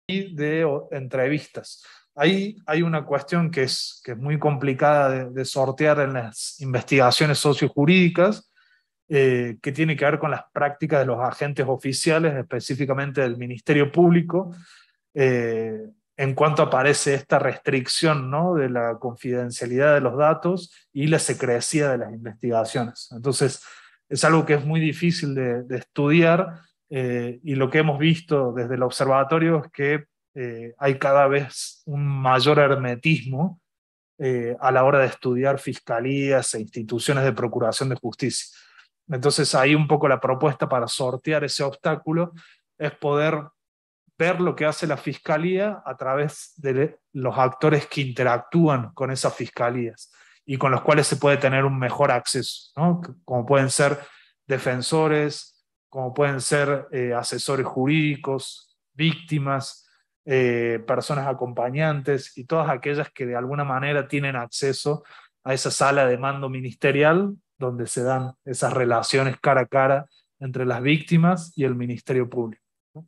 y de entrevistas. Ahí hay una cuestión que es muy complicada de sortear en las investigaciones sociojurídicas, que tiene que ver con las prácticas de los agentes oficiales, específicamente del Ministerio Público, eh, en cuanto aparece esta restricción, ¿no?, de la confidencialidad de los datos y la secrecía de las investigaciones. Entonces, es algo que es muy difícil de estudiar, y lo que hemos visto desde el observatorio es que hay cada vez un mayor hermetismo a la hora de estudiar fiscalías e instituciones de procuración de justicia. Entonces ahí un poco la propuesta para sortear ese obstáculo es poder ver lo que hace la fiscalía a través de los actores que interactúan con esas fiscalías y con los cuales se puede tener un mejor acceso, ¿no? Como pueden ser defensores, como pueden ser asesores jurídicos, víctimas, personas acompañantes y todas aquellas que de alguna manera tienen acceso a esa sala de mando ministerial donde se dan esas relaciones cara a cara entre las víctimas y el Ministerio Público.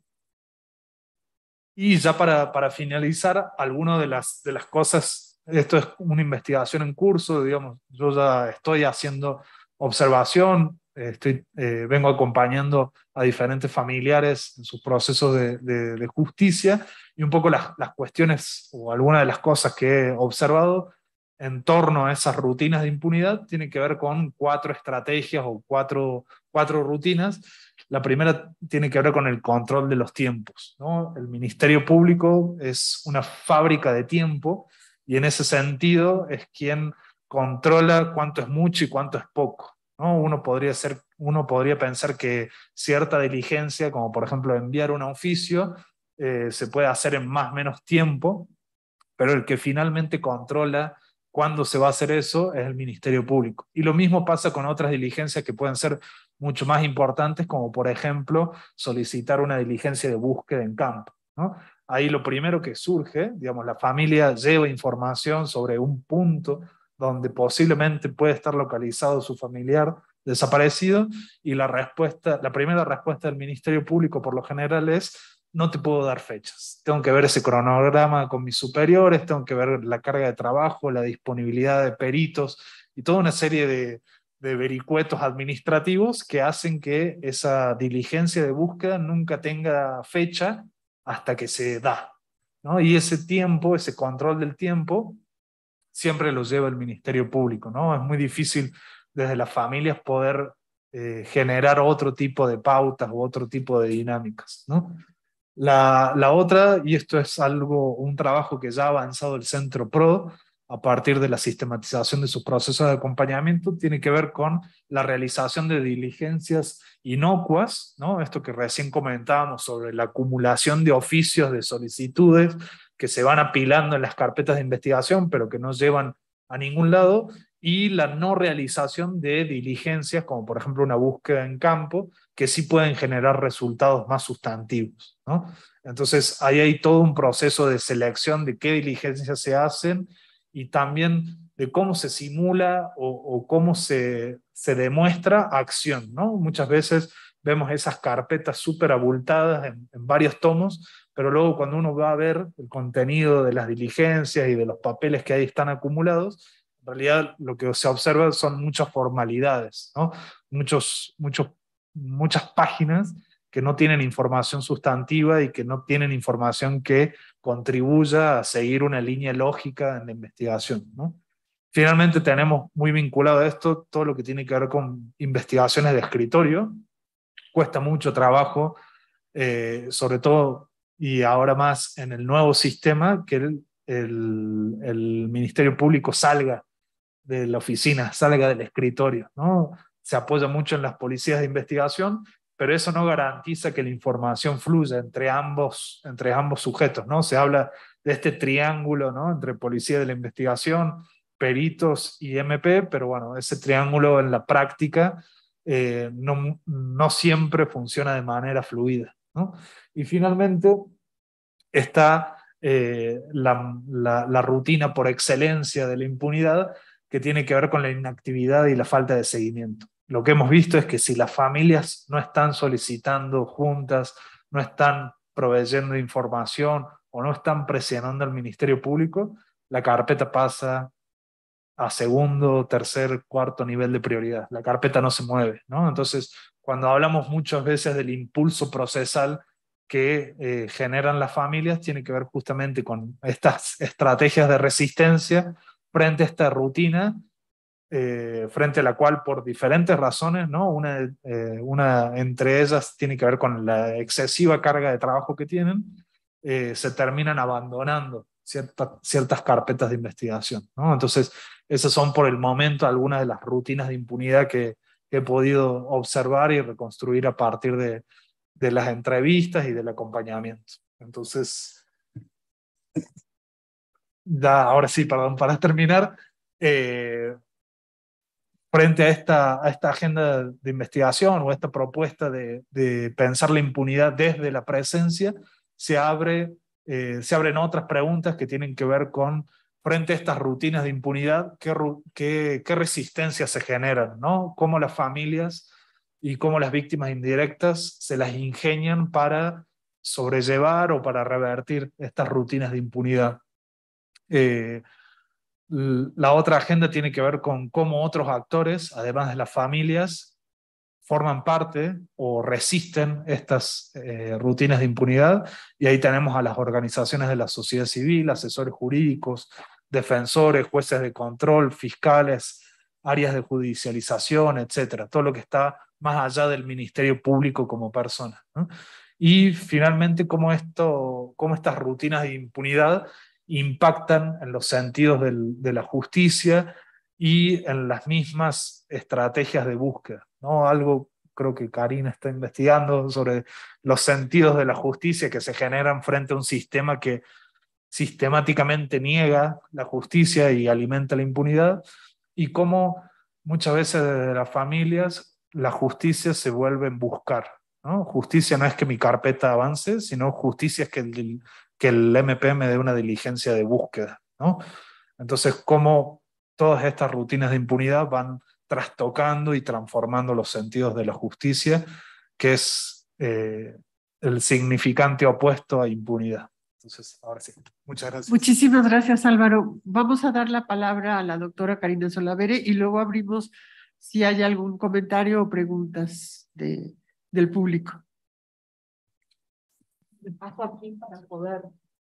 Y ya para finalizar, algunas de las cosas, esto es una investigación en curso, digamos, yo ya estoy haciendo observación, vengo acompañando a diferentes familiares en sus procesos de justicia, y un poco las cuestiones o algunas de las cosas que he observado en torno a esas rutinas de impunidad tienen que ver con 4 estrategias o cuatro rutinas. La primera tiene que ver con el control de los tiempos, ¿no? El Ministerio Público es una fábrica de tiempo y en ese sentido es quien controla cuánto es mucho y cuánto es poco, ¿no? Uno podría pensar que cierta diligencia, como por ejemplo enviar un oficio, se puede hacer en más o menos tiempo, pero el que finalmente controla cuándo se va a hacer eso es el Ministerio Público. Y lo mismo pasa con otras diligencias que pueden ser mucho más importantes, como por ejemplo solicitar una diligencia de búsqueda en campo, ¿no? Ahí lo primero que surge, digamos, la familia lleva información sobre un punto donde posiblemente puede estar localizado su familiar desaparecido, y la primera respuesta del Ministerio Público por lo general es: no te puedo dar fechas. Tengo que ver ese cronograma con mis superiores, tengo que ver la carga de trabajo, la disponibilidad de peritos y toda una serie de vericuetos administrativos que hacen que esa diligencia de búsqueda nunca tenga fecha hasta que se da, ¿no? Y ese tiempo, ese control del tiempo, siempre lo lleva el Ministerio Público, ¿no? Es muy difícil desde las familias poder generar otro tipo de pautas u otro tipo de dinámicas, ¿no? La otra, y esto es un trabajo que ya ha avanzado el Centro PRO a partir de la sistematización de sus procesos de acompañamiento, tiene que ver con la realización de diligencias inocuas, ¿no? Esto que recién comentábamos sobre la acumulación de oficios, de solicitudes que se van apilando en las carpetas de investigación, pero que no llevan a ningún lado, y la no realización de diligencias, como por ejemplo una búsqueda en campo, que sí pueden generar resultados más sustantivos, ¿no? Entonces, ahí hay todo un proceso de selección de qué diligencias se hacen y también de cómo se simula o cómo se demuestra acción, ¿no? Muchas veces vemos esas carpetas súper abultadas en varios tomos, pero luego cuando uno va a ver el contenido de las diligencias y de los papeles que ahí están acumulados, en realidad lo que se observa son muchas formalidades, ¿no? Muchas páginas que no tienen información sustantiva y que no tienen información que contribuya a seguir una línea lógica en la investigación, ¿no? Finalmente tenemos muy vinculado a esto todo lo que tiene que ver con investigaciones de escritorio. Cuesta mucho trabajo, sobre todo y ahora más en el nuevo sistema, que el Ministerio Público salga de la oficina, salga del escritorio, ¿no? Se apoya mucho en las policías de investigación, pero eso no garantiza que la información fluya entre ambos sujetos, ¿no? Se habla de este triángulo, ¿no?, entre policía de la investigación, peritos y MP, pero bueno, ese triángulo en la práctica no siempre funciona de manera fluida, ¿no? Y finalmente está la rutina por excelencia de la impunidad, que tiene que ver con la inactividad y la falta de seguimiento. Lo que hemos visto es que si las familias no están solicitando juntas, no están proveyendo información o no están presionando al Ministerio Público, la carpeta pasa a segundo, tercer, cuarto nivel de prioridad. La carpeta no se mueve, ¿no? Entonces, cuando hablamos muchas veces del impulso procesal que generan las familias, tiene que ver justamente con estas estrategias de resistencia frente a esta rutina, frente a la cual por diferentes razones, ¿no? Una entre ellas tiene que ver con la excesiva carga de trabajo que tienen, se terminan abandonando ciertas carpetas de investigación, ¿no? Entonces, esas son por el momento algunas de las rutinas de impunidad que he podido observar y reconstruir a partir de las entrevistas y del acompañamiento. Entonces, ahora sí, perdón, para terminar, frente a esta agenda de investigación o esta propuesta de pensar la impunidad desde la presencia, se abren otras preguntas que tienen que ver con, frente a estas rutinas de impunidad, qué resistencias se generan, ¿no? Cómo las familias y cómo las víctimas indirectas se las ingenian para sobrellevar o para revertir estas rutinas de impunidad. Eh, la otra agenda tiene que ver con cómo otros actores, además de las familias, forman parte o resisten estas rutinas de impunidad, y ahí tenemos a las organizaciones de la sociedad civil, asesores jurídicos, defensores, jueces de control, fiscales, áreas de judicialización, etcétera, todo lo que está más allá del Ministerio Público como persona, ¿no? Y finalmente, cómo estas rutinas de impunidad impactan en los sentidos de la justicia y en las mismas estrategias de búsqueda, ¿no? Algo creo que Karina está investigando sobre los sentidos de la justicia que se generan frente a un sistema que sistemáticamente niega la justicia y alimenta la impunidad, y cómo muchas veces desde las familias la justicia se vuelve en buscar, ¿no? Justicia no es que mi carpeta avance, sino justicia es que el MP me dé una diligencia de búsqueda, ¿no? Entonces, cómo todas estas rutinas de impunidad van trastocando y transformando los sentidos de la justicia, que es el significante opuesto a impunidad. Entonces, ahora sí, muchas gracias. Muchísimas gracias, Álvaro. Vamos a dar la palabra a la doctora Karina Solavere y luego abrimos si hay algún comentario o preguntas del público. Me paso aquí para poder.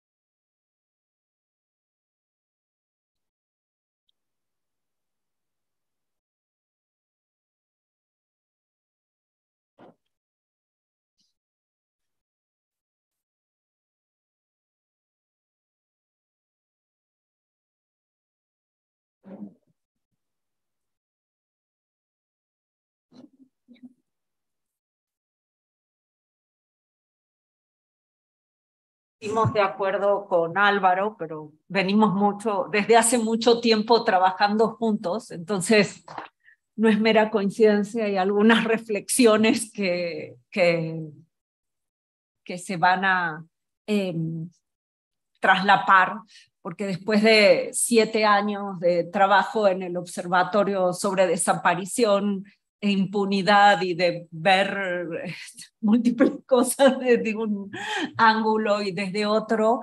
Estamos de acuerdo con Álvaro, pero venimos desde hace mucho tiempo trabajando juntos, entonces no es mera coincidencia, hay algunas reflexiones que se van a traslapar, porque después de 7 años de trabajo en el Observatorio sobre Desaparición e Impunidad y de ver múltiples cosas desde un ángulo y desde otro,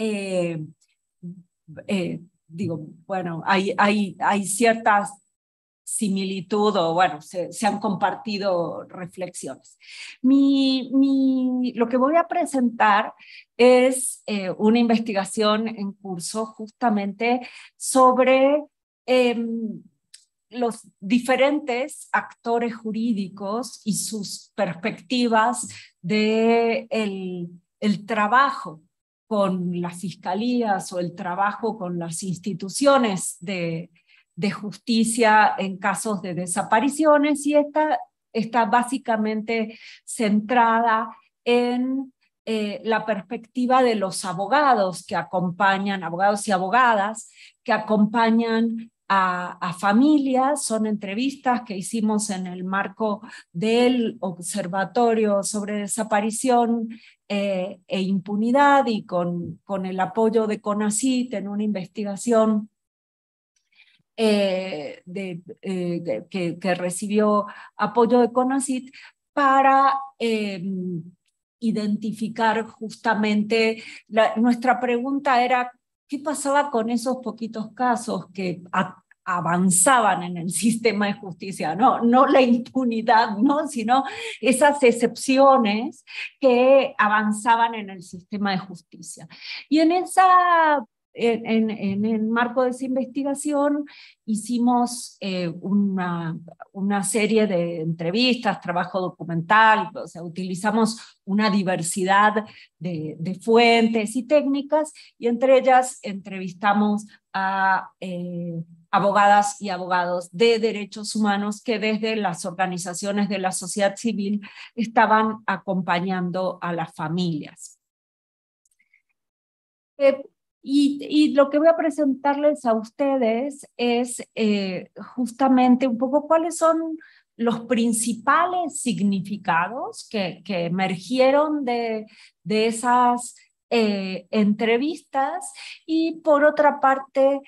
digo, bueno, hay ciertas similitud o bueno, se han compartido reflexiones. Lo que voy a presentar es una investigación en curso justamente sobre los diferentes actores jurídicos y sus perspectivas de el trabajo con las fiscalías o el trabajo con las instituciones de justicia en casos de desapariciones, y esta está básicamente centrada en la perspectiva de los abogados que acompañan, abogados y abogadas que acompañan a familias. Son entrevistas que hicimos en el marco del Observatorio sobre Desaparición e Impunidad y con el apoyo de CONACYT en una investigación que recibió apoyo de CONACYT para identificar justamente, nuestra pregunta era, ¿qué pasaba con esos poquitos casos que avanzaban en el sistema de justicia? No la impunidad, ¿no? Sino esas excepciones que avanzaban en el sistema de justicia. Y en el marco de esa investigación hicimos una serie de entrevistas, trabajo documental, o sea, utilizamos una diversidad de fuentes y técnicas, y entre ellas entrevistamos a abogadas y abogados de derechos humanos que desde las organizaciones de la sociedad civil estaban acompañando a las familias. Y lo que voy a presentarles a ustedes es justamente un poco cuáles son los principales significados que emergieron de esas entrevistas, y por otra parte,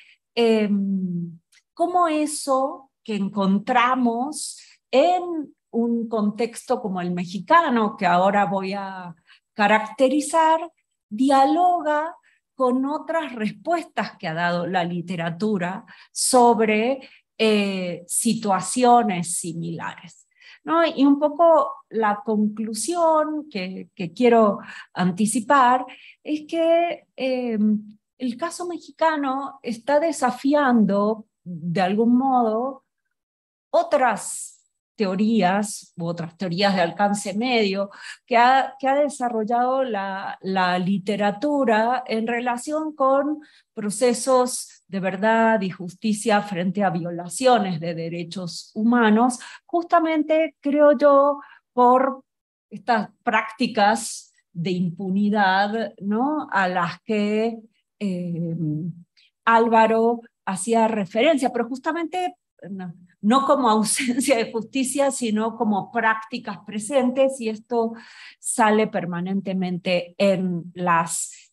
cómo eso que encontramos en un contexto como el mexicano, que ahora voy a caracterizar, dialoga con otras respuestas que ha dado la literatura sobre situaciones similares, ¿no? Y un poco la conclusión que quiero anticipar es que el caso mexicano está desafiando de algún modo otras teorías u otras teorías de alcance medio que ha desarrollado la literatura en relación con procesos de verdad y justicia frente a violaciones de derechos humanos, justamente, creo yo, por estas prácticas de impunidad, ¿no?, a las que Álvaro hacía referencia, pero justamente no como ausencia de justicia, sino como prácticas presentes, y esto sale permanentemente en las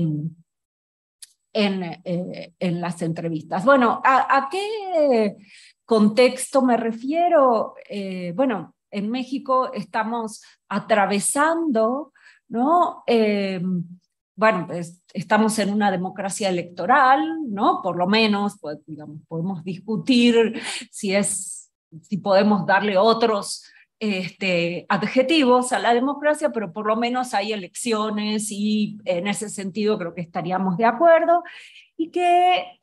entrevistas. Bueno, ¿a qué contexto me refiero? Bueno, en México estamos atravesando, ¿no? Bueno, pues estamos en una democracia electoral, ¿no? Por lo menos, pues, digamos, podemos discutir si podemos darle otros adjetivos a la democracia, pero por lo menos hay elecciones, y en ese sentido creo que estaríamos de acuerdo, y que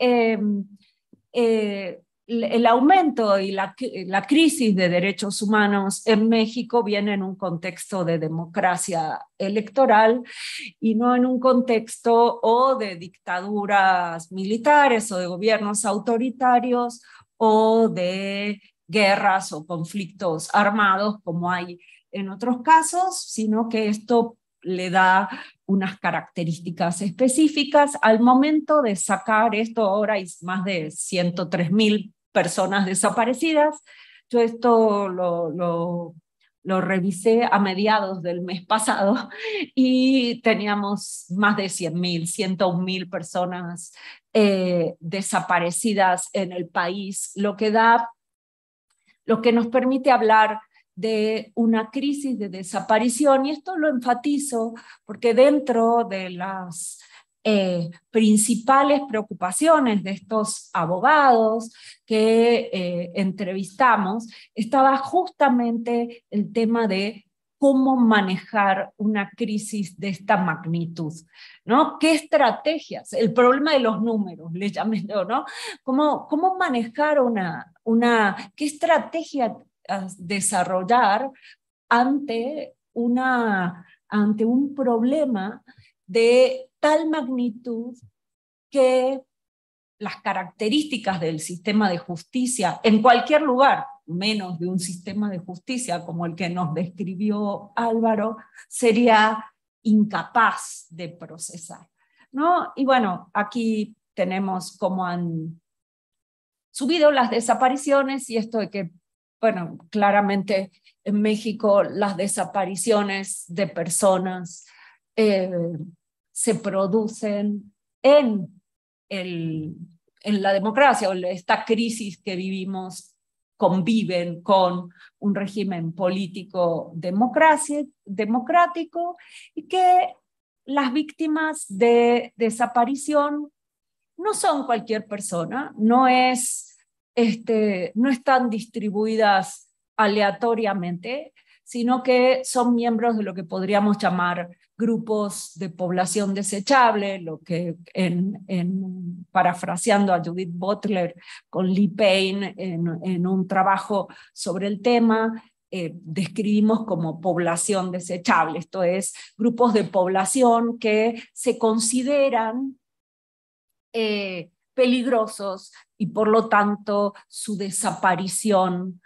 el aumento y la crisis de derechos humanos en México viene en un contexto de democracia electoral y no en un contexto o de dictaduras militares o de gobiernos autoritarios o de guerras o conflictos armados como hay en otros casos, sino que esto le da unas características específicas. Al momento de sacar esto, ahora hay más de 103.000 personas desaparecidas. Yo esto lo revisé a mediados del mes pasado y teníamos más de 100.000, 101.000 personas desaparecidas en el país, lo que nos permite hablar de una crisis de desaparición, y esto lo enfatizo porque dentro de las principales preocupaciones de estos abogados que entrevistamos estaba justamente el tema de cómo manejar una crisis de esta magnitud, ¿no? ¿Qué estrategias? El problema de los números, le llamé yo, ¿no? ¿Cómo manejar qué estrategia desarrollar ante un problema de tal magnitud que las características del sistema de justicia en cualquier lugar, menos de un sistema de justicia como el que nos describió Álvaro, sería incapaz de procesar, ¿no? Y bueno, aquí tenemos cómo han subido las desapariciones, y esto de que, bueno, claramente en México las desapariciones de personas se producen en la democracia, o esta crisis que vivimos conviven con un régimen político democrático y que las víctimas de desaparición no son cualquier persona, no están distribuidas aleatoriamente, sino que son miembros de lo que podríamos llamar grupos de población desechable, lo que parafraseando a Judith Butler con Lee Payne en un trabajo sobre el tema, describimos como población desechable, esto es, grupos de población que se consideran peligrosos y por lo tanto su desaparición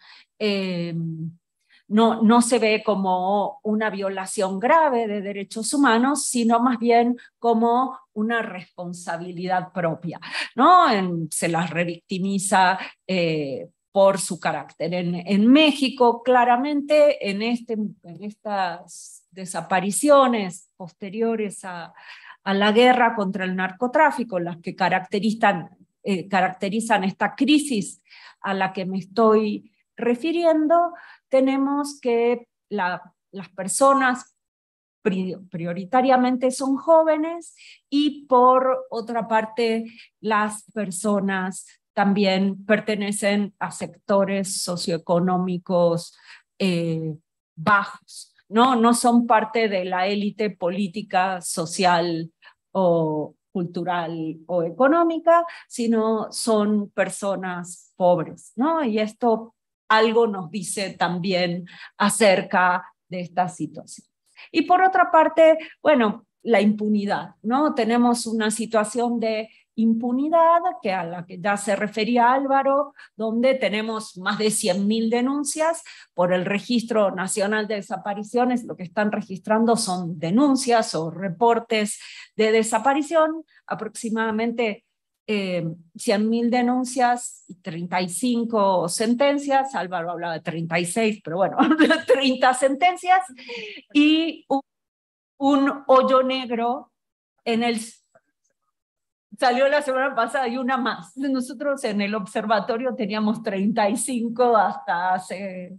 no se ve como una violación grave de derechos humanos, sino más bien como una responsabilidad propia, ¿no? Se las revictimiza por su carácter. En México, claramente, en estas desapariciones posteriores a la guerra contra el narcotráfico, las que caracterizan esta crisis a la que me estoy refiriendo, tenemos que las personas prioritariamente son jóvenes y por otra parte las personas también pertenecen a sectores socioeconómicos bajos, no son parte de la élite política, social o cultural o económica, sino son personas pobres, ¿no? Y esto algo nos dice también acerca de esta situación. Y por otra parte, bueno, la impunidad, ¿no? Tenemos una situación de impunidad a la que ya se refería Álvaro, donde tenemos más de 100.000 denuncias por el Registro Nacional de Desapariciones. Lo que están registrando son denuncias o reportes de desaparición, aproximadamente 100.000 denuncias y 35 sentencias. Álvaro hablaba de 36, pero bueno, 30 sentencias y un hoyo negro en el... Salió la semana pasada y una más. Nosotros en el observatorio teníamos 35 hasta hace...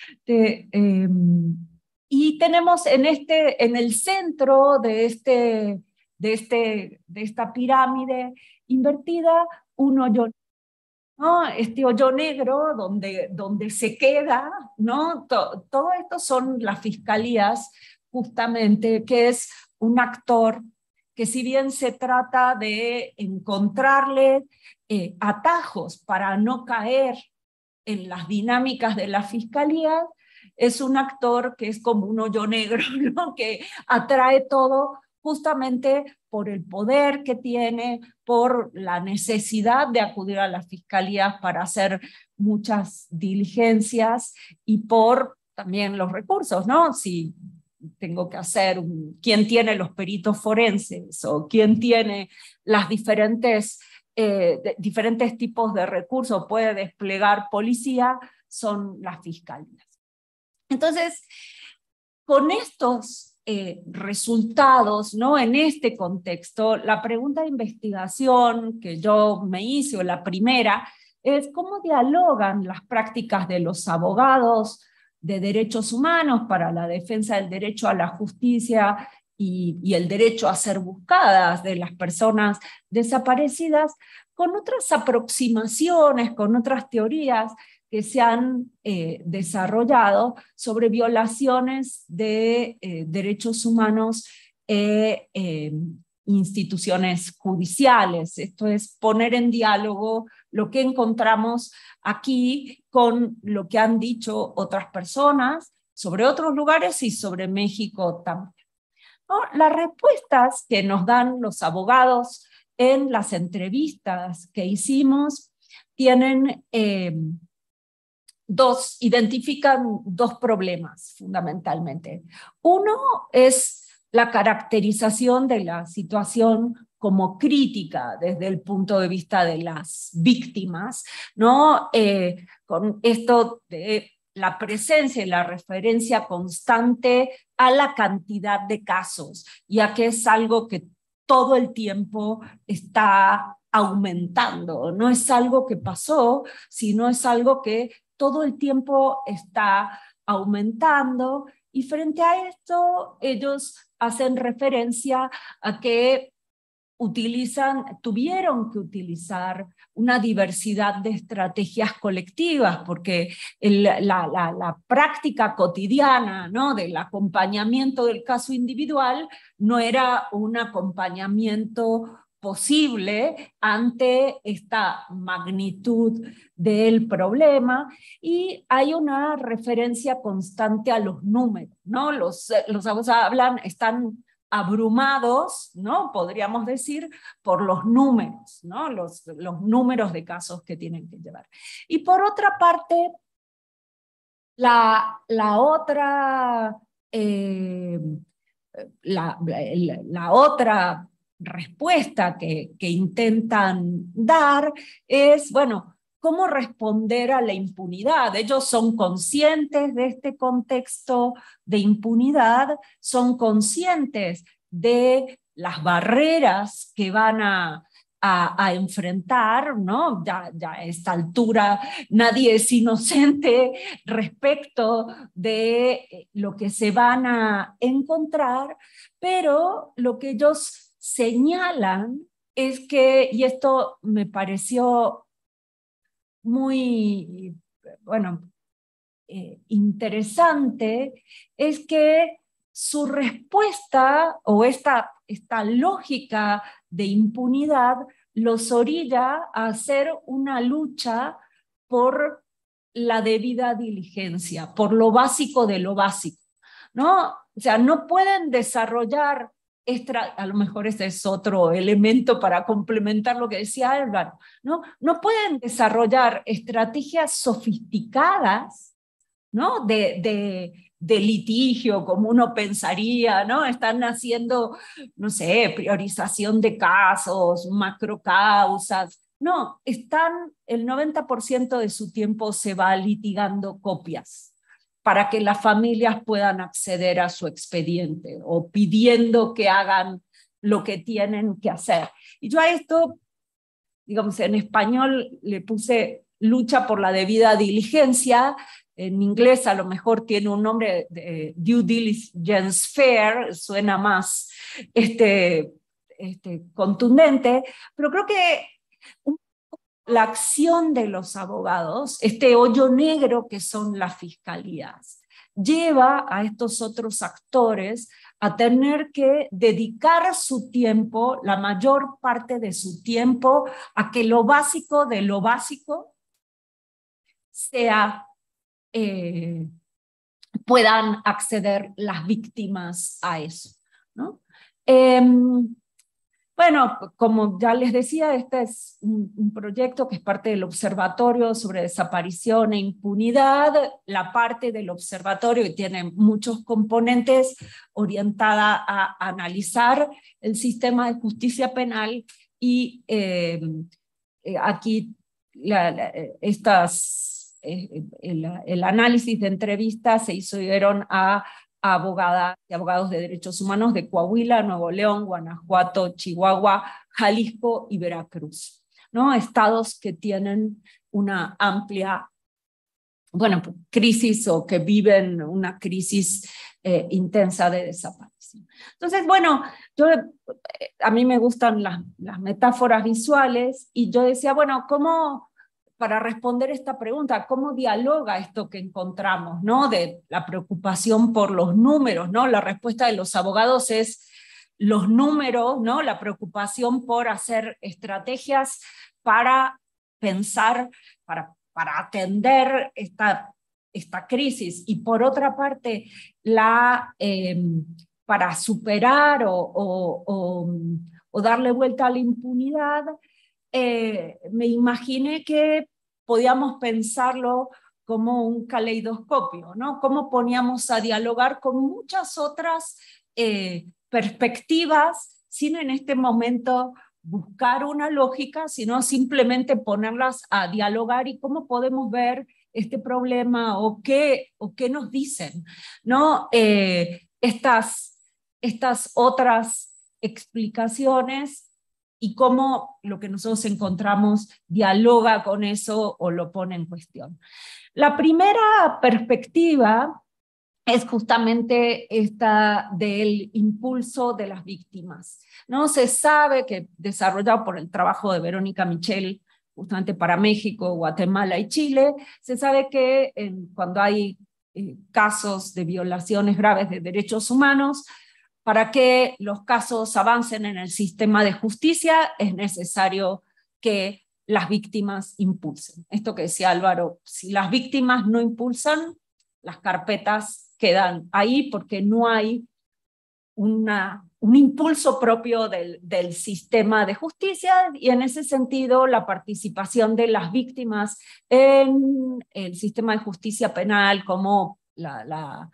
y tenemos en el centro de esta pirámide invertida un hoyo, ¿no? Este hoyo negro donde se queda, ¿no? Todo esto son las fiscalías, justamente, que es un actor que si bien se trata de encontrarle atajos para no caer en las dinámicas de la fiscalía, es un actor que es como un hoyo negro, ¿no? Que atrae todo justamente por el poder que tiene, por la necesidad de acudir a las fiscalías para hacer muchas diligencias y por también los recursos, ¿no? Si tengo que hacer quién tiene los peritos forenses o quién tiene las diferentes tipos de recursos, puede desplegar policía, son las fiscalías. Entonces, con estos resultados, ¿no? En este contexto, la pregunta de investigación que yo me hice, o la primera, es cómo dialogan las prácticas de los abogados de derechos humanos para la defensa del derecho a la justicia y el derecho a ser buscadas de las personas desaparecidas con otras aproximaciones, con otras teorías que se han desarrollado sobre violaciones de derechos humanos instituciones judiciales. Esto es poner en diálogo lo que encontramos aquí con lo que han dicho otras personas sobre otros lugares y sobre México también, ¿no? Las respuestas que nos dan los abogados en las entrevistas que hicimos tienen identifican dos problemas fundamentalmente. Uno es la caracterización de la situación como crítica desde el punto de vista de las víctimas, ¿no? Con esto de la presencia y la referencia constante a la cantidad de casos, ya que es algo que todo el tiempo está aumentando. No es algo que pasó, sino es algo que todo el tiempo está aumentando, y frente a esto ellos hacen referencia a que tuvieron que utilizar una diversidad de estrategias colectivas, porque la práctica cotidiana, ¿no?, del acompañamiento del caso individual no era un acompañamiento posible ante esta magnitud del problema, y hay una referencia constante a los números, ¿no? Los abogados están abrumados, ¿no?, podríamos decir, por los números, ¿no?, los números de casos que tienen que llevar. Y por otra parte, la otra respuesta que intentan dar es, bueno, ¿cómo responder a la impunidad? Ellos son conscientes de este contexto de impunidad, son conscientes de las barreras que van a enfrentar, ¿no? Ya a esta altura nadie es inocente respecto de lo que se van a encontrar, pero lo que ellos señalan es que, y esto me pareció muy, bueno, interesante, es que su respuesta o esta lógica de impunidad los orilla a hacer una lucha por la debida diligencia, por lo básico de lo básico, ¿no? O sea, no pueden desarrollar, a lo mejor ese es otro elemento para complementar lo que decía Álvaro, ¿no? No pueden desarrollar estrategias sofisticadas, ¿no?, de litigio, como uno pensaría, ¿no? Están haciendo, no sé, priorización de casos, macrocausas. No, el 90% de su tiempo se va litigando copias para que las familias puedan acceder a su expediente o pidiendo que hagan lo que tienen que hacer. Y yo a esto, digamos, en español le puse lucha por la debida diligencia. En inglés a lo mejor tiene un nombre de due diligence fair, suena más contundente, pero creo que la acción de los abogados, este hoyo negro que son las fiscalías, lleva a estos otros actores a tener que dedicar su tiempo, la mayor parte de su tiempo, a que lo básico de lo básico puedan acceder las víctimas a eso, ¿no? Bueno, como ya les decía, este es un proyecto que es parte del Observatorio sobre Desaparición e Impunidad, la parte del observatorio que tiene muchos componentes orientada a analizar el sistema de justicia penal, y aquí el análisis de entrevistas se hicieron a abogadas y abogados de derechos humanos de Coahuila, Nuevo León, Guanajuato, Chihuahua, Jalisco y Veracruz, ¿no? Estados que tienen una amplia, bueno, crisis o que viven una crisis intensa de desaparición. Entonces, bueno, a mí me gustan las metáforas visuales, y yo decía, bueno, ¿cómo, para responder esta pregunta, cómo dialoga esto que encontramos, ¿no?, de la preocupación por los números, ¿no? La respuesta de los abogados es los números, ¿no?, la preocupación por hacer estrategias para pensar, para atender esta crisis, y por otra parte, para superar o darle vuelta a la impunidad. Me imaginé que podíamos pensarlo como un caleidoscopio, ¿no? Cómo poníamos a dialogar con muchas otras perspectivas, sin en este momento buscar una lógica, sino simplemente ponerlas a dialogar, y cómo podemos ver este problema o qué nos dicen, ¿no? Estas otras explicaciones y cómo lo que nosotros encontramos dialoga con eso o lo pone en cuestión. La primera perspectiva es justamente esta del impulso de las víctimas, ¿no? Se sabe que, desarrollado por el trabajo de Verónica Michel, justamente para México, Guatemala y Chile, se sabe que cuando hay casos de violaciones graves de derechos humanos, para que los casos avancen en el sistema de justicia es necesario que las víctimas impulsen. Esto que decía Álvaro, si las víctimas no impulsan, las carpetas quedan ahí porque no hay un impulso propio del sistema de justicia, y en ese sentido la participación de las víctimas en el sistema de justicia penal, como la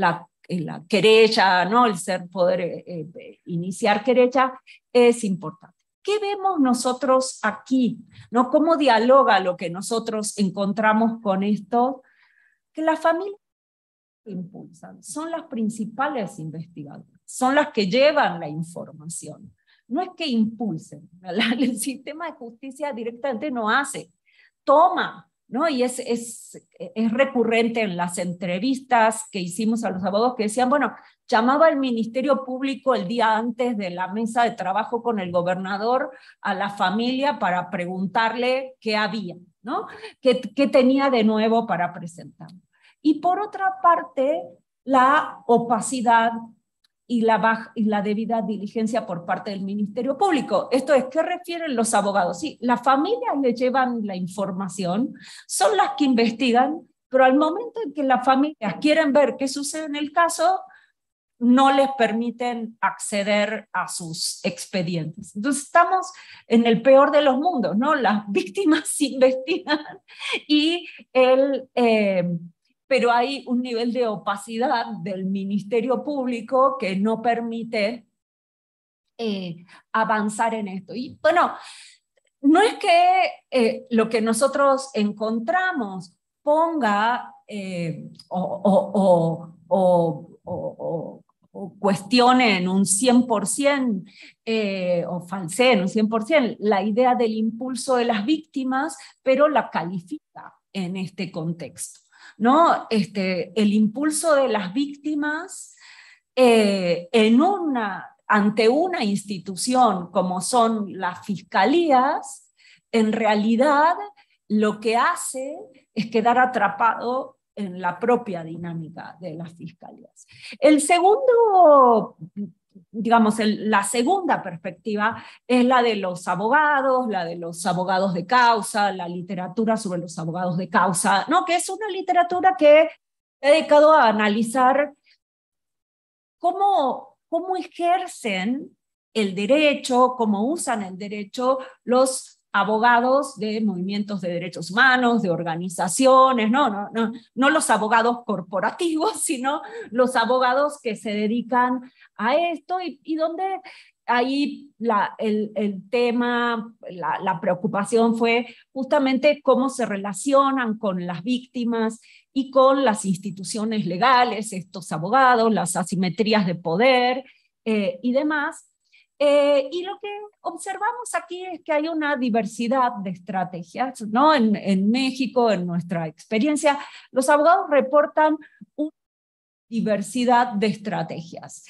querella, ¿no? El poder iniciar querella, es importante. ¿Qué vemos nosotros aquí? ¿No? ¿Cómo dialoga lo que nosotros encontramos con esto? Que las familias impulsan, son las principales investigadoras, son las que llevan la información. No es que impulsen, el sistema de justicia directamente no hace, toma, ¿no? Y es recurrente en las entrevistas que hicimos a los abogados que decían, bueno, llamaba al Ministerio Público el día antes de la mesa de trabajo con el gobernador a la familia para preguntarle qué había, ¿no? ¿Qué tenía de nuevo para presentar? Y por otra parte, la opacidad y la debida diligencia por parte del Ministerio Público. Esto es, ¿qué refieren los abogados? Sí, las familias le llevan la información, son las que investigan, pero al momento en que las familias quieren ver qué sucede en el caso, no les permiten acceder a sus expedientes. Entonces estamos en el peor de los mundos, ¿no? Las víctimas investigan y pero hay un nivel de opacidad del Ministerio Público que no permite avanzar en esto. Y bueno, no es que lo que nosotros encontramos ponga o cuestione en un 100% o falsee en un 100% la idea del impulso de las víctimas, pero la califica en este contexto, ¿no? El impulso de las víctimas ante una institución como son las fiscalías, en realidad lo que hace es quedar atrapado en la propia dinámica de las fiscalías. El segundo, digamos, la segunda perspectiva es la de los abogados de causa, la literatura sobre los abogados de causa, ¿no? Que es una literatura que he dedicado a analizar cómo ejercen el derecho, cómo usan el derecho los abogados de movimientos de derechos humanos, de organizaciones, no los abogados corporativos, sino los abogados que se dedican a esto y donde ahí el tema, la preocupación fue justamente cómo se relacionan con las víctimas y con las instituciones legales, estos abogados, las asimetrías de poder y demás. Y lo que observamos aquí es que hay una diversidad de estrategias, ¿no? En México, en nuestra experiencia, los abogados reportan una diversidad de estrategias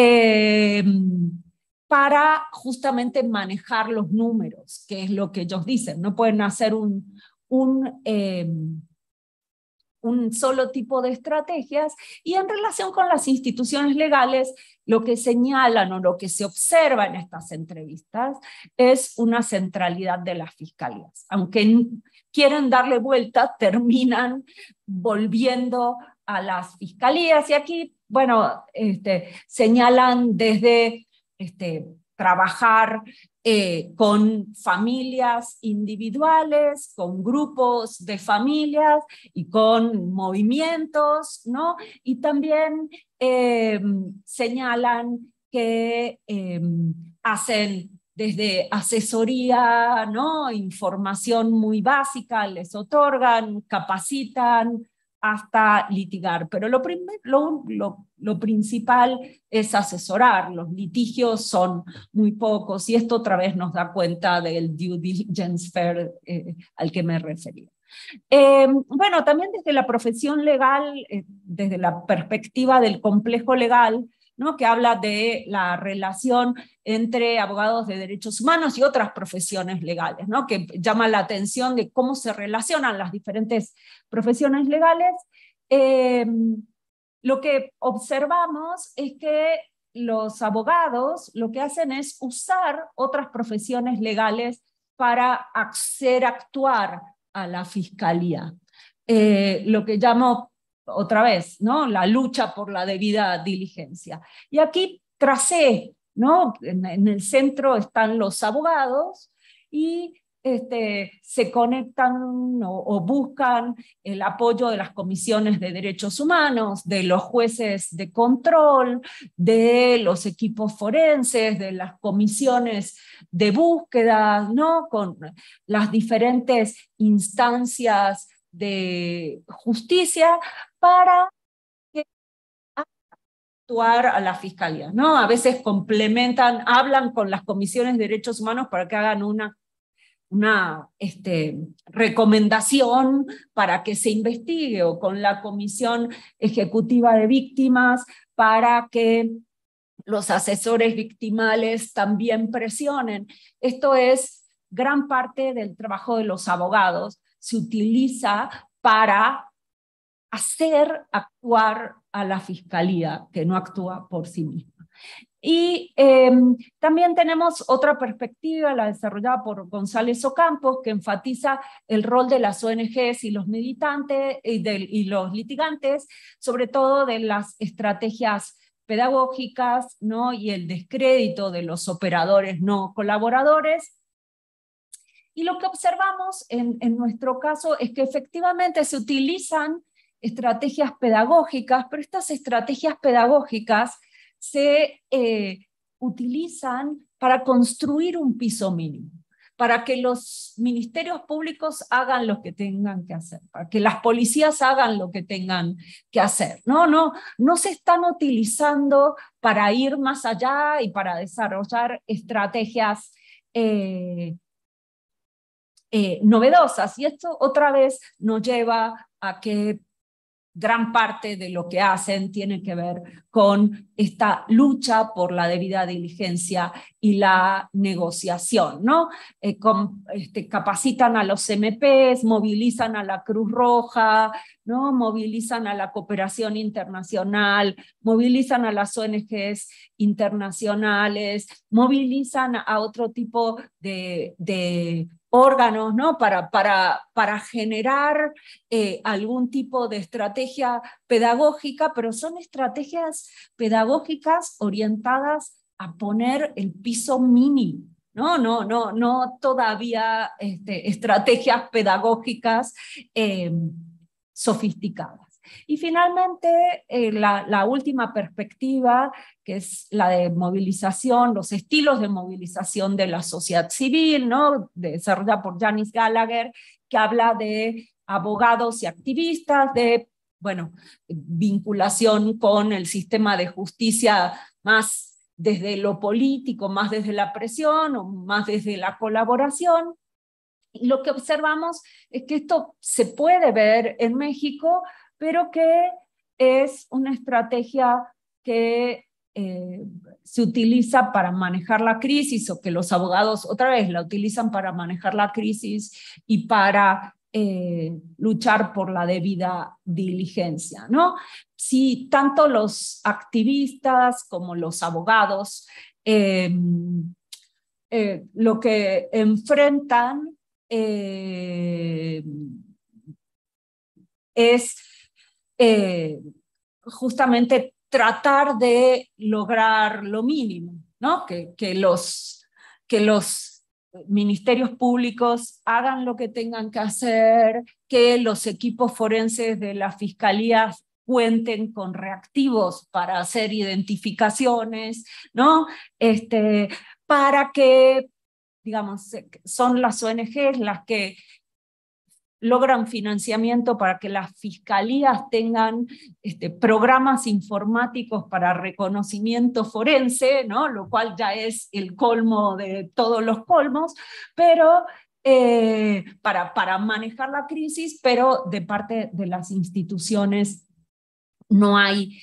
para justamente manejar los números, que es lo que ellos dicen. No pueden hacer un solo tipo de estrategias, y en relación con las instituciones legales, lo que señalan o lo que se observa en estas entrevistas es una centralidad de las fiscalías. Aunque quieren darle vuelta, terminan volviendo a las fiscalías, y aquí, bueno, señalan desde trabajar con familias individuales, con grupos de familias y con movimientos, ¿no? Y también señalan que hacen desde asesoría, ¿no? Información muy básica, les otorgan, capacitan hasta litigar. Pero lo principal es asesorar. Los litigios son muy pocos y esto otra vez nos da cuenta del due diligence fair al que me refería. Bueno, también desde la profesión legal, desde la perspectiva del complejo legal, ¿no? Que habla de la relación entre abogados de derechos humanos y otras profesiones legales, ¿no? Que llama la atención de cómo se relacionan las diferentes profesiones legales. Lo que observamos es que los abogados lo que hacen es usar otras profesiones legales para hacer actuar a la fiscalía. Lo que llamo otra vez, ¿no? La lucha por la debida diligencia. Y aquí tracé, ¿no? En el centro están los abogados y se conectan o buscan el apoyo de las comisiones de derechos humanos, de los jueces de control, de los equipos forenses, de las comisiones de búsqueda, ¿no? Con las diferentes instancias de justicia para actuar a la fiscalía, ¿no? A veces complementan, hablan con las comisiones de derechos humanos para que hagan una recomendación para que se investigue, o con la Comisión Ejecutiva de Víctimas para que los asesores victimales también presionen. Esto es gran parte del trabajo de los abogados, se utiliza para hacer actuar a la fiscalía, que no actúa por sí misma. Y también tenemos otra perspectiva, la desarrollada por González Ocampos, que enfatiza el rol de las ONGs y los militantes y los litigantes, sobre todo de las estrategias pedagógicas, ¿no? Y el descrédito de los operadores no colaboradores. Y lo que observamos en nuestro caso es que efectivamente se utilizan estrategias pedagógicas, pero estas estrategias pedagógicas se utilizan para construir un piso mínimo, para que los ministerios públicos hagan lo que tengan que hacer, para que las policías hagan lo que tengan que hacer. No se están utilizando para ir más allá y para desarrollar estrategias novedosas. Y esto otra vez nos lleva a que gran parte de lo que hacen tiene que ver con esta lucha por la debida diligencia y la negociación, ¿no? Capacitan a los MPs, movilizan a la Cruz Roja, ¿no? Movilizan a la cooperación internacional, movilizan a las ONGs internacionales, movilizan a otro tipo de órganos, ¿no? para generar algún tipo de estrategia pedagógica, pero son estrategias pedagógicas orientadas a poner el piso mínimo, no todavía estrategias pedagógicas sofisticadas. Y finalmente, la última perspectiva, que es la de movilización, los estilos de movilización de la sociedad civil, ¿no? Desarrollada por Janice Gallagher, que habla de abogados y activistas, de vinculación con el sistema de justicia más desde lo político, más desde la presión o más desde la colaboración. Y lo que observamos es que esto se puede ver en México, pero que es una estrategia que se utiliza para manejar la crisis, o que los abogados otra vez la utilizan para manejar la crisis y para luchar por la debida diligencia, ¿no? Si tanto los activistas como los abogados lo que enfrentan es justamente tratar de lograr lo mínimo, ¿no? Que los ministerios públicos hagan lo que tengan que hacer, que los equipos forenses de las fiscalías cuenten con reactivos para hacer identificaciones, ¿no? Para que, digamos, son las ONGs las que logran financiamiento para que las fiscalías tengan programas informáticos para reconocimiento forense, ¿no? Lo cual ya es el colmo de todos los colmos, pero para manejar la crisis, pero de parte de las instituciones no hay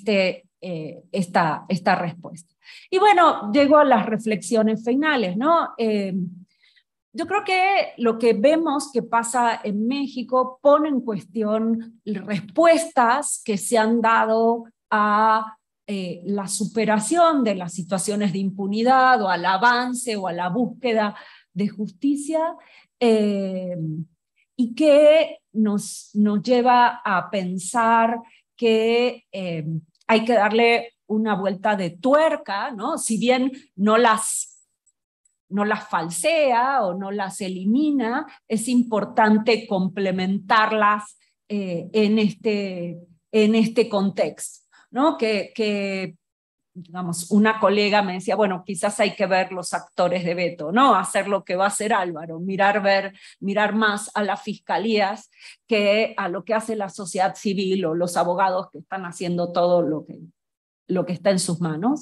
esta respuesta. Y bueno, llego a las reflexiones finales, ¿no? Yo creo que lo que vemos que pasa en México pone en cuestión respuestas que se han dado a la superación de las situaciones de impunidad o al avance o a la búsqueda de justicia, y que nos lleva a pensar que hay que darle una vuelta de tuerca, ¿no? Si bien no las falsea o no las elimina, es importante complementarlas en este contexto, ¿no? Que digamos, una colega me decía, bueno, quizás hay que ver los actores de Beto, ¿no? Hacer lo que va a hacer Álvaro, mirar más a las fiscalías que a lo que hace la sociedad civil o los abogados que están haciendo todo lo que está en sus manos.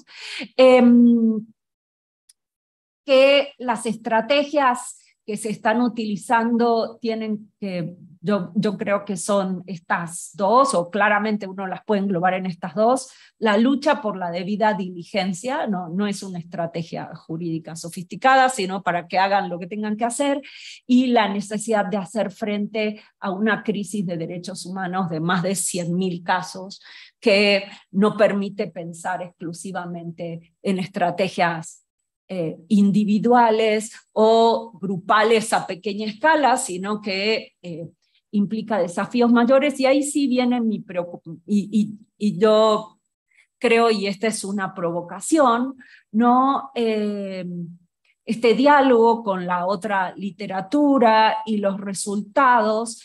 Que las estrategias que se están utilizando tienen que, yo creo que son estas dos, o claramente uno las puede englobar en estas dos. La lucha por la debida diligencia no es una estrategia jurídica sofisticada, sino para que hagan lo que tengan que hacer, y la necesidad de hacer frente a una crisis de derechos humanos de más de 100.000 casos que no permite pensar exclusivamente en estrategias individuales o grupales a pequeña escala, sino que implica desafíos mayores, y ahí sí viene mi preocupación, y yo creo, y esta es una provocación, ¿no? Este diálogo con la otra literatura y los resultados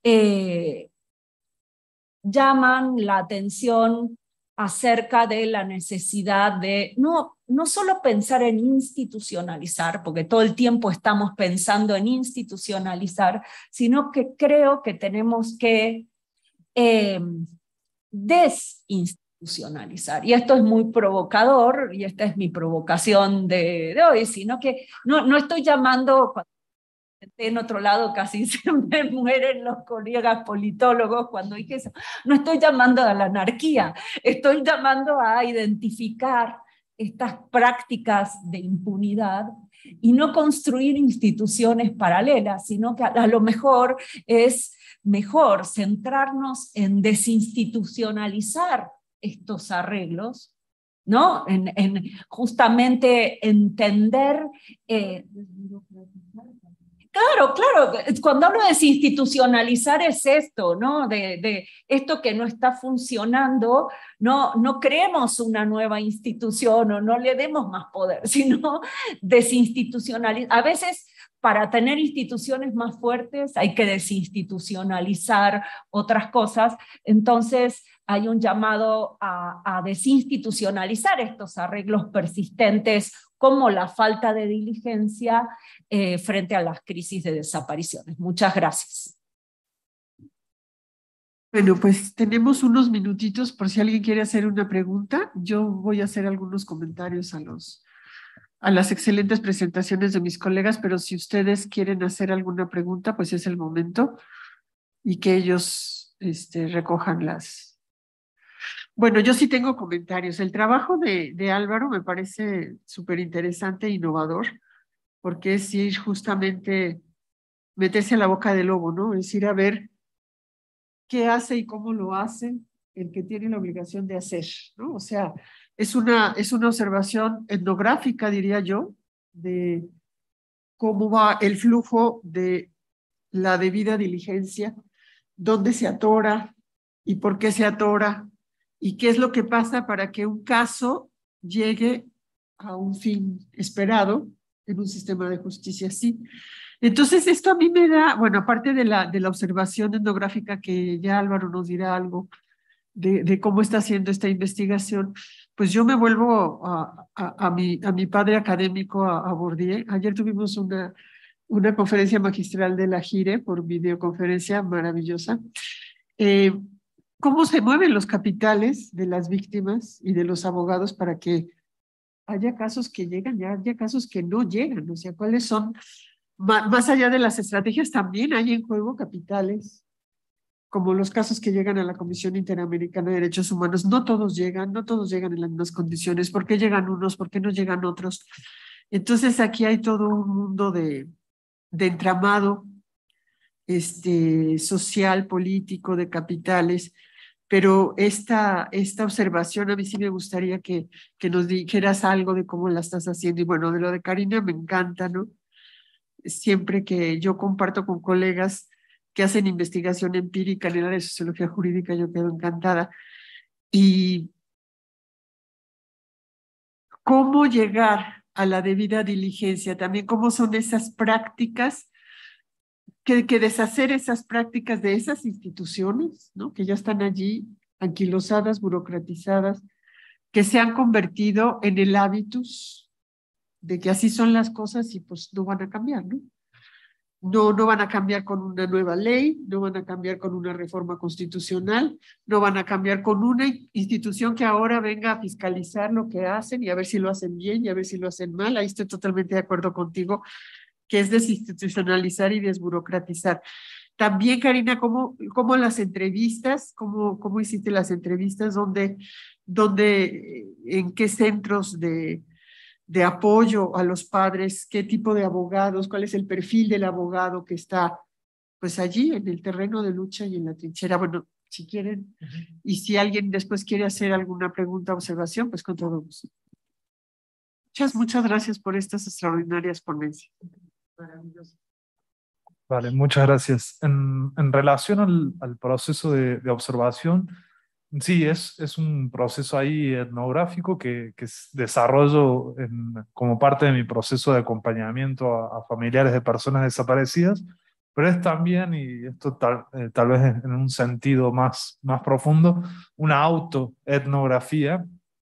llaman la atención acerca de la necesidad de no solo pensar en institucionalizar, porque todo el tiempo estamos pensando en institucionalizar, sino que creo que tenemos que desinstitucionalizar. Y esto es muy provocador, y esta es mi provocación de hoy, sino que no estoy llamando... En otro lado casi se me mueren los colegas politólogos cuando dije eso. No estoy llamando a la anarquía, estoy llamando a identificar estas prácticas de impunidad y no construir instituciones paralelas, sino que a lo mejor es mejor centrarnos en desinstitucionalizar estos arreglos, ¿no? En justamente entender... Claro, cuando hablo de desinstitucionalizar es esto, ¿no? De esto que no está funcionando, no creemos una nueva institución o no le demos más poder, sino desinstitucionalizar. A veces para tener instituciones más fuertes hay que desinstitucionalizar otras cosas, entonces hay un llamado a desinstitucionalizar estos arreglos persistentes como la falta de diligencia frente a las crisis de desapariciones. Muchas gracias. Bueno, pues tenemos unos minutitos por si alguien quiere hacer una pregunta. Yo voy a hacer algunos comentarios a las excelentes presentaciones de mis colegas, pero si ustedes quieren hacer alguna pregunta, pues es el momento, y que ellos recojan las... Bueno, yo sí tengo comentarios. El trabajo de Álvaro me parece súper interesante e innovador, porque es ir justamente, meterse a la boca del lobo, ¿no? Es ir a ver qué hace y cómo lo hace el que tiene la obligación de hacer, ¿no? O sea, es una observación etnográfica, diría yo, de cómo va el flujo de la debida diligencia, dónde se atora y por qué se atora, y qué es lo que pasa para que un caso llegue a un fin esperado en un sistema de justicia así. Entonces, esto a mí me da, bueno, aparte de la observación etnográfica, que ya Álvaro nos dirá algo de cómo está haciendo esta investigación, pues yo me vuelvo a mi padre académico, a Bourdieu. Ayer tuvimos una una conferencia magistral de la Gire por videoconferencia maravillosa. ¿Cómo se mueven los capitales de las víctimas y de los abogados para que haya casos que llegan y haya casos que no llegan? O sea, ¿cuáles son, más allá de las estrategias, también hay en juego capitales, como los casos que llegan a la Comisión Interamericana de Derechos Humanos? No todos llegan en las mismas condiciones. ¿Por qué llegan unos? ¿Por qué no llegan otros? Entonces aquí hay todo un mundo de entramado social, político, de capitales, pero esta observación a mí sí me gustaría que nos dijeras algo de cómo la estás haciendo. Y bueno, de lo de Karina me encanta, ¿no? Siempre que yo comparto con colegas que hacen investigación empírica en el área de sociología jurídica, yo quedo encantada. Y cómo llegar a la debida diligencia, también cómo son esas prácticas, que deshacer esas prácticas de esas instituciones, ¿no? Que ya están allí, anquilosadas, burocratizadas, que se han convertido en el hábitus de que así son las cosas y pues no van a cambiar, ¿no? No van a cambiar con una nueva ley, no van a cambiar con una reforma constitucional, no van a cambiar con una institución que ahora venga a fiscalizar lo que hacen y a ver si lo hacen bien y a ver si lo hacen mal. Ahí estoy totalmente de acuerdo contigo, que es desinstitucionalizar y desburocratizar. También, Karina, ¿cómo las entrevistas, cómo hiciste las entrevistas, en qué centros de apoyo a los padres, qué tipo de abogados, cuál es el perfil del abogado que está pues allí en el terreno de lucha y en la trinchera? Bueno, si quieren, y si alguien después quiere hacer alguna pregunta o observación, pues con todo gusto. Muchas gracias por estas extraordinarias ponencias. Maravilloso. Vale, muchas gracias. En relación al proceso de observación, sí, es un proceso ahí etnográfico que desarrollo como parte de mi proceso de acompañamiento a familiares de personas desaparecidas, pero es también, y esto tal vez en un sentido más profundo, una autoetnografía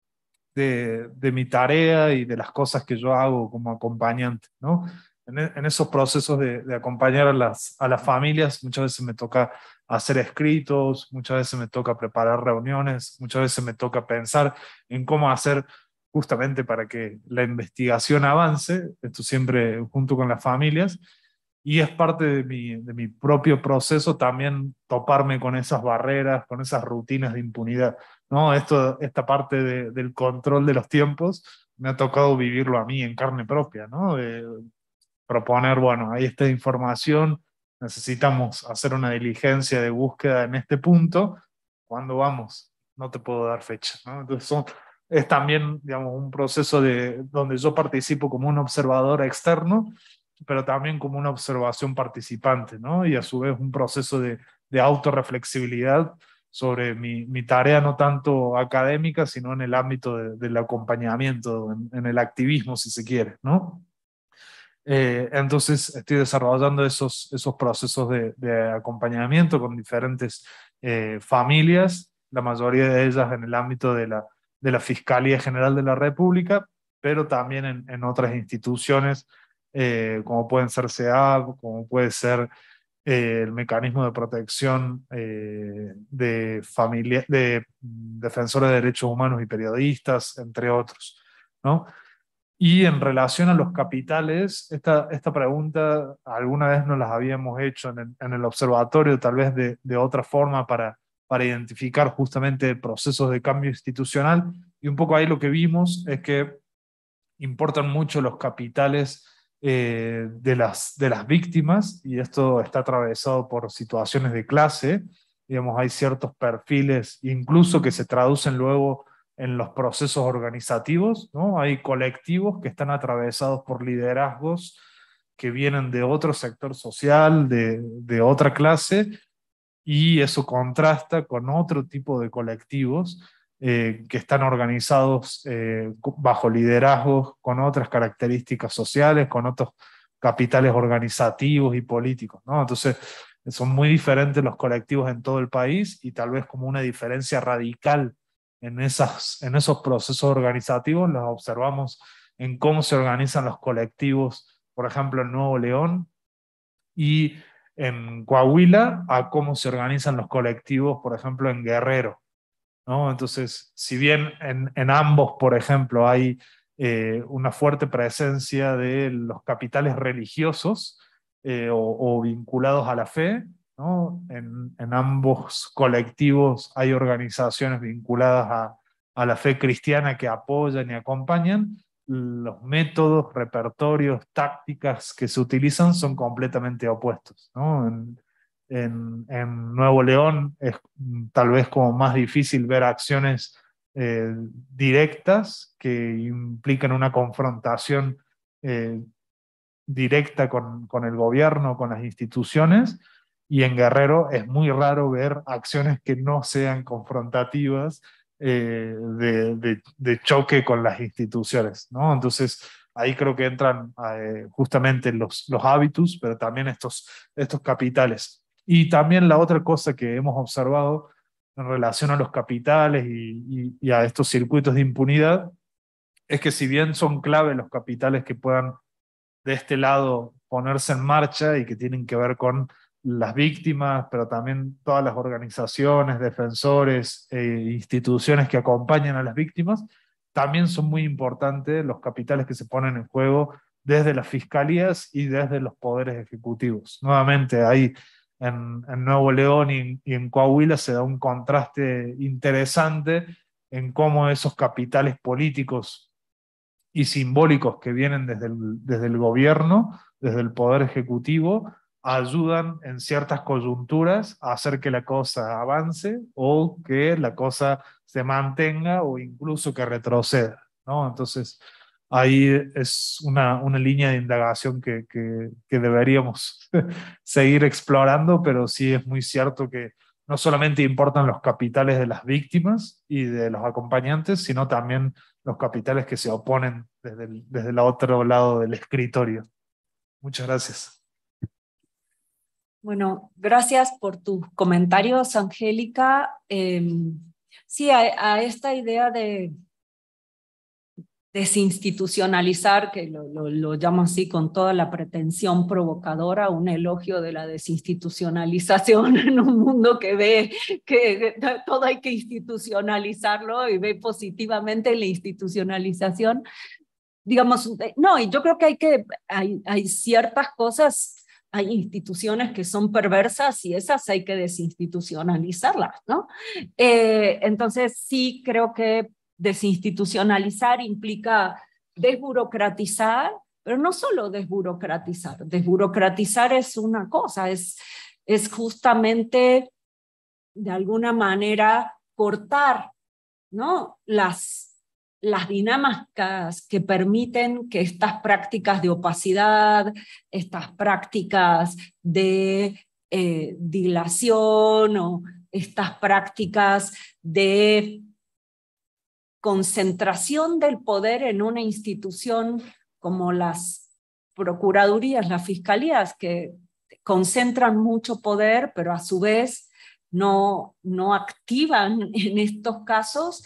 de mi tarea y de las cosas que yo hago como acompañante, ¿no? En esos procesos de acompañar a las familias, muchas veces me toca hacer escritos, muchas veces me toca preparar reuniones, muchas veces me toca pensar en cómo hacer justamente para que la investigación avance, esto siempre junto con las familias, y es parte de mi propio proceso también toparme con esas barreras, con esas rutinas de impunidad, ¿no? Esta parte del control de los tiempos me ha tocado vivirlo a mí en carne propia, ¿no? De proponer, bueno, hay esta información, necesitamos hacer una diligencia de búsqueda en este punto, ¿cuándo vamos? No te puedo dar fecha, ¿no? Entonces es también, digamos, un proceso donde yo participo como un observador externo, pero también como una observación participante, ¿no? Y a su vez un proceso de autorreflexibilidad sobre mi tarea no tanto académica, sino en el ámbito del acompañamiento, en el activismo, si se quiere, ¿no? Entonces estoy desarrollando esos procesos de acompañamiento con diferentes familias, la mayoría de ellas en el ámbito de la Fiscalía General de la República, pero también en otras instituciones como pueden ser SEAB, como puede ser el mecanismo de protección de defensores de derechos humanos y periodistas, entre otros, ¿no? Y en relación a los capitales, esta pregunta alguna vez nos las habíamos hecho en el observatorio, tal vez de otra forma para identificar justamente procesos de cambio institucional, y un poco ahí lo que vimos es que importan mucho los capitales de las víctimas, y esto está atravesado por situaciones de clase, digamos, hay ciertos perfiles, incluso que se traducen luego en los procesos organizativos, ¿no? Hay colectivos que están atravesados por liderazgos que vienen de otro sector social, de otra clase, y eso contrasta con otro tipo de colectivos que están organizados bajo liderazgos con otras características sociales, con otros capitales organizativos y políticos, ¿no? Entonces, son muy diferentes los colectivos en todo el país, y tal vez como una diferencia radical en esos procesos organizativos los observamos en cómo se organizan los colectivos, por ejemplo, en Nuevo León, y en Coahuila a cómo se organizan los colectivos, por ejemplo, en Guerrero, ¿no? Entonces, si bien en ambos, por ejemplo, hay una fuerte presencia de los capitales religiosos o vinculados a la fe, ¿no? En ambos colectivos hay organizaciones vinculadas a la fe cristiana que apoyan y acompañan. Los métodos, repertorios, tácticas que se utilizan son completamente opuestos, ¿no? En Nuevo León es tal vez como más difícil ver acciones directas que implican una confrontación eh, directa con el gobierno, con las instituciones, y en Guerrero es muy raro ver acciones que no sean confrontativas de choque con las instituciones, ¿no? Entonces ahí creo que entran justamente los hábitos, pero también estos capitales. Y también la otra cosa que hemos observado en relación a los capitales y a estos circuitos de impunidad es que si bien son clave los capitales que puedan de este lado ponerse en marcha y que tienen que ver con las víctimas, pero también todas las organizaciones, defensores, instituciones que acompañan a las víctimas, también son muy importantes los capitales que se ponen en juego desde las fiscalías y desde los poderes ejecutivos. Nuevamente, ahí en Nuevo León y en Coahuila se da un contraste interesante en cómo esos capitales políticos y simbólicos que vienen desde el gobierno, desde el poder ejecutivo, ayudan en ciertas coyunturas a hacer que la cosa avance o que la cosa se mantenga o incluso que retroceda, ¿no? Entonces, ahí es una línea de indagación que deberíamos seguir explorando, pero sí es muy cierto que no solamente importan los capitales de las víctimas y de los acompañantes, sino también los capitales que se oponen desde el otro lado del escritorio. Muchas gracias. Bueno, gracias por tus comentarios, Angélica. Sí, a esta idea de desinstitucionalizar, que lo llamo así con toda la pretensión provocadora, un elogio de la desinstitucionalización en un mundo que ve que todo hay que institucionalizarlo y ve positivamente la institucionalización. Digamos, no, y yo creo que hay ciertas cosas, hay instituciones que son perversas y esas hay que desinstitucionalizarlas, ¿no? Entonces sí creo que desinstitucionalizar implica desburocratizar, pero no solo desburocratizar. Desburocratizar es una cosa, es justamente de alguna manera cortar, ¿no? Las dinámicas que permiten que estas prácticas de opacidad, estas prácticas de dilación o estas prácticas de concentración del poder en una institución como las procuradurías, las fiscalías, que concentran mucho poder, pero a su vez no activan en estos casos,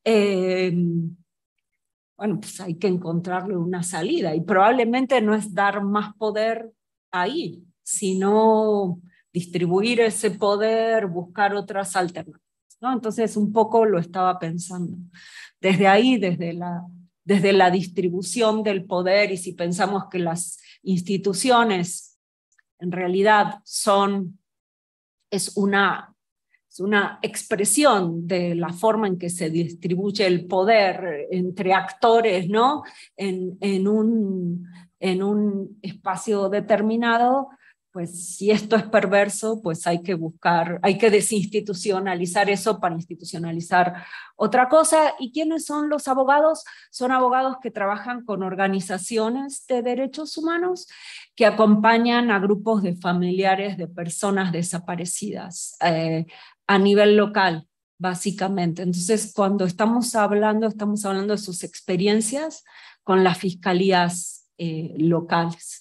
bueno, pues hay que encontrarle una salida y probablemente no es dar más poder ahí, sino distribuir ese poder, buscar otras alternativas, ¿no? Entonces un poco lo estaba pensando. Desde ahí, desde la distribución del poder, y si pensamos que las instituciones en realidad es una expresión de la forma en que se distribuye el poder entre actores, ¿no? en un espacio determinado, pues si esto es perverso, pues hay que desinstitucionalizar eso para institucionalizar otra cosa. ¿Y quiénes son los abogados? Son abogados que trabajan con organizaciones de derechos humanos que acompañan a grupos de familiares de personas desaparecidas a nivel local, básicamente. Entonces, cuando estamos hablando de sus experiencias con las fiscalías locales.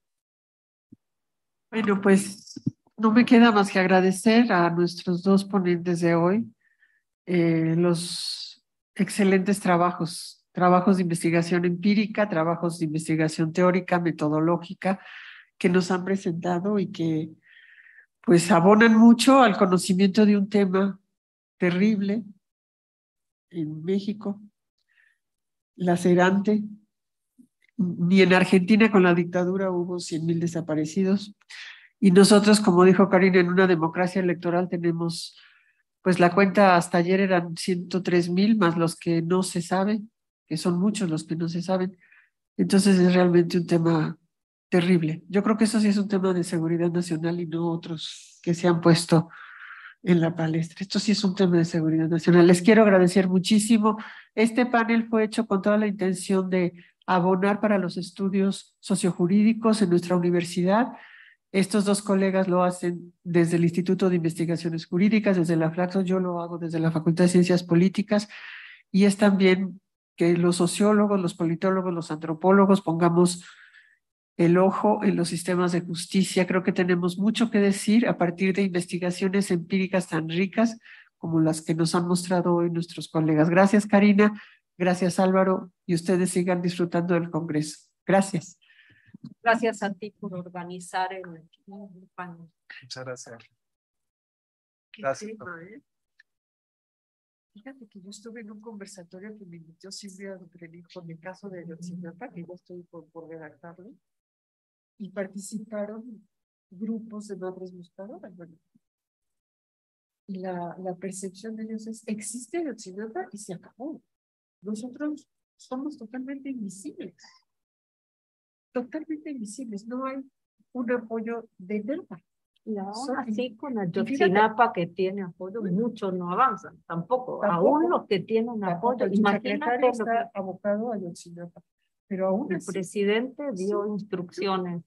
Bueno, pues no me queda más que agradecer a nuestros dos ponentes de hoy los excelentes trabajos de investigación empírica, trabajos de investigación teórica, metodológica, que nos han presentado y que pues abonan mucho al conocimiento de un tema terrible en México, lacerante. Ni en Argentina con la dictadura hubo 100,000 desaparecidos. Y nosotros, como dijo Karina, en una democracia electoral tenemos, pues la cuenta hasta ayer eran 103,000 más los que no se saben, que son muchos los que no se saben. Entonces es realmente un tema terrible. Yo creo que eso sí es un tema de seguridad nacional y no otros que se han puesto en la palestra. Esto sí es un tema de seguridad nacional. Les quiero agradecer muchísimo. Este panel fue hecho con toda la intención de abonar para los estudios sociojurídicos en nuestra universidad. Estos dos colegas lo hacen desde el Instituto de Investigaciones Jurídicas, desde la Flaxo, yo lo hago desde la Facultad de Ciencias Políticas, y es también que los sociólogos, los politólogos, los antropólogos pongamos el ojo en los sistemas de justicia. Creo que tenemos mucho que decir a partir de investigaciones empíricas tan ricas como las que nos han mostrado hoy nuestros colegas. Gracias, Karina. Gracias, Álvaro. Y ustedes sigan disfrutando del Congreso. Gracias. Gracias a ti por organizar el panel. Muchas gracias. Qué Gracias. tema, ¿eh? Fíjate que yo estuve en un conversatorio que me invitó Silvia Duprenijo en el caso de Ayotzinapa, que yo estoy por redactarlo, y participaron grupos de madres buscadoras. Bueno, y la percepción de ellos es, existe Ayotzinapa y se acabó. Nosotros somos totalmente invisibles, no hay un apoyo de nada. Y aún Son- así, con y Ayotzinapa, que tiene apoyo, muchos no avanzan, tampoco. Tampoco. Aún los que tienen Tampoco apoyo, el imagínate secretario lo que está abocado a Ayotzinapa, pero aún el así presidente dio instrucciones.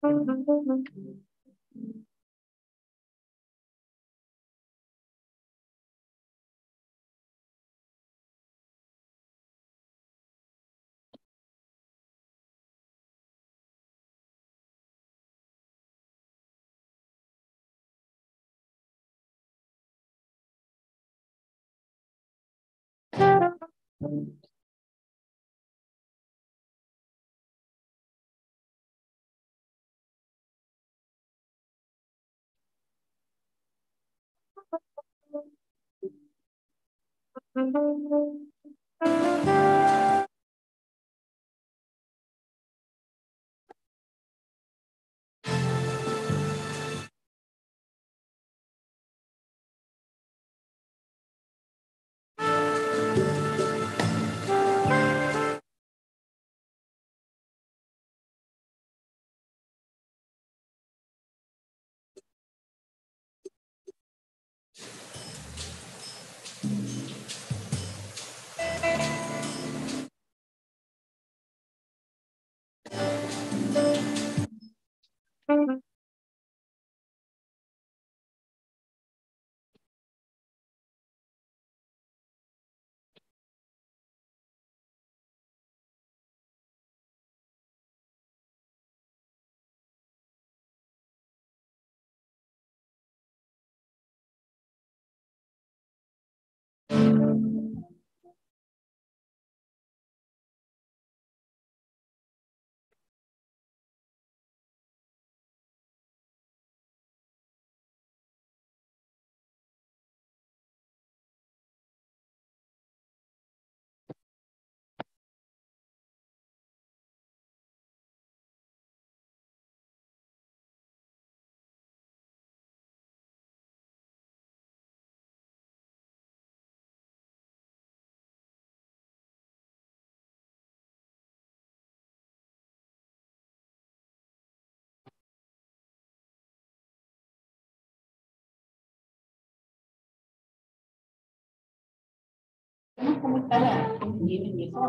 ¿Cómo está la bien eso?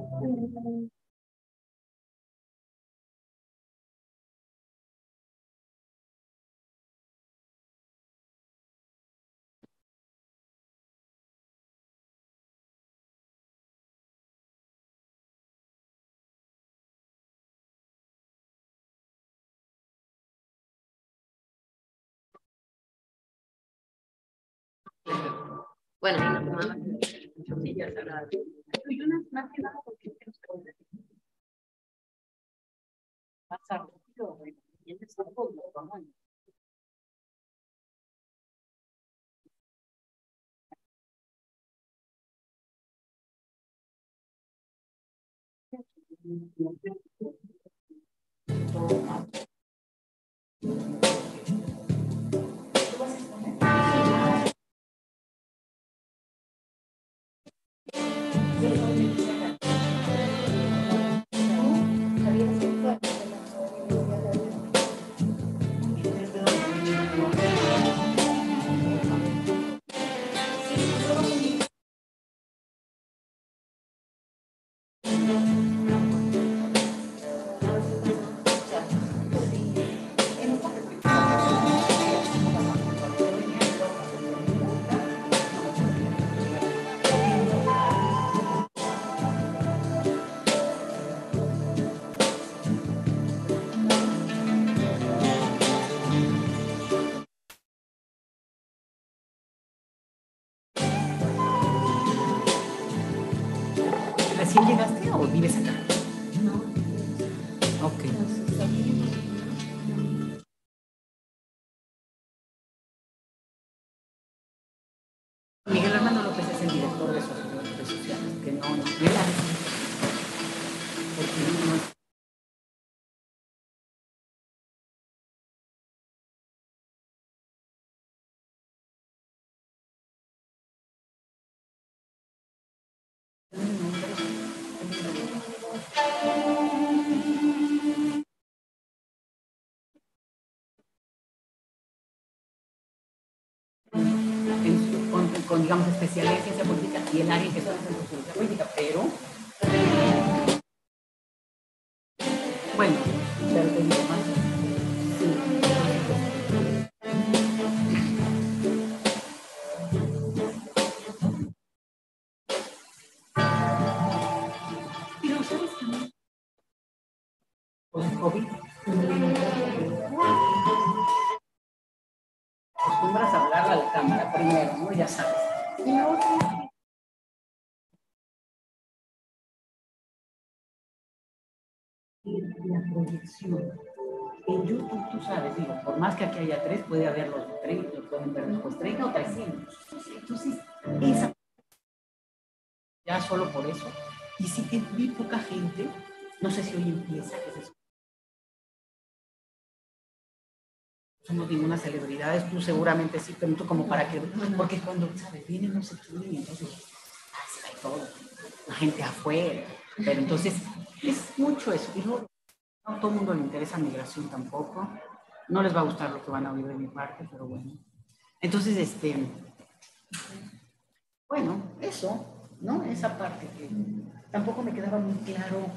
Bueno, sí, ya se agradece. Yo más que nada porque pasa rápido, y es algo normal. ¿Recién llegaste o vives acá? No. Ok. Miguel Armando López es el director de redes sociales, que no porque no. Con digamos, especialidad en ciencia política y el área en que son en ciencia política, pero bueno, pero te digo más. Acostumbras a hablarle a la cámara primero, ¿no? Ya sabes. Y la otra la proyección. En YouTube, tú sabes, digo, por más que aquí haya 3, puede haber los 30, pueden ver después 30 o 300. Entonces, esa, ya solo por eso. Y sí que vi poca gente, no sé si hoy empieza, que es eso. Somos ninguna celebridades, tú seguramente sí, pero tú como para que, porque cuando, ¿sabes? Viene no sé quién, entonces, se cae todo, la gente afuera, pero entonces, es mucho eso, y luego, no a todo el mundo le interesa migración tampoco, no les va a gustar lo que van a oír de mi parte, pero bueno. Entonces, bueno, eso, ¿no? Esa parte que tampoco me quedaba muy claro.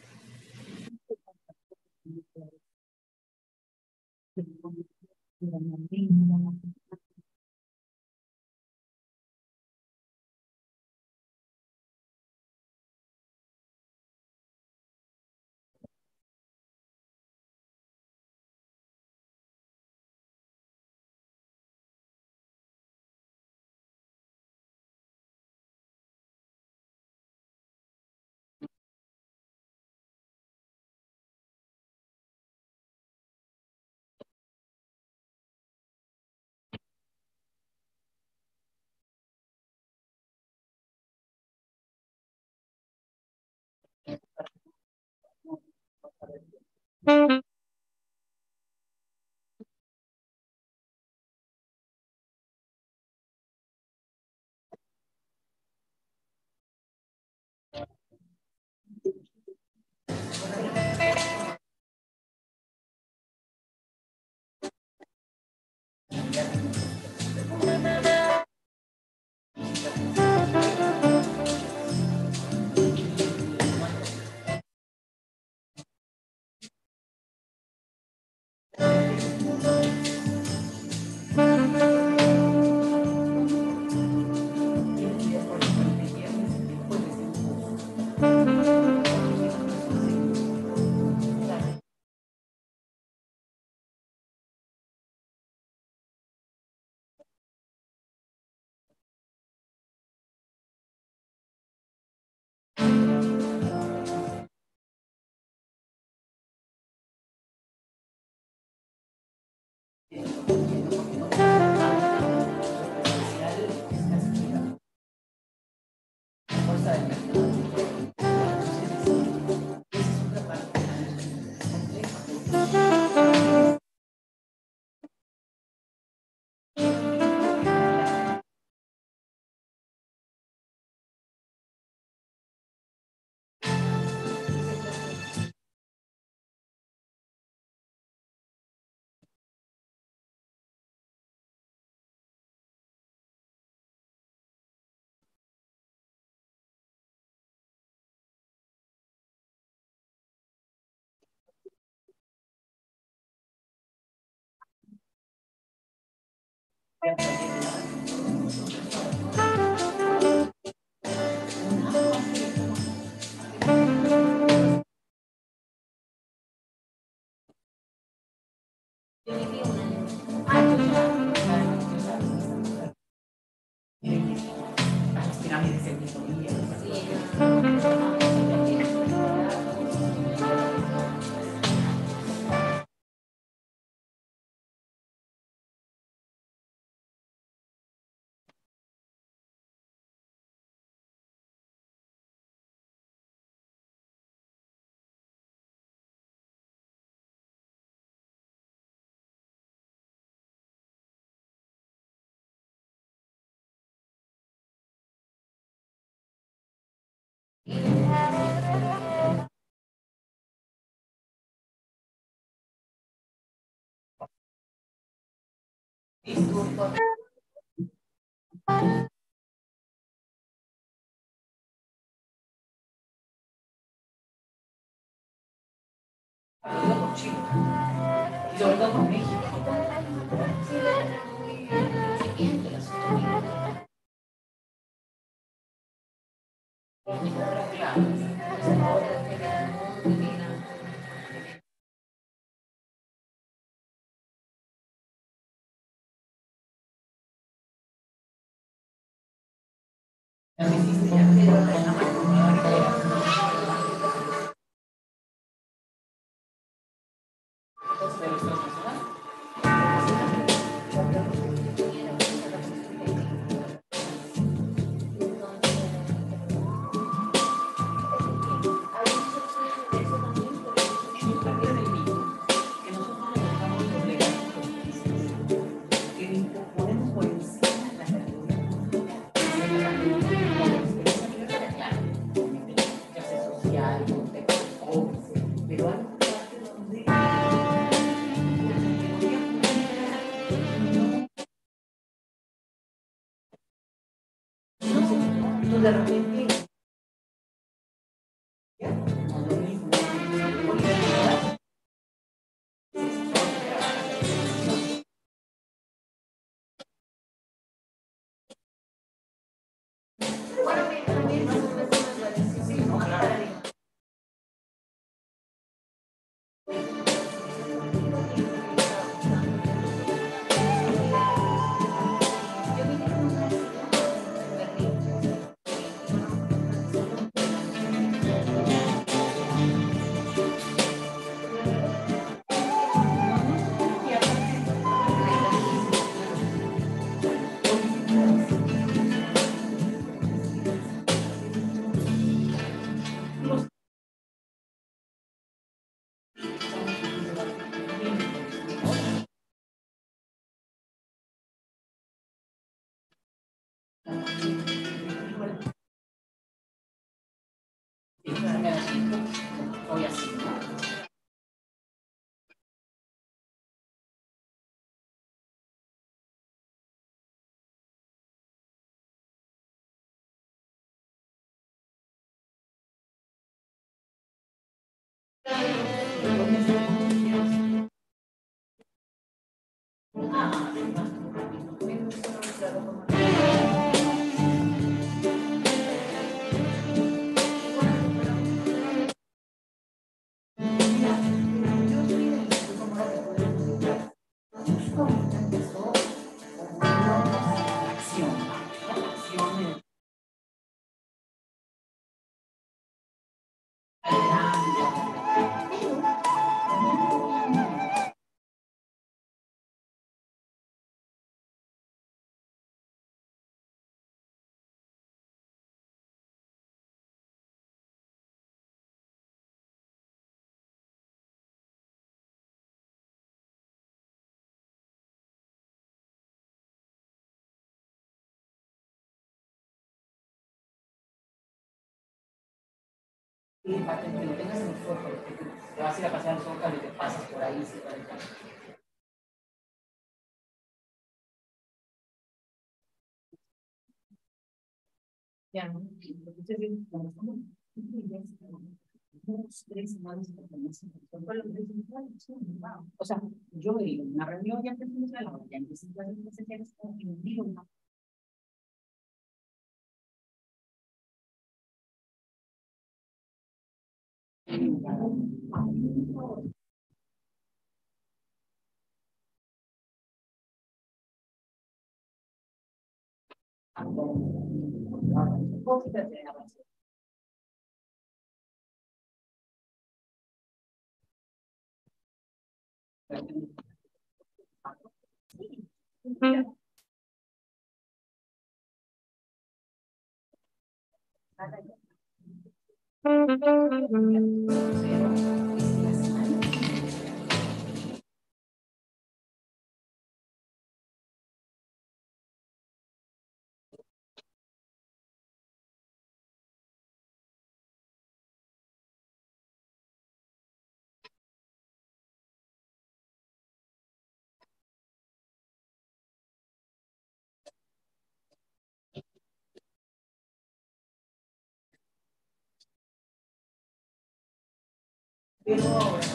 Las pirámides del mismo día. Y sobre todo con México. Claro. Ya me hiciste, ya me dio la mano. De repente, hoy así, ¿no? Y para que lo tengas en el Zócalo, te vas a ir a pasear al Zócalo y te pasas por ahí. Sí, por ahí. Ya, ¿no? Entonces, como estamos, dos, tres semanas, o sea, yo he ido a una reunión ya que fuimos a la hora, ya empecé a hacer esto y me digo, pero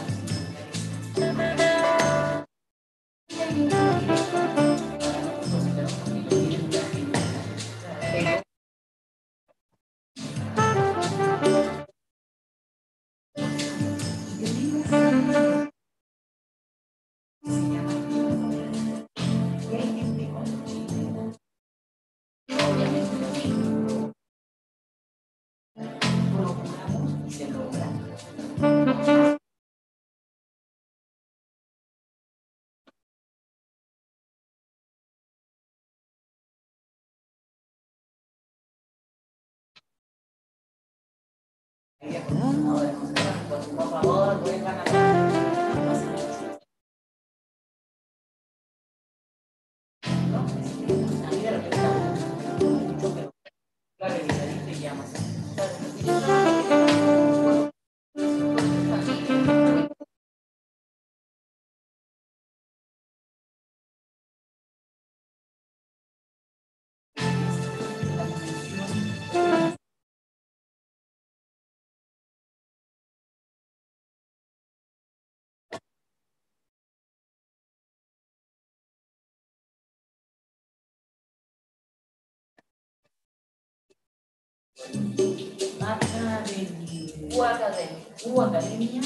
ahora Por favor, vuelvan a... ¿no? A mí de repente mucho, pero la revisadita y llamas. Academia.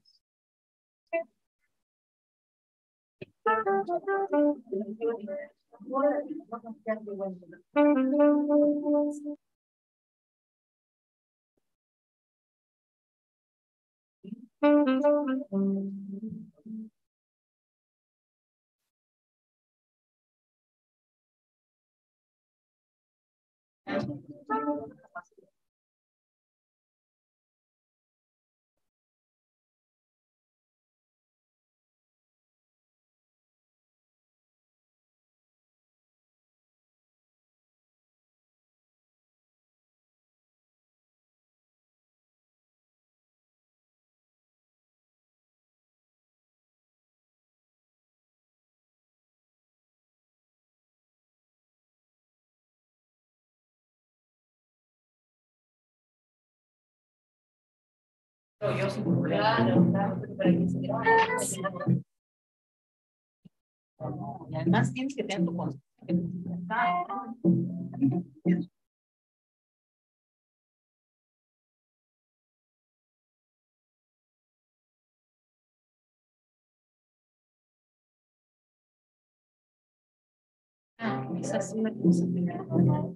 Yo sin problema. Y además tienes que tener tu conciencia. Esa es una cosa que...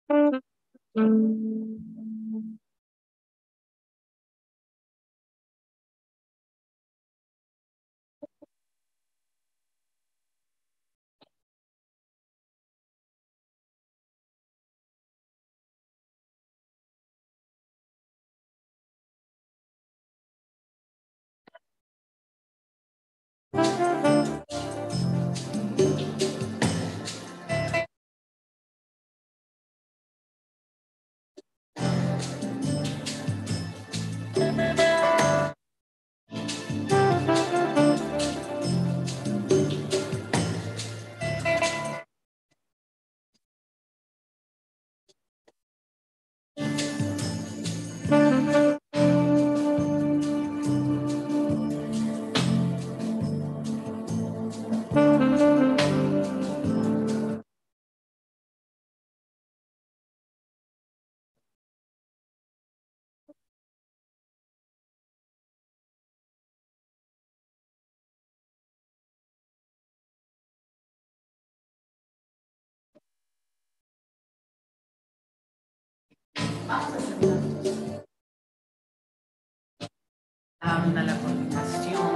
Anda la coordinación.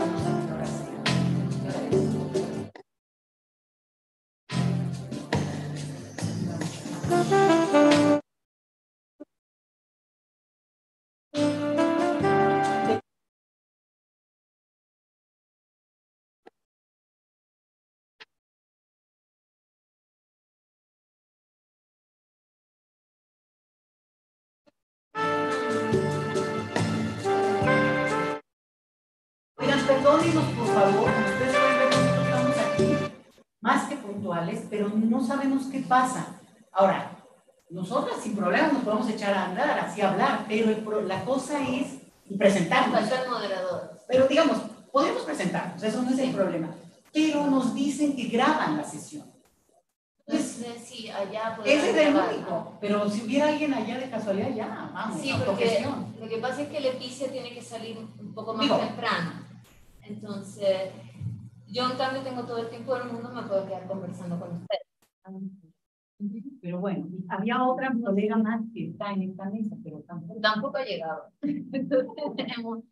Oigan, perdónenos por favor, como ustedes pueden ver, nosotros estamos aquí más que puntuales, pero no sabemos qué pasa. Ahora, nosotras sin problemas nos podemos echar a andar, así a hablar, pero la cosa es presentarnos. Falta el moderador. Pero digamos, podemos presentarnos, eso no es el problema. Pero nos dicen que graban la sesión. Entonces, Sí, allá ese es el grabar, único. ¿no? Pero si hubiera alguien allá de casualidad, ya, vamos, Sí, porque autogestión. lo que pasa es que Leticia tiene que salir un poco más Digo. temprano. Entonces, yo en cambio tengo todo el tiempo del mundo, me puedo quedar conversando con ustedes. Pero bueno, había otra colega más que está en esta mesa, pero Tampoco ha llegado. Entonces, tenemos...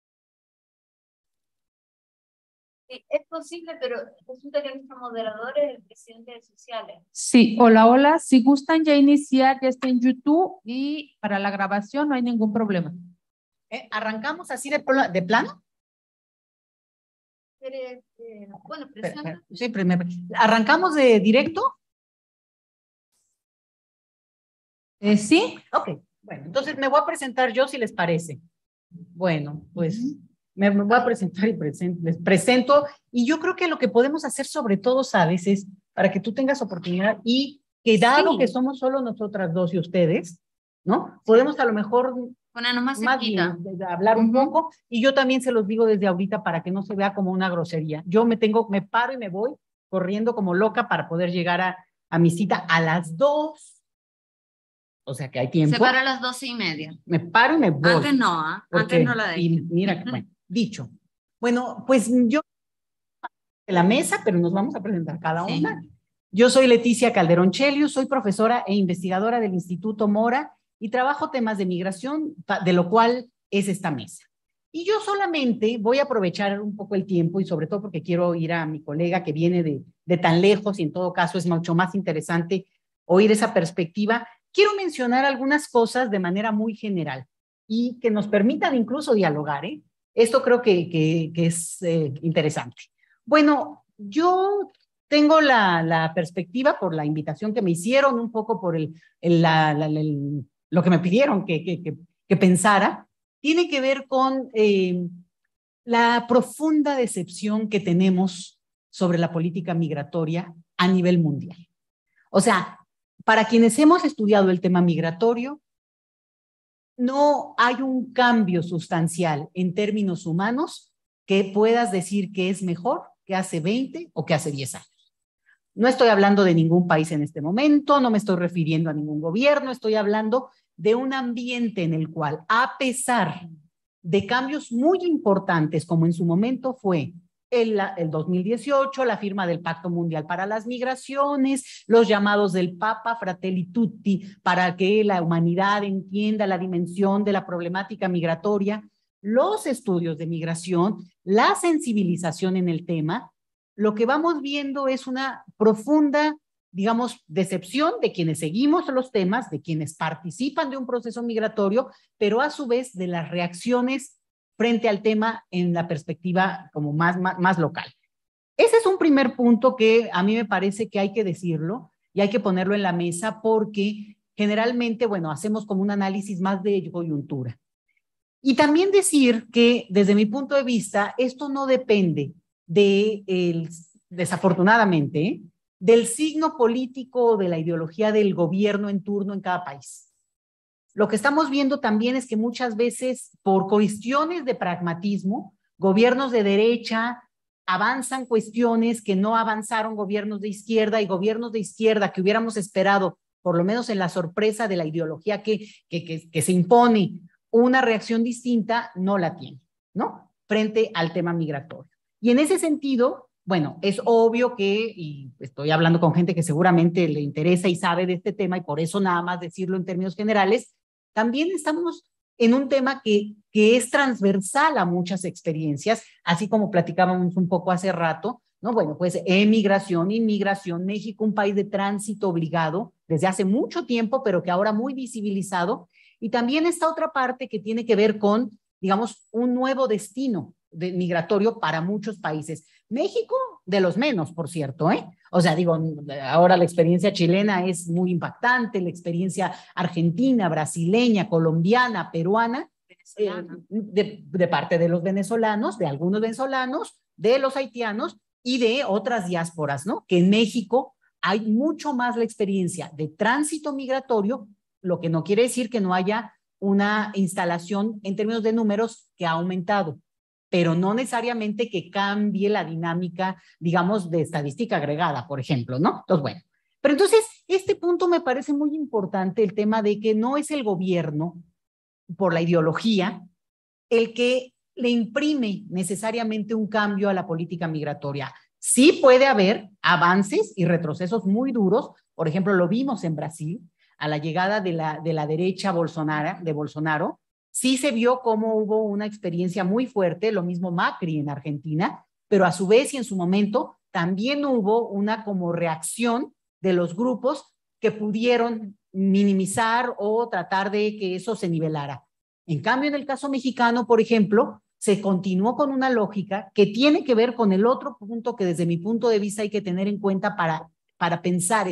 Sí, es posible, pero resulta que nuestro moderador es el presidente de Sociales. Sí, hola, hola. Si gustan ya iniciar, ya está en YouTube y para la grabación no hay ningún problema. ¿Arrancamos así de plano? Bueno, presenta. Sí, primero. ¿Arrancamos de directo? Sí. Ok, bueno, entonces me voy a presentar yo si les parece. Bueno, pues me voy a presentar y les presento. Y yo creo que lo que podemos hacer sobre todo, ¿sabes? Es para que tú tengas oportunidad y que dado que somos solo nosotras dos y ustedes, ¿no? Podemos a lo mejor Ponernos más más cerquita. bien de hablar un poco, y yo también se los digo desde ahorita para que no se vea como una grosería. Yo me paro y me voy corriendo como loca para poder llegar a mi cita a las 2. O sea que hay tiempo. Se para a las 12:30. Me paro y me voy. Antes no, ¿ah? Antes no la dejo. Y mira, bueno, dicho. Bueno, pues yo de la mesa, pero nos vamos a presentar cada una. Yo soy Leticia Calderón Chelius, soy profesora e investigadora del Instituto Mora y trabajo temas de migración, de lo cual es esta mesa. Y yo solamente voy a aprovechar un poco el tiempo y sobre todo porque quiero oír a mi colega que viene de tan lejos y en todo caso es mucho más interesante oír esa perspectiva. Quiero mencionar algunas cosas de manera muy general y que nos permitan incluso dialogar, ¿eh? Esto creo que es interesante. Bueno, yo tengo la perspectiva por la invitación que me hicieron, un poco por lo que me pidieron que pensara, tiene que ver con la profunda decepción que tenemos sobre la política migratoria a nivel mundial. O sea, para quienes hemos estudiado el tema migratorio, no hay un cambio sustancial en términos humanos que puedas decir que es mejor que hace 20 o que hace 10 años. No estoy hablando de ningún país en este momento, no me estoy refiriendo a ningún gobierno, estoy hablando de un ambiente en el cual, a pesar de cambios muy importantes, como en su momento fue el 2018, la firma del Pacto Mundial para las Migraciones, los llamados del Papa Fratelli Tutti para que la humanidad entienda la dimensión de la problemática migratoria, los estudios de migración, la sensibilización en el tema. Lo que vamos viendo es una profunda, digamos, decepción de quienes seguimos los temas, de quienes participan de un proceso migratorio, pero a su vez de las reacciones frente al tema en la perspectiva como más local. Ese es un primer punto que a mí me parece que hay que decirlo y hay que ponerlo en la mesa porque generalmente, bueno, hacemos como un análisis más de coyuntura. Y también decir que desde mi punto de vista, esto no depende desafortunadamente, del signo político o de la ideología del gobierno en turno en cada país. Lo que estamos viendo también es que muchas veces, por cuestiones de pragmatismo, gobiernos de derecha avanzan cuestiones que no avanzaron gobiernos de izquierda y gobiernos de izquierda que hubiéramos esperado, por lo menos en la sorpresa de la ideología que se impone, una reacción distinta, no la tiene, ¿no? Frente al tema migratorio. Y en ese sentido, bueno, es obvio que, y estoy hablando con gente que seguramente le interesa y sabe de este tema, y por eso nada más decirlo en términos generales, también estamos en un tema que es transversal a muchas experiencias, así como platicábamos un poco hace rato, ¿no? Bueno, pues emigración, inmigración, México, un país de tránsito obligado desde hace mucho tiempo, pero que ahora muy visibilizado, y también esta otra parte que tiene que ver con, digamos, un nuevo destino migratorio para muchos países. México, de los menos, por cierto, ¿eh? O sea, digo, ahora la experiencia chilena es muy impactante, la experiencia argentina, brasileña, colombiana, peruana, de parte de los venezolanos, de algunos venezolanos, de los haitianos y de otras diásporas, ¿no? Que en México hay mucho más la experiencia de tránsito migratorio, lo que no quiere decir que no haya una instalación en términos de números que ha aumentado, pero no necesariamente que cambie la dinámica, digamos, de estadística agregada, por ejemplo, ¿no? Entonces, bueno, pero entonces este punto me parece muy importante, el tema de que no es el gobierno, por la ideología, el que le imprime necesariamente un cambio a la política migratoria. Sí puede haber avances y retrocesos muy duros, por ejemplo, lo vimos en Brasil, a la llegada de la derecha de Bolsonaro, sí se vio cómo hubo una experiencia muy fuerte, lo mismo Macri en Argentina, pero a su vez y en su momento también hubo una como reacción de los grupos que pudieron minimizar o tratar de que eso se nivelara. En cambio, en el caso mexicano, por ejemplo, se continuó con una lógica que tiene que ver con el otro punto que desde mi punto de vista hay que tener en cuenta para pensar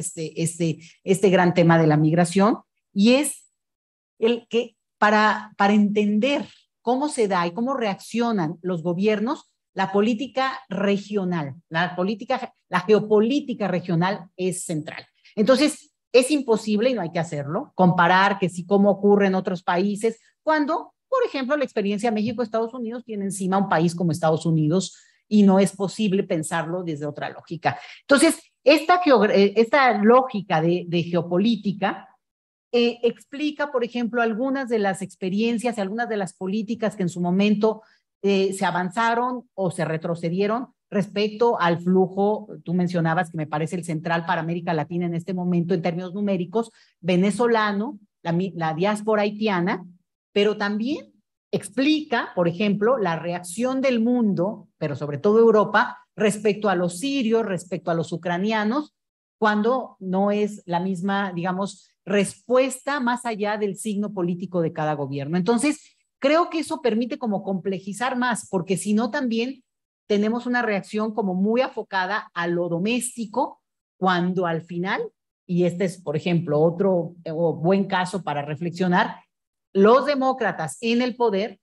este gran tema de la migración, y es el que para entender cómo se da y cómo reaccionan los gobiernos, la política regional, la geopolítica regional es central. Entonces, es imposible, y no hay que hacerlo, comparar que sí cómo ocurre en otros países, cuando, por ejemplo, la experiencia México-Estados Unidos tiene encima un país como Estados Unidos y no es posible pensarlo desde otra lógica. Entonces, esta lógica de geopolítica explica, por ejemplo, algunas de las experiencias y algunas de las políticas que en su momento se avanzaron o se retrocedieron respecto al flujo, tú mencionabas que me parece el central para América Latina en este momento en términos numéricos, venezolano, la diáspora haitiana, pero también explica, por ejemplo, la reacción del mundo, pero sobre todo Europa, respecto a los sirios, respecto a los ucranianos, cuando no es la misma, digamos, respuesta más allá del signo político de cada gobierno. Entonces, creo que eso permite como complejizar más, porque si no también tenemos una reacción como muy afocada a lo doméstico, cuando al final, y este es, por ejemplo, otro buen caso para reflexionar, los demócratas en el poder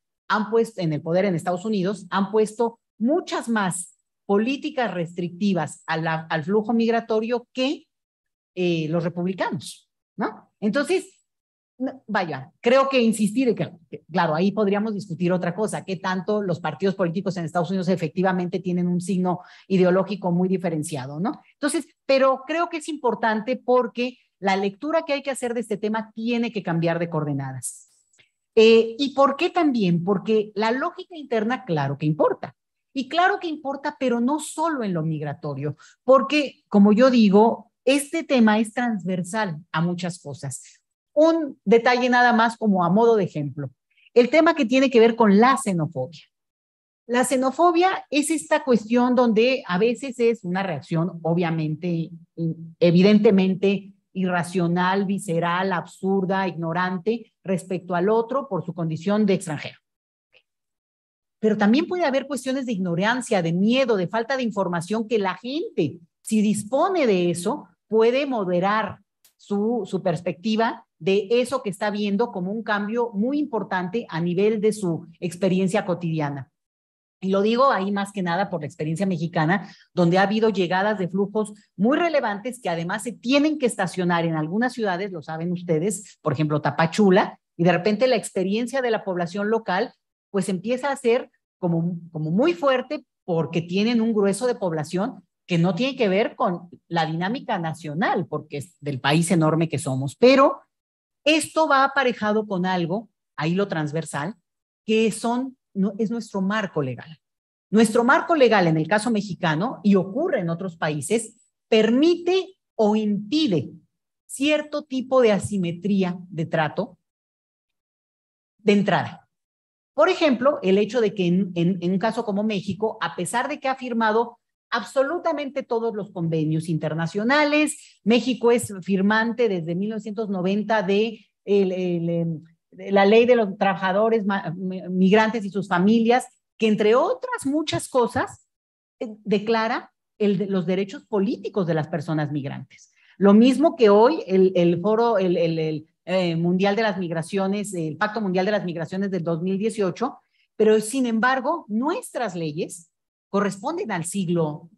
en Estados Unidos han puesto muchas más políticas restrictivas al flujo migratorio que los republicanos, ¿no? Entonces, vaya, creo que insistir, claro, ahí podríamos discutir otra cosa, qué tanto los partidos políticos en Estados Unidos efectivamente tienen un signo ideológico muy diferenciado, ¿no? Entonces, pero creo que es importante porque la lectura que hay que hacer de este tema tiene que cambiar de coordenadas. ¿Y por qué también? Porque la lógica interna, claro que importa. Y claro que importa, pero no solo en lo migratorio, porque, como yo digo, este tema es transversal a muchas cosas. Un detalle nada más como a modo de ejemplo. El tema que tiene que ver con la xenofobia. La xenofobia es esta cuestión donde a veces es una reacción obviamente, evidentemente irracional, visceral, absurda, ignorante respecto al otro por su condición de extranjero. Pero también puede haber cuestiones de ignorancia, de miedo, de falta de información que la gente, si dispone de eso, puede moderar su perspectiva de eso que está viendo como un cambio muy importante a nivel de su experiencia cotidiana. Y lo digo ahí más que nada por la experiencia mexicana, donde ha habido llegadas de flujos muy relevantes que además se tienen que estacionar en algunas ciudades, lo saben ustedes, por ejemplo, Tapachula, y de repente la experiencia de la población local pues empieza a ser como muy fuerte porque tienen un grueso de población que no tiene que ver con la dinámica nacional, porque es del país enorme que somos, pero esto va aparejado con algo, ahí lo transversal, que es nuestro marco legal. Nuestro marco legal en el caso mexicano, y ocurre en otros países, permite o impide cierto tipo de asimetría de trato de entrada. Por ejemplo, el hecho de que en un caso como México, a pesar de que ha firmado absolutamente todos los convenios internacionales, México es firmante desde 1990 de la ley de los trabajadores migrantes y sus familias, que entre otras muchas cosas declara los derechos políticos de las personas migrantes. Lo mismo que hoy el foro, Mundial de las Migraciones, el Pacto Mundial de las Migraciones del 2018, pero sin embargo, nuestras leyes corresponden al siglo,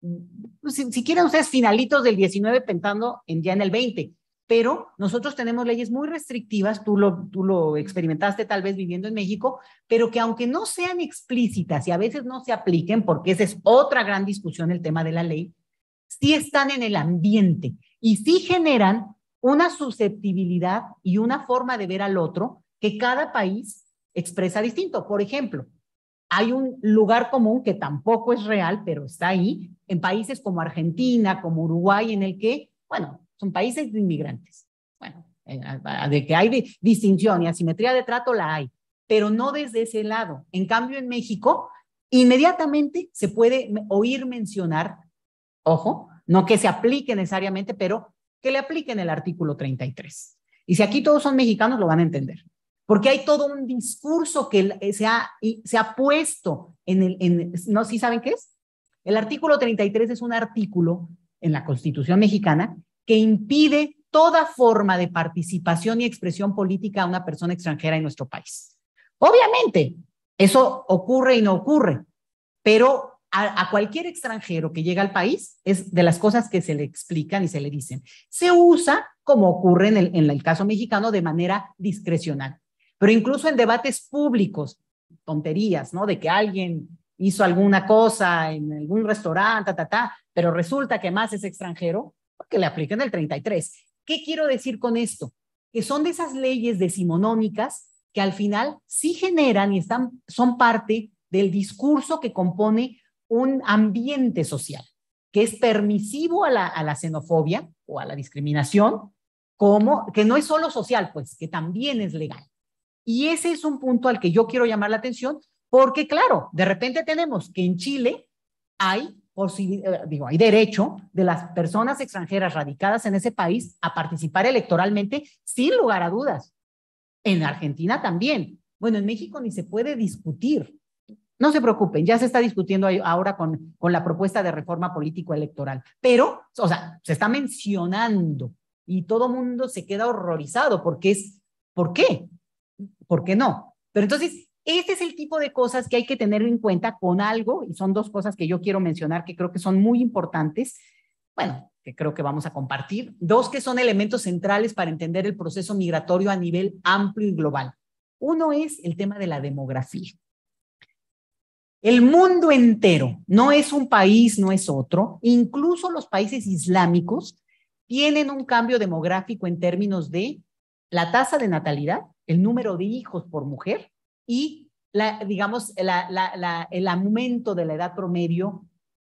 si quieren ustedes, finalitos del 19 pensando ya en el 20, pero nosotros tenemos leyes muy restrictivas, tú lo experimentaste tal vez viviendo en México, pero que aunque no sean explícitas y a veces no se apliquen, porque esa es otra gran discusión, el tema de la ley, sí están en el ambiente y sí generan una susceptibilidad y una forma de ver al otro que cada país expresa distinto. Por ejemplo, hay un lugar común que tampoco es real, pero está ahí, en países como Argentina, como Uruguay, en el que, bueno, son países de inmigrantes. Bueno, de que hay distinción y asimetría de trato la hay, pero no desde ese lado. En cambio, en México, inmediatamente se puede oír mencionar, ojo, no que se aplique necesariamente, pero que le apliquen el artículo 33. Y si aquí todos son mexicanos, lo van a entender. Porque hay todo un discurso que se ha puesto ¿no? ¿Sí saben qué es? El artículo 33 es un artículo en la Constitución mexicana que impide toda forma de participación y expresión política a una persona extranjera en nuestro país. Obviamente, eso ocurre y no ocurre, pero a cualquier extranjero que llega al país, es de las cosas que se le explican y se le dicen. Se usa, como ocurre en el caso mexicano, de manera discrecional. Pero incluso en debates públicos, tonterías, ¿no? De que alguien hizo alguna cosa en algún restaurante, pero resulta que más es extranjero, que le apliquen el 33. ¿Qué quiero decir con esto? Que son de esas leyes decimonónicas que al final sí generan y son parte del discurso que compone un ambiente social, que es permisivo a la xenofobia o a la discriminación, que no es solo social, pues, que también es legal. Y ese es un punto al que yo quiero llamar la atención, porque claro, de repente tenemos que en Chile hay derecho de las personas extranjeras radicadas en ese país a participar electoralmente sin lugar a dudas. En Argentina también. Bueno, en México ni se puede discutir. No se preocupen, ya se está discutiendo ahora con la propuesta de reforma político-electoral, pero, o sea, se está mencionando y todo mundo se queda horrorizado porque ¿por qué? ¿Por qué no? Pero entonces, este es el tipo de cosas que hay que tener en cuenta con algo, y son dos cosas que yo quiero mencionar que creo que son muy importantes, bueno, que creo que vamos a compartir, dos que son elementos centrales para entender el proceso migratorio a nivel amplio y global. Uno es el tema de la demografía. El mundo entero, no es un país, no es otro, incluso los países islámicos tienen un cambio demográfico en términos de la tasa de natalidad, el número de hijos por mujer y digamos, el aumento de la edad promedio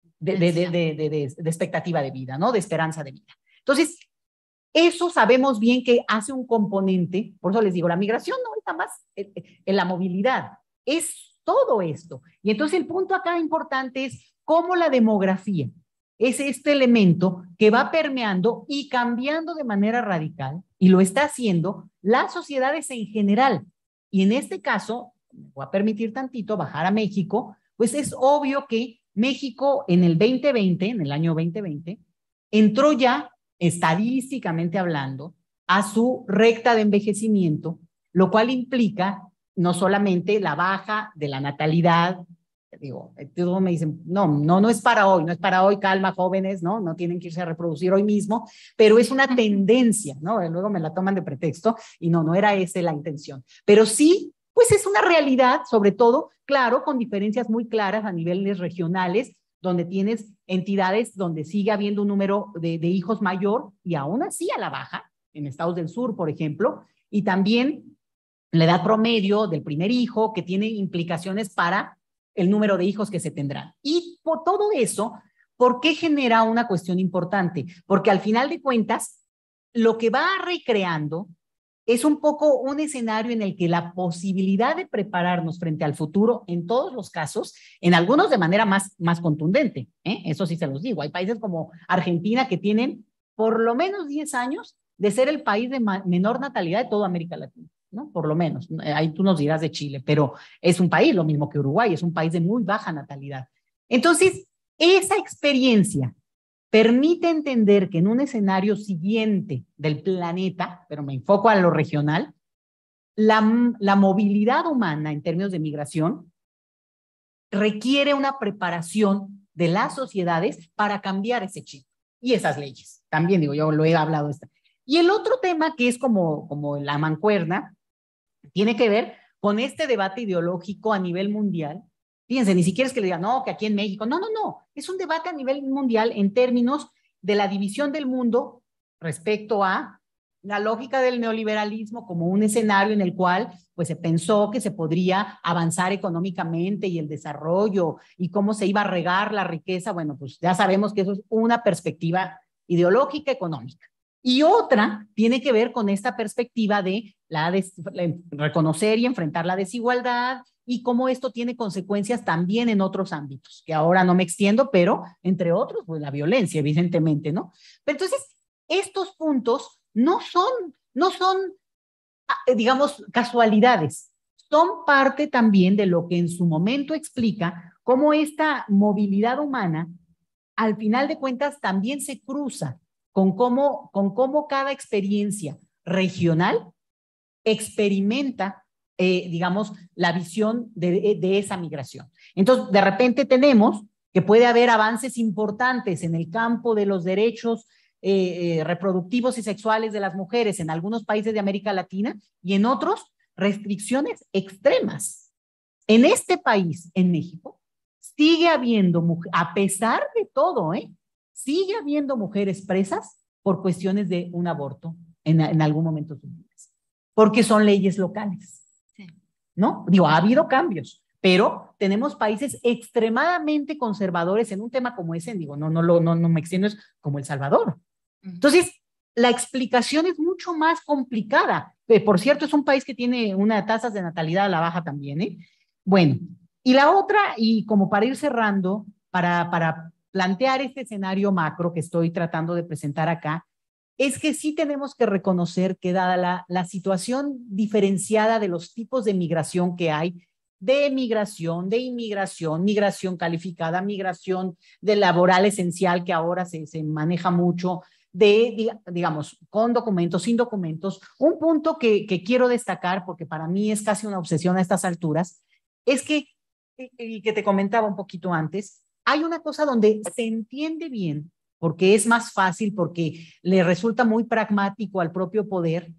de expectativa de vida, ¿no? De esperanza de vida. Entonces, eso sabemos bien que hace un componente, por eso les digo, la migración no es nada más en la movilidad, es todo esto. Y entonces el punto acá importante es cómo la demografía es este elemento que va permeando y cambiando de manera radical, y lo está haciendo las sociedades en general. Y en este caso, me voy a permitir tantito bajar a México, pues es obvio que México en el 2020, en el año 2020, entró ya, estadísticamente hablando, a su recta de envejecimiento, lo cual implica no solamente la baja de la natalidad. Digo, todos me dicen, no es para hoy, no es para hoy, calma, jóvenes, no tienen que irse a reproducir hoy mismo, pero es una tendencia, ¿no? Luego me la toman de pretexto y no era esa la intención. Pero sí, pues es una realidad, sobre todo, claro, con diferencias muy claras a niveles regionales, donde tienes entidades donde sigue habiendo un número de hijos mayor y aún así a la baja, en estados del sur, por ejemplo, y también la edad promedio del primer hijo, que tiene implicaciones para el número de hijos que se tendrán. Y por todo eso, ¿por qué genera una cuestión importante? Porque al final de cuentas, lo que va recreando es un poco un escenario en el que la posibilidad de prepararnos frente al futuro, en todos los casos, en algunos de manera más contundente, eso sí se los digo. Hay países como Argentina que tienen por lo menos 10 años de ser el país de menor natalidad de toda América Latina, ¿no? Por lo menos. Ahí tú nos dirás de Chile, pero es un país, lo mismo que Uruguay, es un país de muy baja natalidad. Entonces, esa experiencia permite entender que en un escenario siguiente del planeta, pero me enfoco a lo regional, la movilidad humana en términos de migración requiere una preparación de las sociedades para cambiar ese chip y esas leyes. También digo, yo lo he hablado. Y el otro tema que es como la mancuerna, tiene que ver con este debate ideológico a nivel mundial. Fíjense, ni siquiera es que le digan, no, que aquí en México. No. Es un debate a nivel mundial en términos de la división del mundo respecto a la lógica del neoliberalismo como un escenario en el cual pues se pensó que se podría avanzar económicamente y el desarrollo y cómo se iba a regar la riqueza. Bueno, pues ya sabemos que eso es una perspectiva ideológica económica. Y otra tiene que ver con esta perspectiva de reconocer y enfrentar la desigualdad y cómo esto tiene consecuencias también en otros ámbitos, que ahora no me extiendo, pero entre otros, pues la violencia, evidentemente, ¿no? Pero entonces, estos puntos no son, digamos, casualidades, son parte también de lo que en su momento explica cómo esta movilidad humana, al final de cuentas, también se cruza con cómo cada experiencia regional experimenta, digamos, la visión de esa migración. Entonces, de repente tenemos que puede haber avances importantes en el campo de los derechos reproductivos y sexuales de las mujeres en algunos países de América Latina y en otros restricciones extremas. En este país, en México, sigue habiendo, a pesar de todo, sigue habiendo mujeres presas por cuestiones de un aborto en algún momento de sus vidas, porque son leyes locales, sí. ¿No? Digo, ha habido cambios, pero tenemos países extremadamente conservadores en un tema como ese, digo, no me extiendo, es como El Salvador. Entonces, la explicación es mucho más complicada. Por cierto, es un país que tiene una tasa de natalidad a la baja también, Bueno, y la otra, y como para ir cerrando, para plantear este escenario macro que estoy tratando de presentar acá, es que sí tenemos que reconocer que dada la situación diferenciada de los tipos de migración que hay, de migración, de inmigración, migración calificada, migración de laboral esencial que ahora se maneja mucho, digamos, con documentos, sin documentos. Un punto que quiero destacar, porque para mí es casi una obsesión a estas alturas, es que, y que te comentaba un poquito antes, hay una cosa donde se entiende bien, porque es más fácil, porque le resulta muy pragmático al propio poder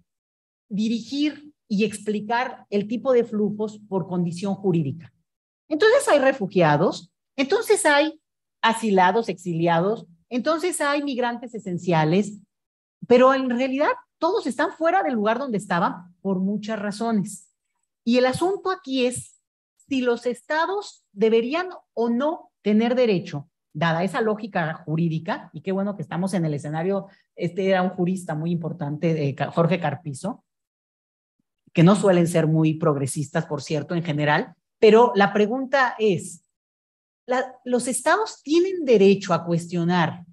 dirigir y explicar el tipo de flujos por condición jurídica. Entonces hay refugiados, entonces hay asilados, exiliados, entonces hay migrantes esenciales, pero en realidad todos están fuera del lugar donde estaban por muchas razones. Y el asunto aquí es si los estados deberían o no tener derecho, dada esa lógica jurídica, y qué bueno que estamos en el escenario, este era un jurista muy importante, Jorge Carpizo, que no suelen ser muy progresistas, por cierto, en general, pero la pregunta es, ¿los estados tienen derecho a cuestionar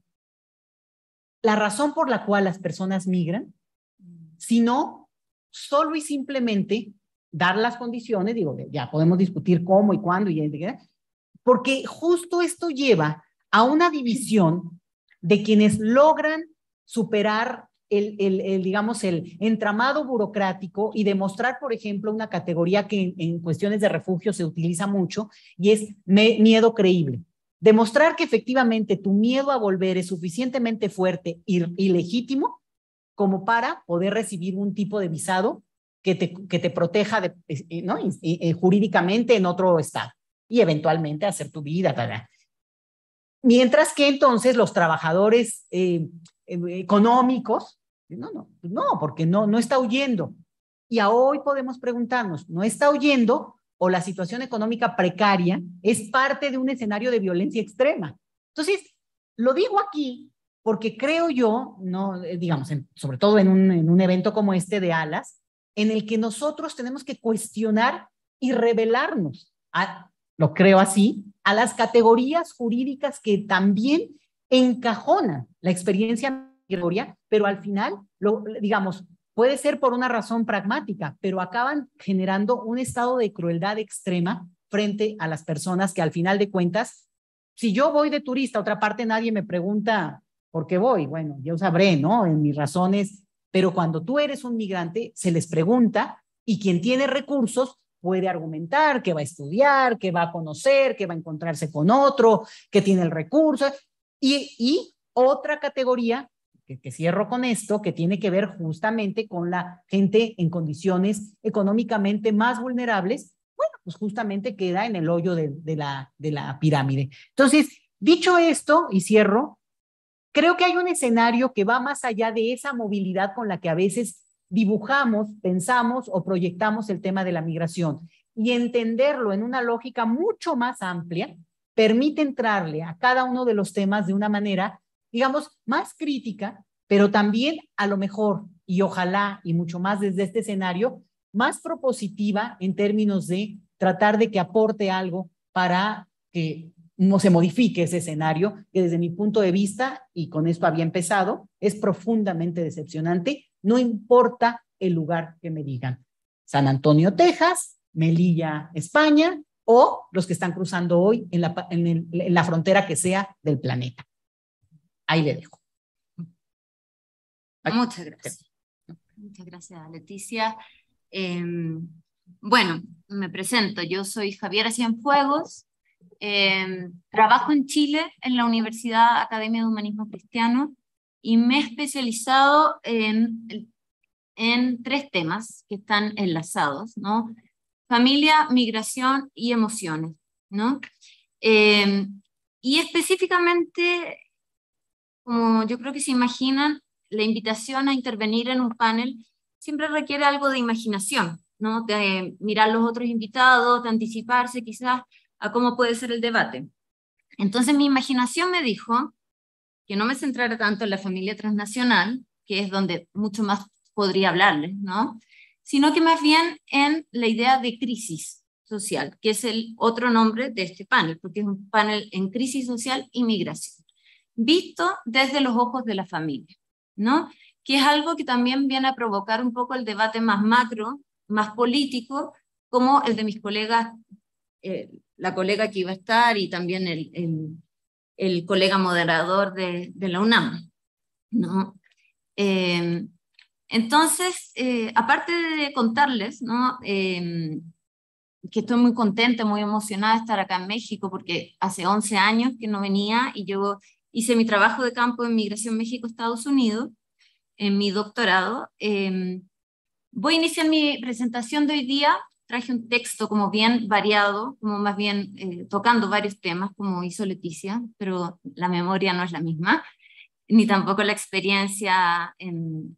la razón por la cual las personas migran? Si no, solo y simplemente dar las condiciones, digo, ya podemos discutir cómo y cuándo, porque justo esto lleva a una división de quienes logran superar digamos, el entramado burocrático y demostrar, por ejemplo, una categoría que en cuestiones de refugio se utiliza mucho, y es miedo creíble. Demostrar que efectivamente tu miedo a volver es suficientemente fuerte y legítimo como para poder recibir un tipo de visado que te proteja ¿no? Jurídicamente en otro estado y eventualmente hacer tu vida. Mientras que entonces los trabajadores económicos, no, porque no está huyendo. Y a hoy podemos preguntarnos, ¿no está huyendo o la situación económica precaria es parte de un escenario de violencia extrema? Entonces, lo digo aquí porque creo yo, no, digamos, sobre todo en un evento como este de ALAS, en el que nosotros tenemos que cuestionar y rebelarnos, lo creo así, a las categorías jurídicas que también encajonan la experiencia migratoria, pero al final, digamos, puede ser por una razón pragmática, pero acaban generando un estado de crueldad extrema frente a las personas que al final de cuentas, si yo voy de turista a otra parte, nadie me pregunta por qué voy. Bueno, yo sabré, ¿no? En mis razones, pero cuando tú eres un migrante, se les pregunta y quien tiene recursos puede argumentar que va a estudiar, que va a conocer, que va a encontrarse con otro, que tiene el recurso. Y otra categoría, que cierro con esto, que tiene que ver justamente con la gente en condiciones económicamente más vulnerables, bueno, pues justamente queda en el hoyo de la pirámide. Entonces, dicho esto, y cierro, creo que hay un escenario que va más allá de esa movilidad con la que a veces dibujamos, pensamos o proyectamos el tema de la migración, y entenderlo en una lógica mucho más amplia permite entrarle a cada uno de los temas de una manera, digamos, más crítica, pero también a lo mejor, y ojalá, y mucho más desde este escenario, más propositiva en términos de tratar de que aporte algo para que no se modifique ese escenario, que desde mi punto de vista, y con esto había empezado, es profundamente decepcionante, no importa el lugar que me digan. San Antonio, Texas, Melilla, España, o los que están cruzando hoy en la frontera que sea del planeta. Ahí le dejo. Muchas gracias. Muchas gracias, Leticia. Bueno, me presento. Yo soy Javiera Cienfuegos. Trabajo en Chile en la Universidad Academia de Humanismo Cristiano y me he especializado en 3 temas que están enlazados, ¿no? Familia, migración y emociones, ¿no? Y específicamente, como yo creo que se imaginan, la invitación a intervenir en un panel siempre requiere algo de imaginación, ¿no? De mirar los otros invitados, de anticiparse quizás a cómo puede ser el debate. Entonces mi imaginación me dijo que no me centrara tanto en la familia transnacional, que es donde mucho más podría hablarles, ¿no? Sino que más bien en la idea de crisis social, que es el otro nombre de este panel, porque es un panel en crisis social y migración, visto desde los ojos de la familia, ¿no? Que es algo que también viene a provocar un poco el debate más macro, más político, como el de mis colegas, la colega que iba a estar y también el colega moderador de la UNAM, ¿no? Entonces, aparte de contarles, ¿no? Que estoy muy contenta, muy emocionada de estar acá en México, porque hace 11 años que no venía y yo hice mi trabajo de campo en Migración México-Estados Unidos, en mi doctorado. Voy a iniciar mi presentación de hoy día. Traje un texto como bien variado, como más bien tocando varios temas, como hizo Leticia, pero la memoria no es la misma, ni tampoco la experiencia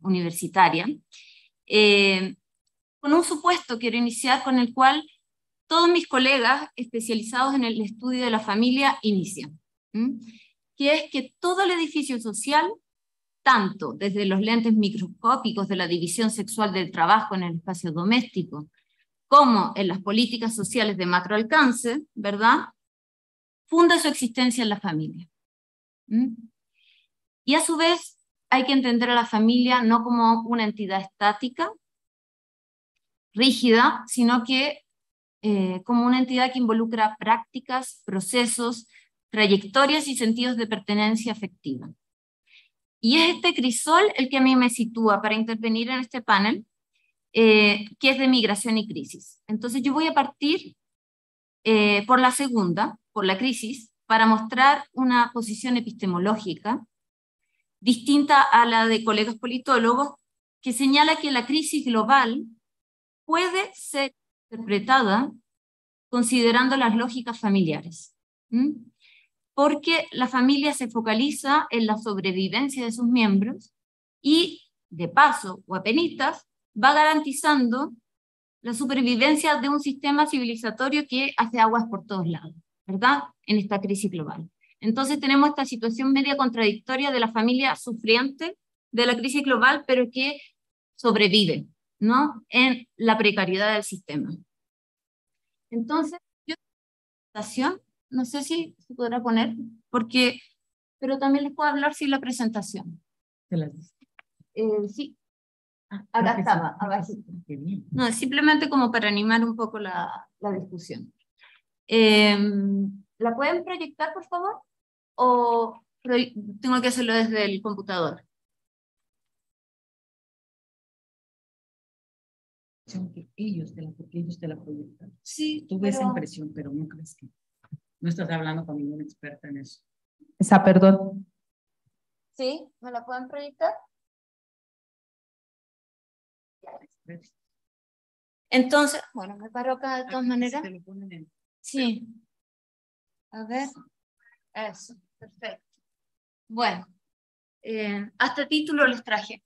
universitaria. Con un supuesto quiero iniciar con el cual todos mis colegas especializados en el estudio de la familia inician, que es que todo el edificio social, tanto desde los lentes microscópicos de la división sexual del trabajo en el espacio doméstico, como en las políticas sociales de macroalcance, ¿verdad?, funda su existencia en la familia. Y a su vez hay que entender a la familia no como una entidad estática, rígida, sino que como una entidad que involucra prácticas, procesos, trayectorias y sentidos de pertenencia afectiva. Y es este crisol el que a mí me sitúa para intervenir en este panel, que es de migración y crisis. Entonces yo voy a partir por la segunda, por la crisis, para mostrar una posición epistemológica distinta a la de colegas politólogos, que señala que la crisis global puede ser interpretada considerando las lógicas familiares. Porque la familia se focaliza en la sobrevivencia de sus miembros y, de paso o apenitas, va garantizando la supervivencia de un sistema civilizatorio que hace aguas por todos lados, ¿verdad?, en esta crisis global. Entonces tenemos esta situación media contradictoria de la familia sufriente de la crisis global, pero que sobrevive, ¿no?, en la precariedad del sistema. Entonces, no sé si se podrá poner, pero también les puedo hablar sin la presentación. Sí, acá estaba, abajo. No, es simplemente como para animar un poco la discusión. ¿La pueden proyectar, por favor? ¿O tengo que hacerlo desde el computador? Porque ellos te la proyectan. Sí, tú ves esa impresión, pero no crees que no estás hablando con ningún experta en eso. Perdón. ¿Sí? ¿Me la pueden proyectar? Entonces, bueno, me paro acá de todas maneras. Sí. A ver. Eso, perfecto. Bueno, hasta título les traje.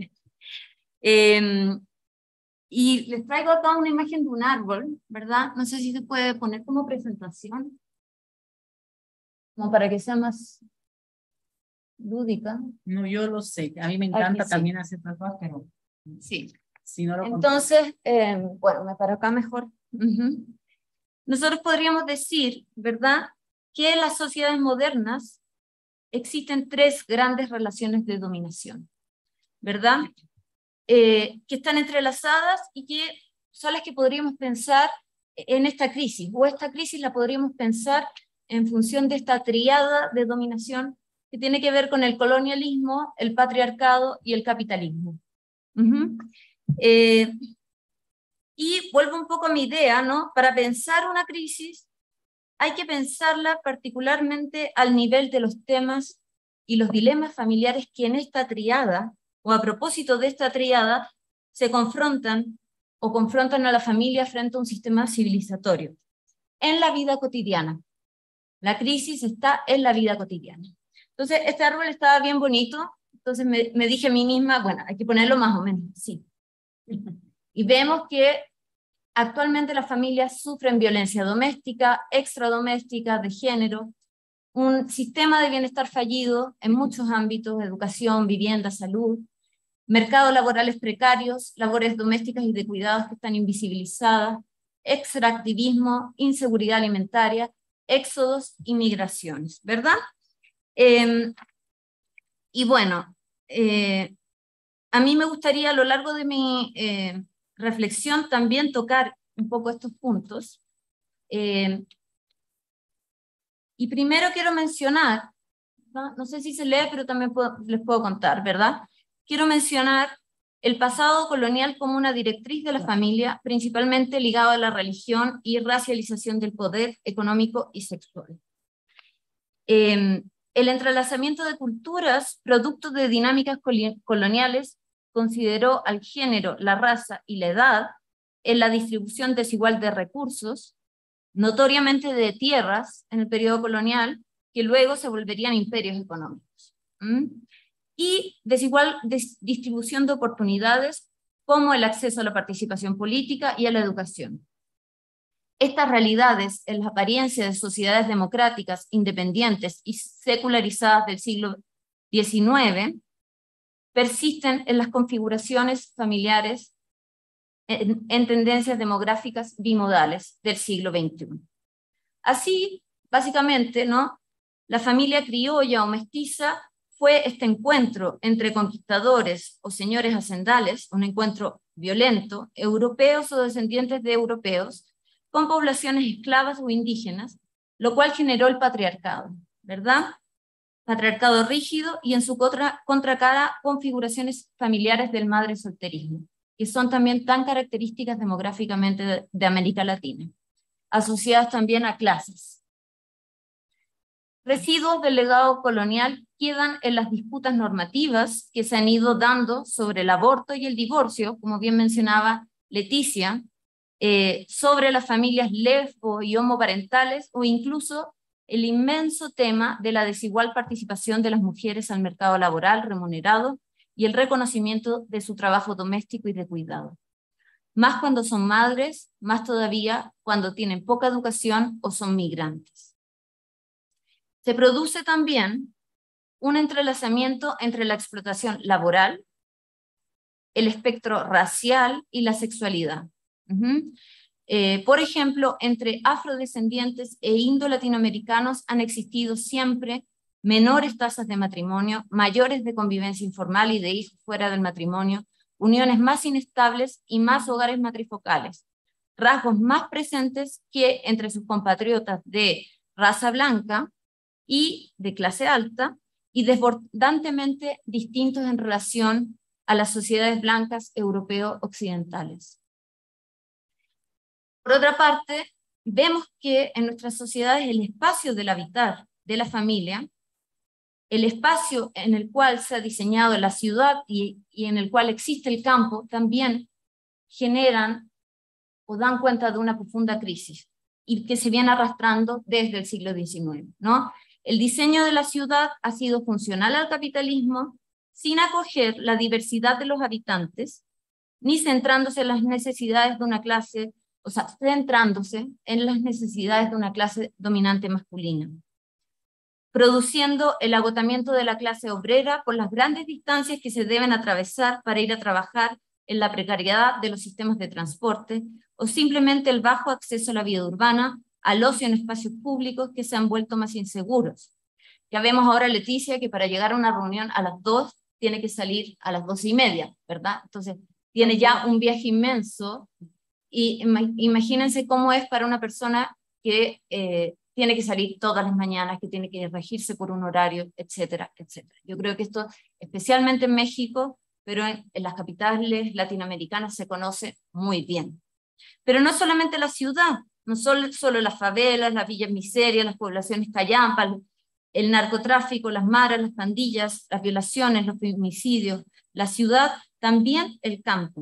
Y les traigo acá una imagen de un árbol, ¿verdad? No sé si se puede poner como presentación, como para que sea más lúdica. No, yo lo sé. A mí me encanta también hacer tatuajes, pero sí. Si no lo entonces, bueno, me paro acá mejor. Nosotros podríamos decir, ¿verdad?, que en las sociedades modernas existen tres grandes relaciones de dominación, ¿verdad?, que están entrelazadas y que son las que podríamos pensar en esta crisis, o esta crisis la podríamos pensar en función de esta tríada de dominación que tiene que ver con el colonialismo, el patriarcado y el capitalismo. Y vuelvo un poco a mi idea, ¿no? Para pensar una crisis hay que pensarla particularmente al nivel de los temas y los dilemas familiares que en esta tríada, o a propósito de esta tríada, se confrontan o confrontan a la familia frente a un sistema civilizatorio. En la vida cotidiana. La crisis está en la vida cotidiana. Entonces, este árbol estaba bien bonito, entonces me dije a mí misma, bueno, hay que ponerlo más o menos, sí. Y vemos que actualmente las familias sufren violencia doméstica, extradoméstica, de género, un sistema de bienestar fallido en muchos ámbitos, educación, vivienda, salud, mercados laborales precarios, labores domésticas y de cuidados que están invisibilizadas, extractivismo, inseguridad alimentaria, éxodos y migraciones, ¿verdad? Y bueno, a mí me gustaría a lo largo de mi reflexión también tocar un poco estos puntos. Y primero quiero mencionar, no sé si se lee, pero también les puedo contar, ¿verdad? Quiero mencionar el pasado colonial como una directriz de la familia, principalmente ligado a la religión y racialización del poder económico y sexual. El entrelazamiento de culturas, producto de dinámicas coloniales, consideró al género, la raza y la edad en la distribución desigual de recursos, notoriamente de tierras en el periodo colonial, que luego se volverían imperios económicos. Y desigual distribución de oportunidades, como el acceso a la participación política y a la educación. Estas realidades, en la apariencia de sociedades democráticas, independientes y secularizadas del siglo XIX, persisten en las configuraciones familiares en tendencias demográficas bimodales del siglo XXI. Así, básicamente, ¿no?, la familia criolla o mestiza fue este encuentro entre conquistadores o señores hacendales, un encuentro violento, europeos o descendientes de europeos, con poblaciones esclavas o indígenas, lo cual generó el patriarcado, ¿verdad? Patriarcado rígido y en su contracara configuraciones familiares del madre solterismo, que son también tan características demográficamente de América Latina, asociadas también a clases. Residuos del legado colonial quedan en las disputas normativas que se han ido dando sobre el aborto y el divorcio, como bien mencionaba Leticia, sobre las familias lesbo y homoparentales, o incluso el inmenso tema de la desigual participación de las mujeres al mercado laboral remunerado y el reconocimiento de su trabajo doméstico y de cuidado. Más cuando son madres, más todavía cuando tienen poca educación o son migrantes. Se produce también un entrelazamiento entre la explotación laboral, el espectro racial y la sexualidad. Por ejemplo, entre afrodescendientes e indo-latinoamericanos han existido siempre menores tasas de matrimonio, mayores de convivencia informal y de hijos fuera del matrimonio, uniones más inestables y más hogares matrifocales, rasgos más presentes que entre sus compatriotas de raza blanca y de clase alta, y desbordantemente distintos en relación a las sociedades blancas europeo-occidentales. Por otra parte, vemos que en nuestras sociedades el espacio del habitar de la familia, el espacio en el cual se ha diseñado la ciudad y en el cual existe el campo, también generan o dan cuenta de una profunda crisis y que se viene arrastrando desde el siglo XIX, ¿no? El diseño de la ciudad ha sido funcional al capitalismo sin acoger la diversidad de los habitantes, ni centrándose en las necesidades de una clase, o sea, centrándose en las necesidades de una clase dominante masculina, produciendo el agotamiento de la clase obrera por las grandes distancias que se deben atravesar para ir a trabajar, en la precariedad de los sistemas de transporte, o simplemente el bajo acceso a la vida urbana, al ocio en espacios públicos que se han vuelto más inseguros. Ya vemos ahora, Leticia, que para llegar a una reunión a las 2 tiene que salir a las 2:30, ¿verdad? Entonces, tiene ya un viaje inmenso, y imagínense cómo es para una persona que tiene que salir todas las mañanas, que tiene que regirse por un horario, etcétera, etcétera. Yo creo que esto, especialmente en México, pero en las capitales latinoamericanas se conoce muy bien. Pero no solamente la ciudad, no solo las favelas, las villas miserias, las poblaciones callampas, el narcotráfico, las maras, las pandillas, las violaciones, los femicidios, la ciudad, también el campo.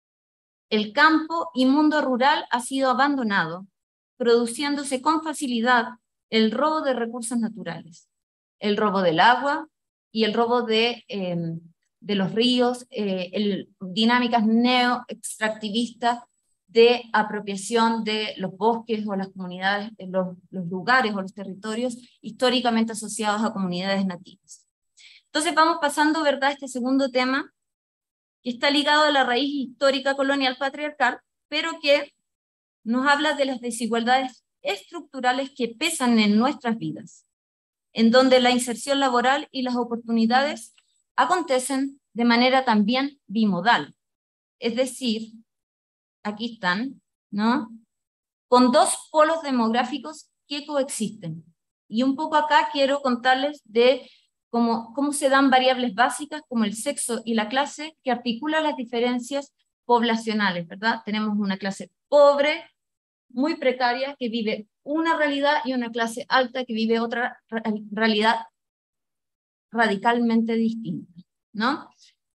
El campo y mundo rural ha sido abandonado, produciéndose con facilidad el robo de recursos naturales, el robo del agua y el robo de los ríos, dinámicas neo-extractivistas de apropiación de los bosques o las comunidades, los lugares o los territorios históricamente asociados a comunidades nativas. Entonces vamos pasando, ¿verdad?, a este segundo tema, que está ligado a la raíz histórica colonial patriarcal, pero que nos habla de las desigualdades estructurales que pesan en nuestras vidas, en donde la inserción laboral y las oportunidades acontecen de manera también bimodal, es decir, aquí están, ¿no?, con dos polos demográficos que coexisten. Y un poco acá quiero contarles de cómo se dan variables básicas como el sexo y la clase que articulan las diferencias poblacionales, ¿verdad? Tenemos una clase pobre, muy precaria, que vive una realidad, y una clase alta que vive otra realidad radicalmente distinta, ¿no?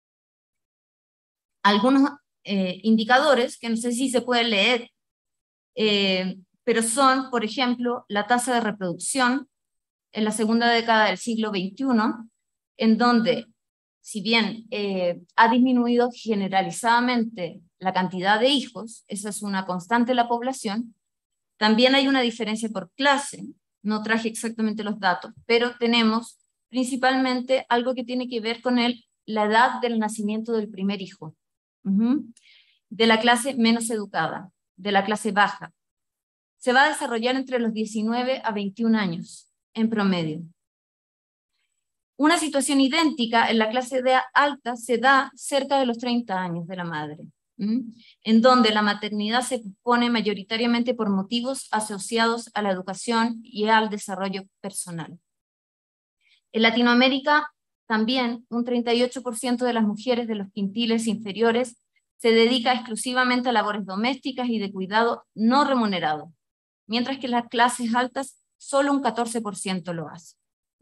Algunos indicadores que no sé si se pueden leer, pero son, por ejemplo, la tasa de reproducción en la segunda década del siglo XXI, en donde, si bien ha disminuido generalizadamente la cantidad de hijos, esa es una constante en la población, También hay una diferencia por clase, no traje exactamente los datos, pero tenemos principalmente algo que tiene que ver con la edad del nacimiento del primer hijo, de la clase menos educada, de la clase baja. Se va a desarrollar entre los 19 a 21 años, en promedio. Una situación idéntica en la clase alta se da cerca de los 30 años de la madre, en donde la maternidad se pone mayoritariamente por motivos asociados a la educación y al desarrollo personal. En Latinoamérica también un 38% de las mujeres de los quintiles inferiores se dedica exclusivamente a labores domésticas y de cuidado no remunerado, mientras que en las clases altas solo un 14% lo hace.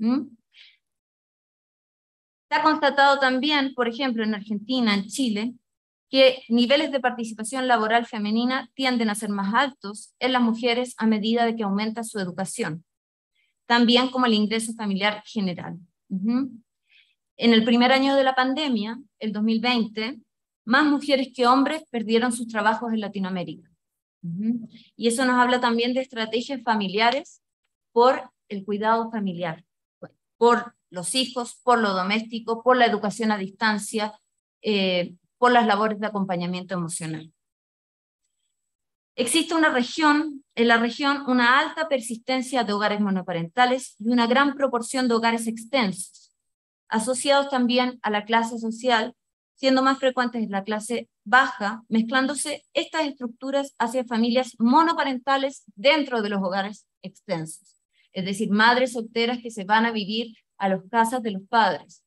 Se ha constatado también, por ejemplo, en Argentina, en Chile, que niveles de participación laboral femenina tienden a ser más altos en las mujeres a medida de que aumenta su educación, también como el ingreso familiar general. En el primer año de la pandemia, el 2020, más mujeres que hombres perdieron sus trabajos en Latinoamérica. Y eso nos habla también de estrategias familiares por el cuidado familiar, por los hijos, por lo doméstico, por la educación a distancia, por las labores de acompañamiento emocional. Existe en la región una alta persistencia de hogares monoparentales y una gran proporción de hogares extensos, asociados también a la clase social, siendo más frecuentes en la clase baja, mezclándose estas estructuras hacia familias monoparentales dentro de los hogares extensos, es decir, madres solteras que se van a vivir a las casas de los padres,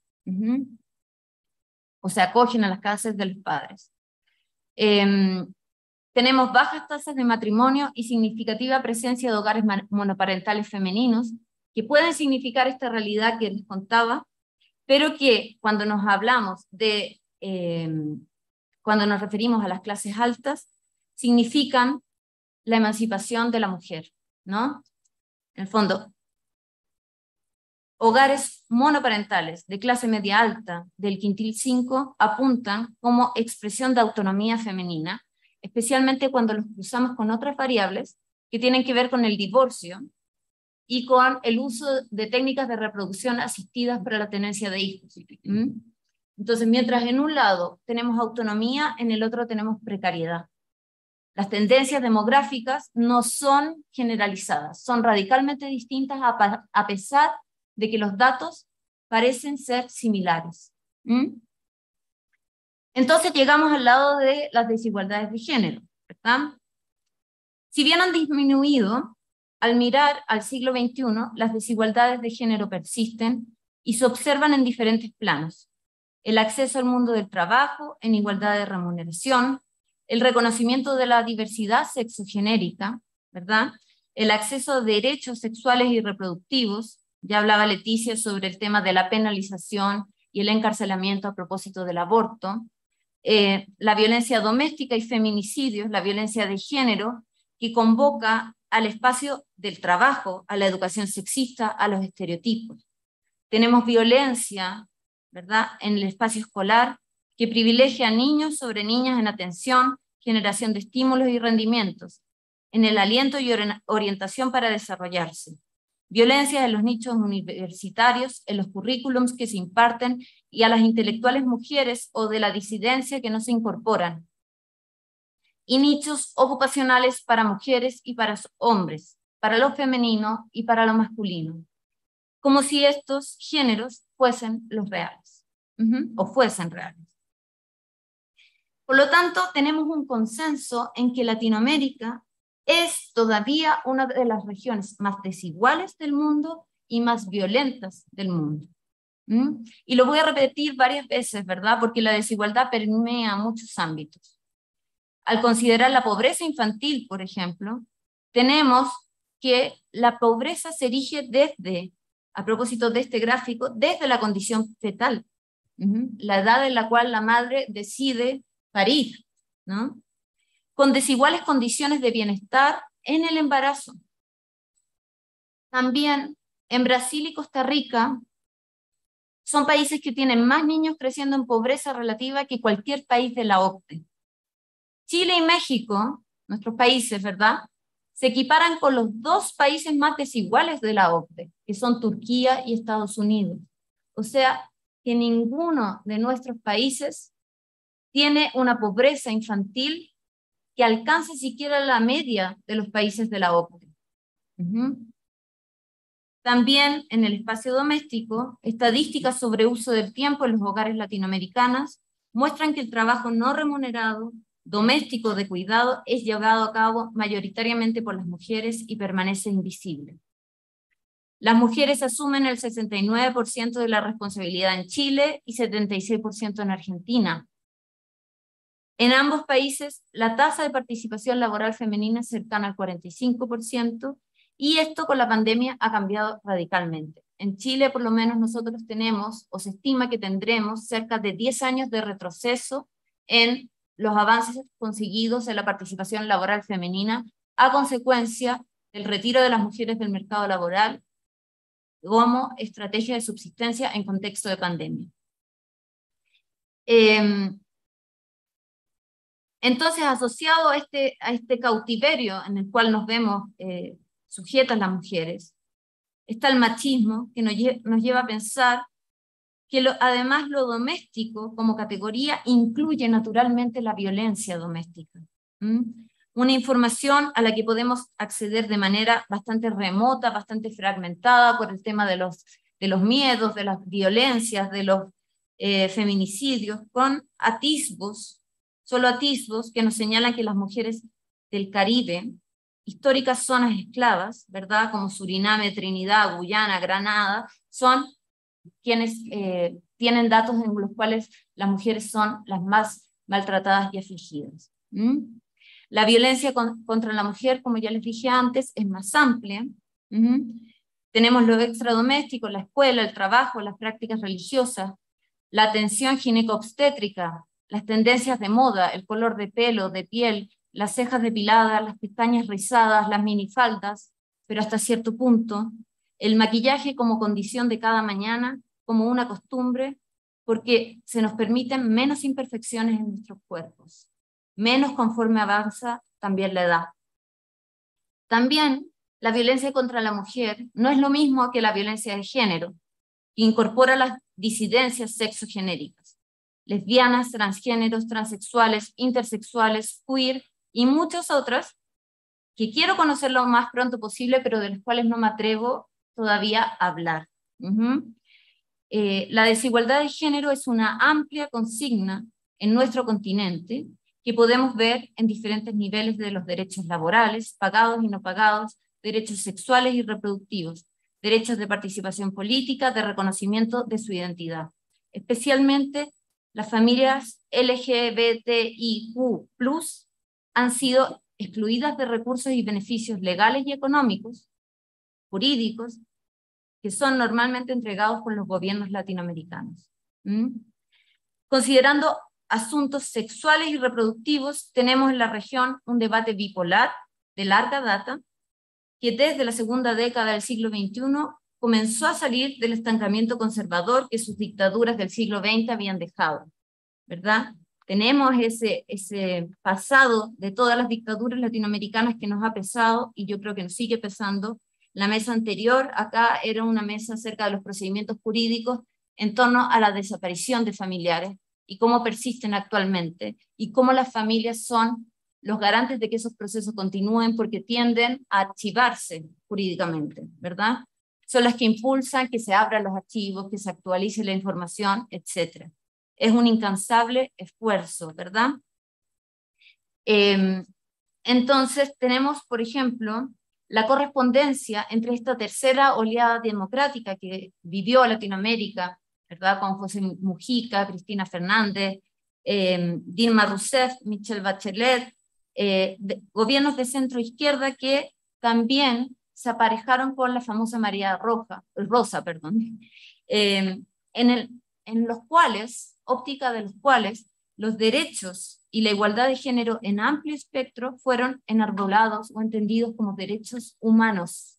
o se acogen a las casas de los padres. Tenemos bajas tasas de matrimonio y significativa presencia de hogares monoparentales femeninos, que pueden significar esta realidad que les contaba, pero que cuando nos hablamos de, cuando nos referimos a las clases altas, significan la emancipación de la mujer, ¿no? En el fondo, hogares monoparentales de clase media alta del quintil 5 apuntan como expresión de autonomía femenina, especialmente cuando los cruzamos con otras variables que tienen que ver con el divorcio y con el uso de técnicas de reproducción asistidas para la tenencia de hijos. Entonces, mientras en un lado tenemos autonomía, en el otro tenemos precariedad. Las tendencias demográficas no son generalizadas, son radicalmente distintas a pesar de que los datos parecen ser similares. Entonces llegamos al lado de las desigualdades de género, ¿verdad? Si bien han disminuido, al mirar al siglo XXI, las desigualdades de género persisten y se observan en diferentes planos. El acceso al mundo del trabajo, en igualdad de remuneración, el reconocimiento de la diversidad sexogenérica, ¿verdad? El acceso a derechos sexuales y reproductivos. Ya hablaba Leticia sobre el tema de la penalización y el encarcelamiento a propósito del aborto, la violencia doméstica y feminicidios, la violencia de género, que convoca al espacio del trabajo, a la educación sexista, a los estereotipos. Tenemos violencia, ¿verdad?, en el espacio escolar, que privilegia a niños sobre niñas en atención, generación de estímulos y rendimientos, en el aliento y orientación para desarrollarse. Violencia en los nichos universitarios, en los currículums que se imparten y a las intelectuales mujeres o de la disidencia que no se incorporan. Y nichos ocupacionales para mujeres y para hombres, para lo femenino y para lo masculino. Como si estos géneros fuesen los reales, o fuesen reales. Por lo tanto, tenemos un consenso en que Latinoamérica es todavía una de las regiones más desiguales del mundo y más violentas del mundo. Y lo voy a repetir varias veces, ¿verdad? Porque la desigualdad permea muchos ámbitos. Al considerar la pobreza infantil, por ejemplo, tenemos que la pobreza se erige desde, a propósito de este gráfico, desde la condición fetal, la edad en la cual la madre decide parir, ¿no? Con desiguales condiciones de bienestar en el embarazo. También en Brasil y Costa Rica son países que tienen más niños creciendo en pobreza relativa que cualquier país de la OCDE. Chile y México, nuestros países, ¿verdad?, se equiparan con los 2 países más desiguales de la OCDE, que son Turquía y Estados Unidos. O sea, que ninguno de nuestros países tiene una pobreza infantil que alcance siquiera la media de los países de la OCDE. También en el espacio doméstico, estadísticas sobre uso del tiempo en los hogares latinoamericanos muestran que el trabajo no remunerado, doméstico de cuidado, es llevado a cabo mayoritariamente por las mujeres y permanece invisible. Las mujeres asumen el 69% de la responsabilidad en Chile y 76% en Argentina. En ambos países, la tasa de participación laboral femenina es cercana al 45%, y esto con la pandemia ha cambiado radicalmente. En Chile, por lo menos, nosotros tenemos, o se estima que tendremos, cerca de 10 años de retroceso en los avances conseguidos en la participación laboral femenina a consecuencia del retiro de las mujeres del mercado laboral como estrategia de subsistencia en contexto de pandemia. Entonces, asociado a este cautiverio en el cual nos vemos sujetas las mujeres, está el machismo, que nos lleva a pensar que además lo doméstico como categoría incluye naturalmente la violencia doméstica. Una información a la que podemos acceder de manera bastante remota, bastante fragmentada por el tema de los miedos, de las violencias, de los feminicidios, con atisbos, solo atisbos que nos señalan que las mujeres del Caribe, históricas zonas esclavas, ¿verdad? Como Suriname, Trinidad, Guyana, Granada, son quienes tienen datos en los cuales las mujeres son las más maltratadas y afligidas. La violencia contra la mujer, como ya les dije antes, es más amplia. Tenemos lo extradoméstico, la escuela, el trabajo, las prácticas religiosas, la atención gineco-obstétrica, las tendencias de moda, el color de pelo, de piel, las cejas depiladas, las pestañas rizadas, las minifaldas, pero hasta cierto punto, el maquillaje como condición de cada mañana, como una costumbre, porque se nos permiten menos imperfecciones en nuestros cuerpos, menos conforme avanza también la edad. También la violencia contra la mujer no es lo mismo que la violencia de género, que incorpora las disidencias sexogenéricas, lesbianas, transgéneros, transexuales, intersexuales, queer y muchas otras que quiero conocer lo más pronto posible, pero de las cuales no me atrevo todavía a hablar. La desigualdad de género es una amplia consigna en nuestro continente que podemos ver en diferentes niveles de los derechos laborales, pagados y no pagados, derechos sexuales y reproductivos, derechos de participación política, de reconocimiento de su identidad. Especialmente las familias LGBTIQ+ han sido excluidas de recursos y beneficios legales y económicos, jurídicos, que son normalmente entregados por los gobiernos latinoamericanos. Considerando asuntos sexuales y reproductivos, tenemos en la región un debate bipolar de larga data, que desde la segunda década del siglo XXI comenzó a salir del estancamiento conservador que sus dictaduras del siglo XX habían dejado, ¿verdad? Tenemos ese pasado de todas las dictaduras latinoamericanas que nos ha pesado, y yo creo que nos sigue pesando. La mesa anterior acá era una mesa acerca de los procedimientos jurídicos en torno a la desaparición de familiares y cómo persisten actualmente, y cómo las familias son los garantes de que esos procesos continúen porque tienden a archivarse jurídicamente, ¿verdad? Son las que impulsan que se abran los archivos, que se actualice la información, etc. Es un incansable esfuerzo, ¿verdad? Entonces tenemos, por ejemplo, la correspondencia entre esta tercera oleada democrática que vivió Latinoamérica, ¿verdad? Con José Mujica, Cristina Fernández, Dilma Rousseff, Michelle Bachelet, gobiernos de centro izquierda que también se aparejaron con la famosa María Rosa, en los cuales, óptica de los cuales, los derechos y la igualdad de género en amplio espectro fueron enarbolados o entendidos como derechos humanos.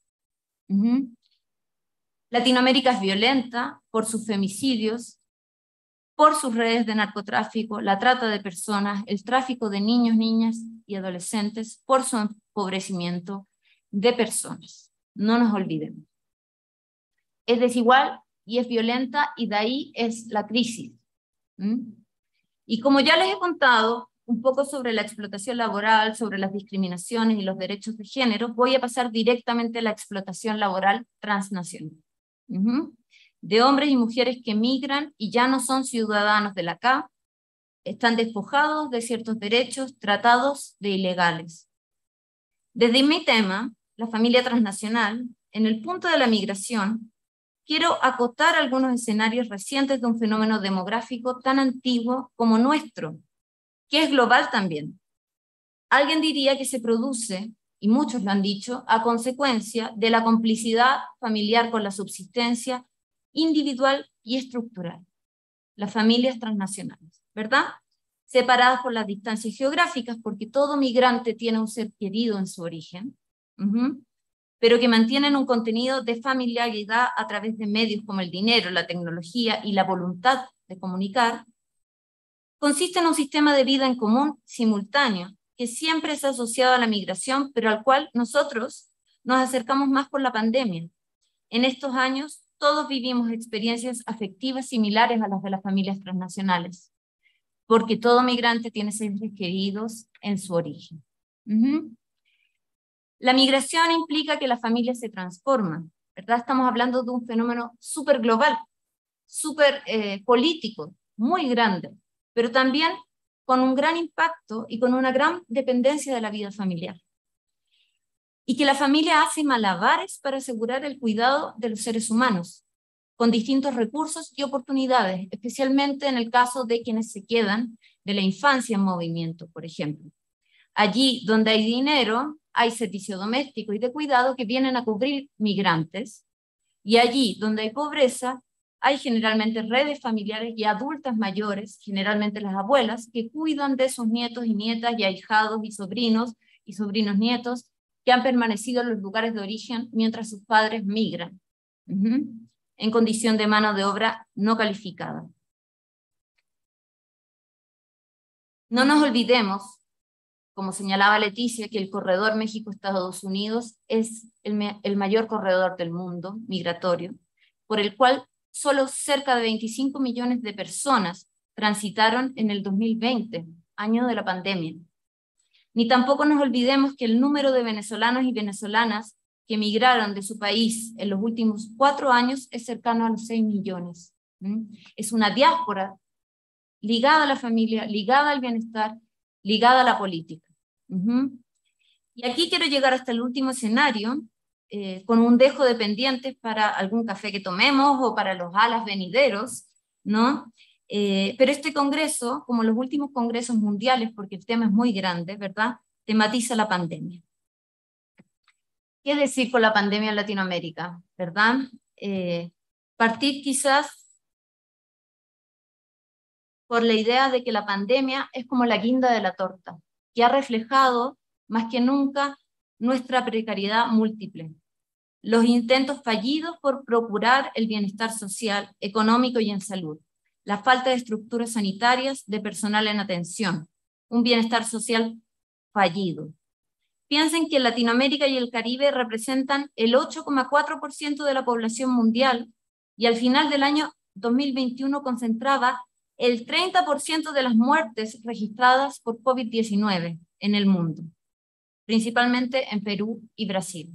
Latinoamérica es violenta por sus femicidios, por sus redes de narcotráfico, la trata de personas, el tráfico de niños, niñas y adolescentes, por su empobrecimiento, de personas. No nos olvidemos. Es desigual y es violenta, y de ahí es la crisis. Y como ya les he contado un poco sobre la explotación laboral, sobre las discriminaciones y los derechos de género, voy a pasar directamente a la explotación laboral transnacional. De hombres y mujeres que migran y ya no son ciudadanos de la CA, están despojados de ciertos derechos, tratados de ilegales. Desde mi tema, la familia transnacional, en el punto de la migración, quiero acotar algunos escenarios recientes de un fenómeno demográfico tan antiguo como nuestro, que es global también. Alguien diría que se produce, y muchos lo han dicho, a consecuencia de la complicidad familiar con la subsistencia individual y estructural. Las familias transnacionales, ¿verdad? Separadas por las distancias geográficas, porque todo migrante tiene un ser querido en su origen, pero que mantienen un contenido de familiaridad a través de medios como el dinero, la tecnología y la voluntad de comunicar, consiste en un sistema de vida en común simultáneo, que siempre es asociado a la migración, pero al cual nosotros nos acercamos más por la pandemia. En estos años, todos vivimos experiencias afectivas similares a las de las familias transnacionales, porque todo migrante tiene seres queridos en su origen. La migración implica que las familias se transforman, ¿verdad? Estamos hablando de un fenómeno súper global, súper político, muy grande, pero también con un gran impacto y con una gran dependencia de la vida familiar. Y que la familia hace malabares para asegurar el cuidado de los seres humanos, con distintos recursos y oportunidades, especialmente en el caso de quienes se quedan, de la infancia en movimiento, por ejemplo. Allí donde hay dinero, hay servicio doméstico y de cuidado que vienen a cubrir migrantes, y allí donde hay pobreza, hay generalmente redes familiares y adultas mayores, generalmente las abuelas, que cuidan de sus nietos y nietas y ahijados y sobrinos nietos que han permanecido en los lugares de origen mientras sus padres migran, en condición de mano de obra no calificada. No nos olvidemos, como señalaba Leticia, que el corredor México-Estados Unidos es el mayor corredor del mundo migratorio, por el cual solo cerca de 25 millones de personas transitaron en el 2020, año de la pandemia. Ni tampoco nos olvidemos que el número de venezolanos y venezolanas que emigraron de su país en los últimos 4 años es cercano a los 6 millones. Es una diáspora ligada a la familia, ligada al bienestar, ligada a la política. Y aquí quiero llegar hasta el último escenario, con un dejo de pendientes para algún café que tomemos o para los alas venideros, ¿no? Pero este congreso, como los últimos congresos mundiales, porque el tema es muy grande, ¿verdad?, tematiza la pandemia. ¿Qué decir con la pandemia en Latinoamérica, verdad? Partir quizás por la idea de que la pandemia es como la guinda de la torta, que ha reflejado más que nunca nuestra precariedad múltiple, los intentos fallidos por procurar el bienestar social, económico y en salud, la falta de estructuras sanitarias, de personal en atención, un bienestar social fallido. Piensen que Latinoamérica y el Caribe representan el 8,4% de la población mundial y al final del año 2021 concentraba el 30% de las muertes registradas por COVID-19 en el mundo, principalmente en Perú y Brasil.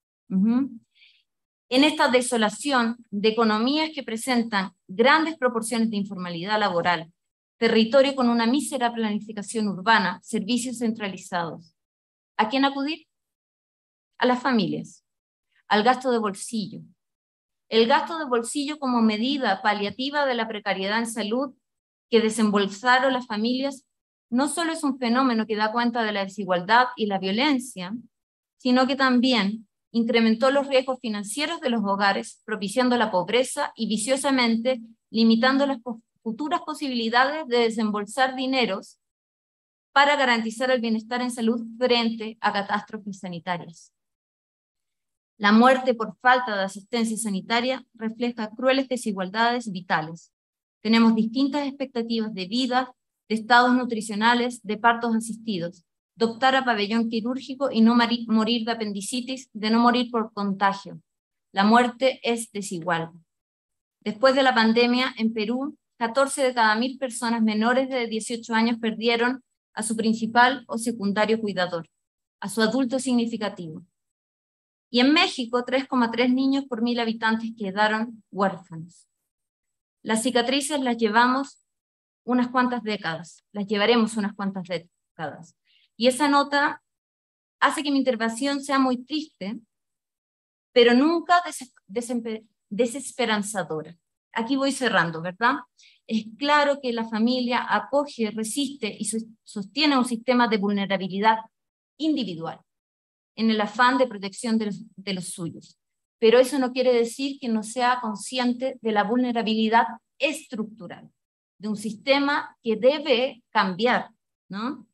En esta desolación de economías que presentan grandes proporciones de informalidad laboral, territorio con una mísera planificación urbana, servicios centralizados, ¿a quién acudir? A las familias, al gasto de bolsillo. El gasto de bolsillo como medida paliativa de la precariedad en salud que desembolsaron las familias no solo es un fenómeno que da cuenta de la desigualdad y la violencia, sino que también incrementó los riesgos financieros de los hogares, propiciando la pobreza y viciosamente limitando las futuras posibilidades de desembolsar dineros para garantizar el bienestar en salud frente a catástrofes sanitarias. La muerte por falta de asistencia sanitaria refleja crueles desigualdades vitales. Tenemos distintas expectativas de vida, de estados nutricionales, de partos asistidos, de optar a pabellón quirúrgico y no morir de apendicitis, de no morir por contagio. La muerte es desigual. Después de la pandemia, en Perú, 14 de cada 1000 personas menores de 18 años perdieron a su principal o secundario cuidador, a su adulto significativo. Y en México, 3,3 niños por 1000 habitantes quedaron huérfanos. Las cicatrices las llevamos unas cuantas décadas, las llevaremos unas cuantas décadas. Y esa nota hace que mi intervención sea muy triste, pero nunca desesperanzadora. Aquí voy cerrando, ¿verdad? Es claro que la familia acoge, resiste y sostiene un sistema de vulnerabilidad individual, en el afán de protección de los suyos. Pero eso no quiere decir que no sea consciente de la vulnerabilidad estructural, de un sistema que debe cambiar, ¿no?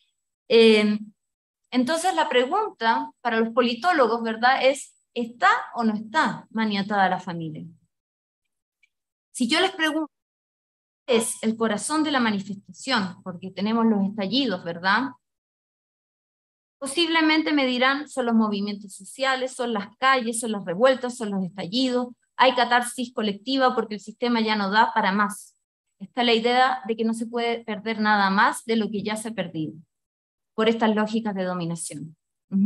Entonces la pregunta para los politólogos, ¿verdad?, es: ¿está o no está maniatada la familia? Si yo les pregunto, ¿qué es el corazón de la manifestación? Porque tenemos los estallidos, ¿verdad? Posiblemente me dirán: son los movimientos sociales, son las calles, son las revueltas, son los estallidos, hay catarsis colectiva porque el sistema ya no da para más. Está la idea de que no se puede perder nada más de lo que ya se ha perdido, por estas lógicas de dominación.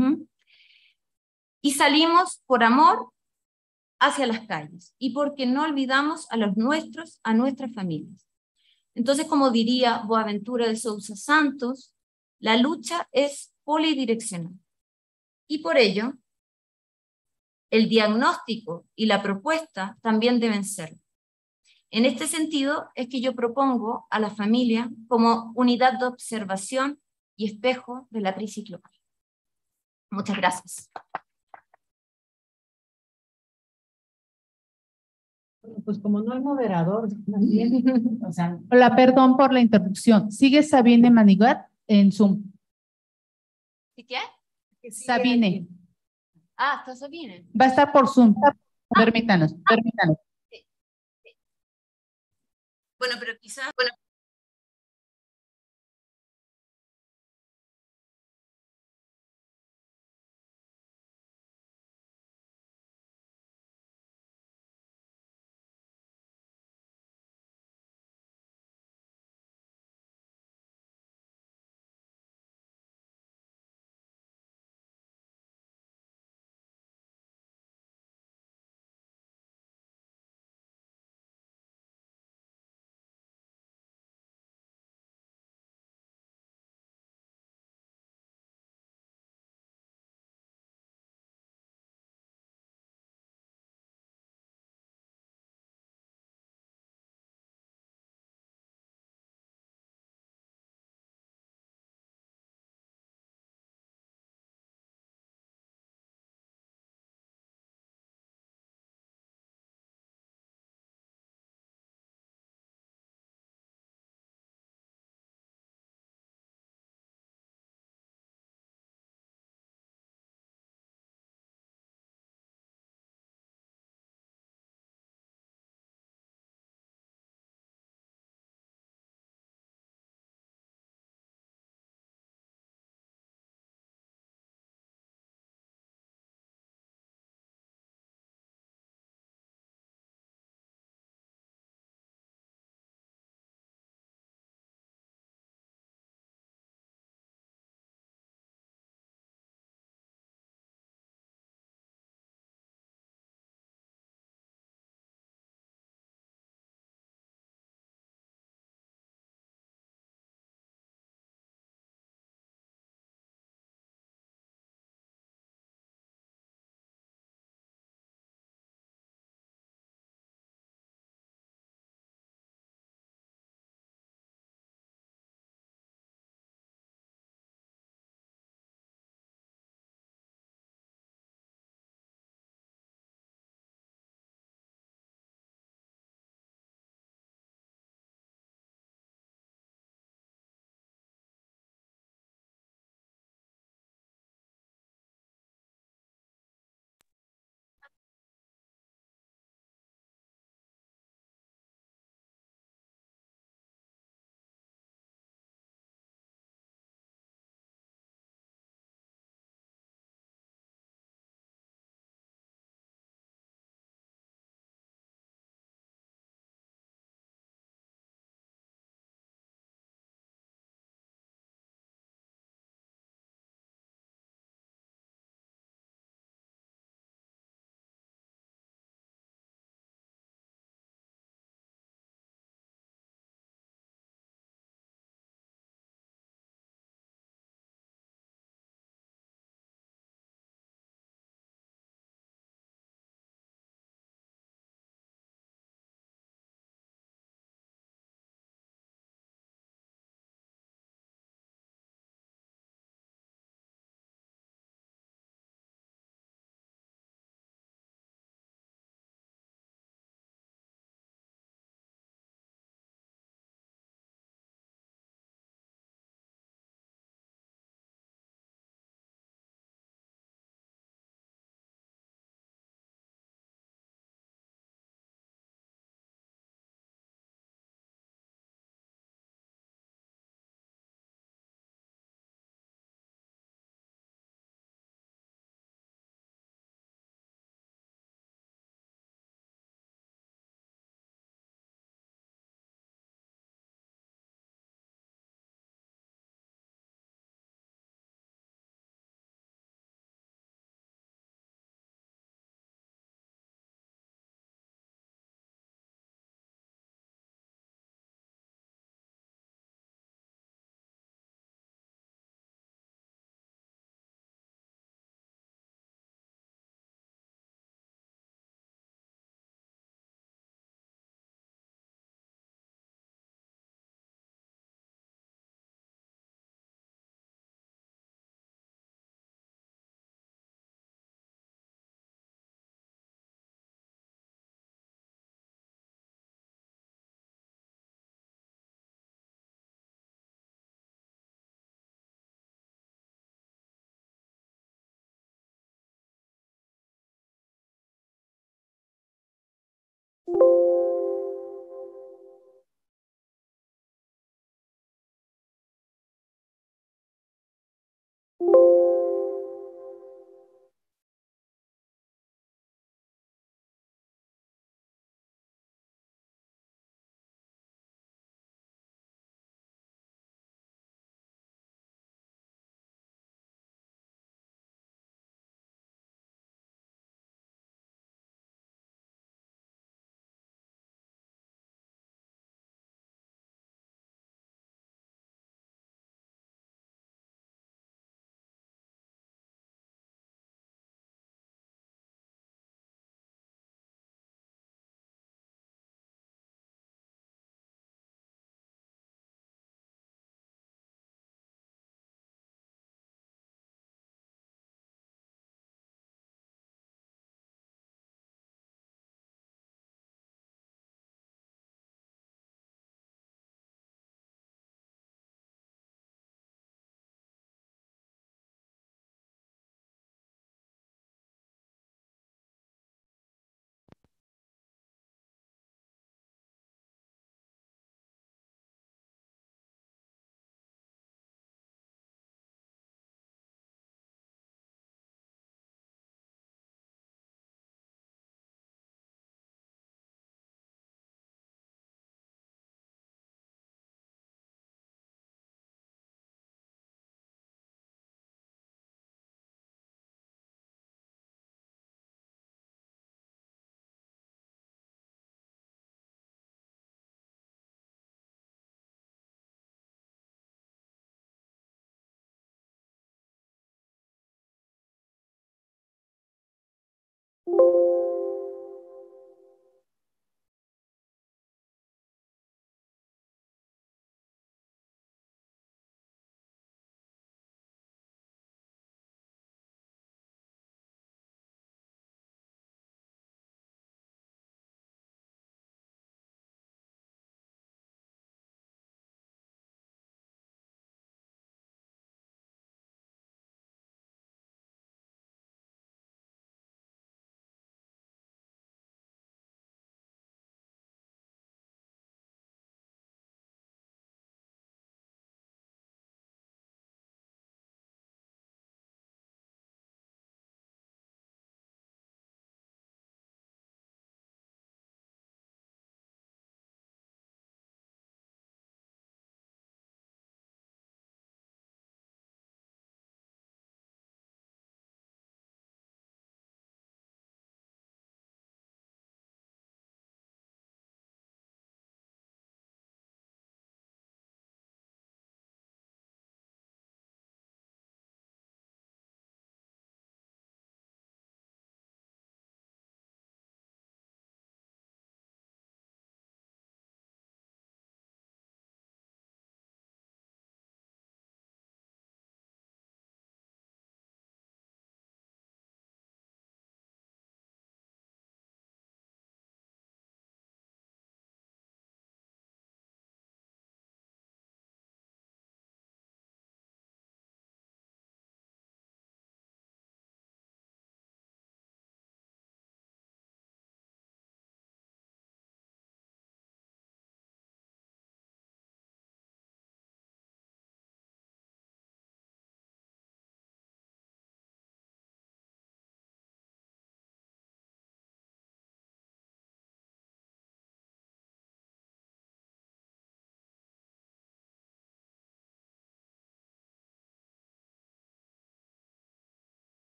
Y salimos por amor hacia las calles, y porque no olvidamos a los nuestros, a nuestras familias. Entonces, como diría Boaventura de Sousa Santos, la lucha es polidireccional. Y por ello, el diagnóstico y la propuesta también deben ser. En este sentido es que yo propongo a la familia como unidad de observación y espejo de la crisis global. Muchas gracias. Pues como no hay moderador, también, o sea, Hola, perdón por la interrupción. Sigue Sabine Manigat en Zoom. ¿Y qué? Sabine. Ah, está Sabine. Va a estar por Zoom. Permítanos, permítanos. Bueno, pero quizás...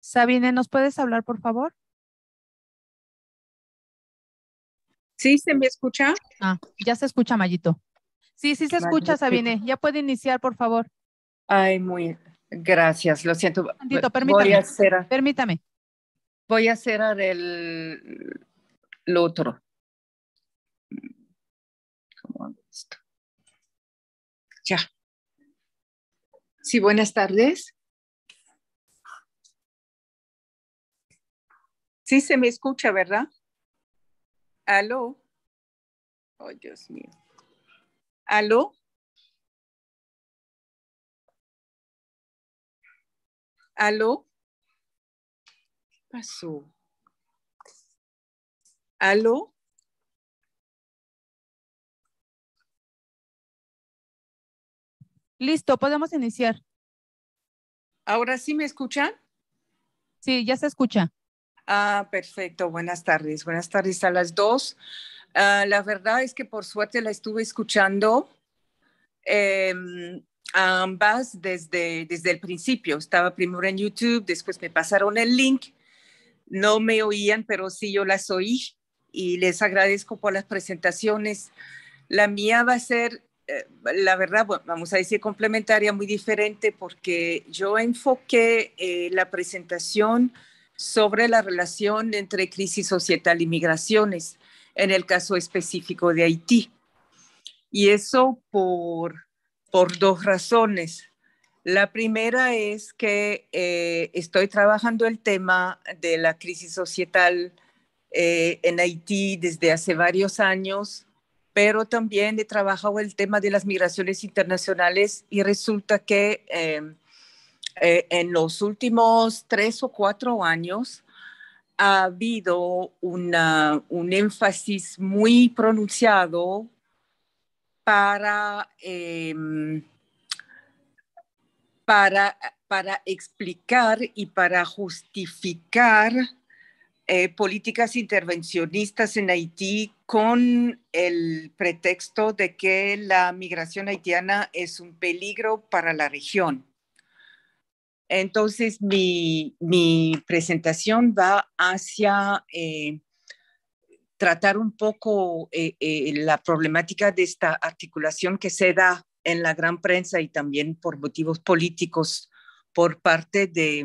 Sabine, ¿nos puedes hablar, por favor? ¿Sí se me escucha? Ah, ya se escucha, Mayito. Sí, sí se escucha, Sabine. Ya puede iniciar, por favor. Ay, muy gracias, lo siento. Tantito, Permítame. Voy a cerrar lo otro. ¿Cómo hago esto? Ya. Sí, buenas tardes. Sí se me escucha, ¿verdad? ¿Aló? Oh, Dios mío. ¿Aló? ¿Aló? ¿Qué pasó? ¿Aló? Listo, podemos iniciar. ¿Ahora sí me escuchan? Sí, ya se escucha. Ah, perfecto. Buenas tardes. Buenas tardes a las dos. La verdad es que por suerte la estuve escuchando a ambas desde el principio. Estaba primero en YouTube, después me pasaron el link. No me oían, pero sí yo las oí y les agradezco por las presentaciones. La mía va a ser, la verdad, bueno, vamos a decir complementaria, muy diferente, porque yo enfoqué la presentación sobre la relación entre crisis societal y migraciones, en el caso específico de Haití. Y eso por dos razones. La primera es que estoy trabajando el tema de la crisis societal en Haití desde hace varios años, pero también he trabajado el tema de las migraciones internacionales y resulta que en los últimos 3 o 4 años ha habido un énfasis muy pronunciado para explicar y para justificar políticas intervencionistas en Haití con el pretexto de que la migración haitiana es un peligro para la región. Entonces, mi presentación va hacia tratar un poco la problemática de esta articulación que se da en la gran prensa y también por motivos políticos por parte de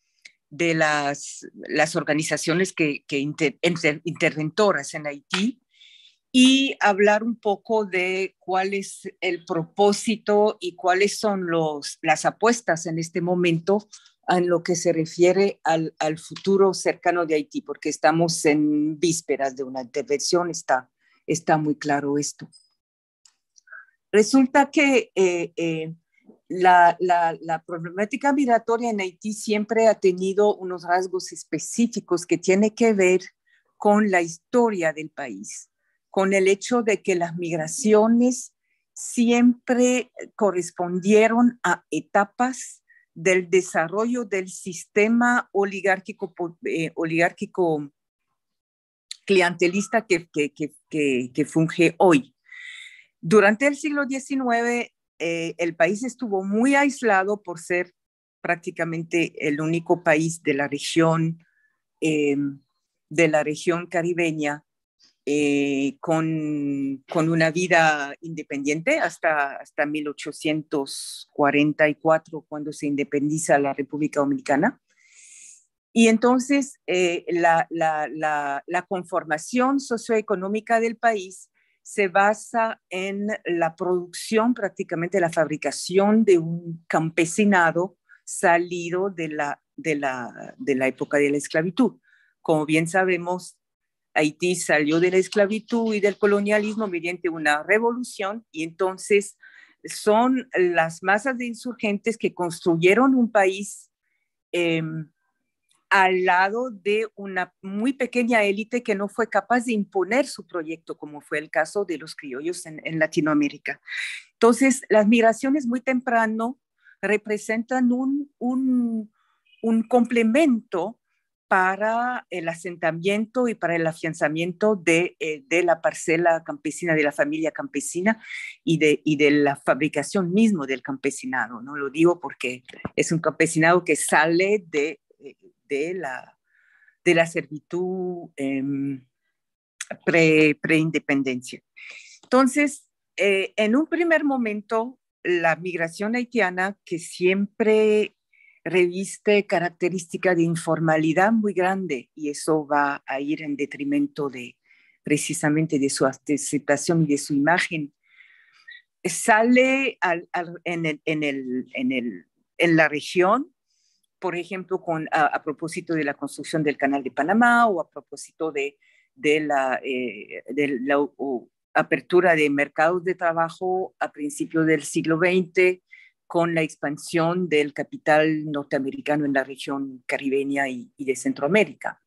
las organizaciones interventoras en Haití y hablar un poco de cuál es el propósito y cuáles son las apuestas en este momento en lo que se refiere al futuro cercano de Haití, porque estamos en vísperas de una intervención, está muy claro esto. Resulta que la problemática migratoria en Haití siempre ha tenido unos rasgos específicos que tienen que ver con la historia del país, con el hecho de que las migraciones siempre correspondieron a etapas del desarrollo del sistema oligárquico clientelista que funge hoy. Durante el siglo XIX, el país estuvo muy aislado por ser prácticamente el único país de la región caribeña con una vida independiente hasta 1844, cuando se independiza la República Dominicana. Y entonces la conformación socioeconómica del país se basa en la producción, prácticamente la fabricación de un campesinado salido de la época de la esclavitud. Como bien sabemos, Haití salió de la esclavitud y del colonialismo mediante una revolución, y entonces son las masas de insurgentes que construyeron un país al lado de una muy pequeña élite que no fue capaz de imponer su proyecto, como fue el caso de los criollos en Latinoamérica. Entonces, las migraciones muy temprano representan un complemento para el asentamiento y para el afianzamiento de la parcela campesina, de la familia campesina y de la fabricación mismo del campesinado. No lo digo porque es un campesinado que sale de la servitud preindependencia. Entonces, en un primer momento, la migración haitiana, que siempre reviste características de informalidad muy grande, y eso va a ir en detrimento precisamente de su aceptación y de su imagen, sale en la región, por ejemplo, a propósito de la construcción del Canal de Panamá o a propósito de la apertura de mercados de trabajo a principios del siglo XX, con la expansión del capital norteamericano en la región caribeña y de Centroamérica.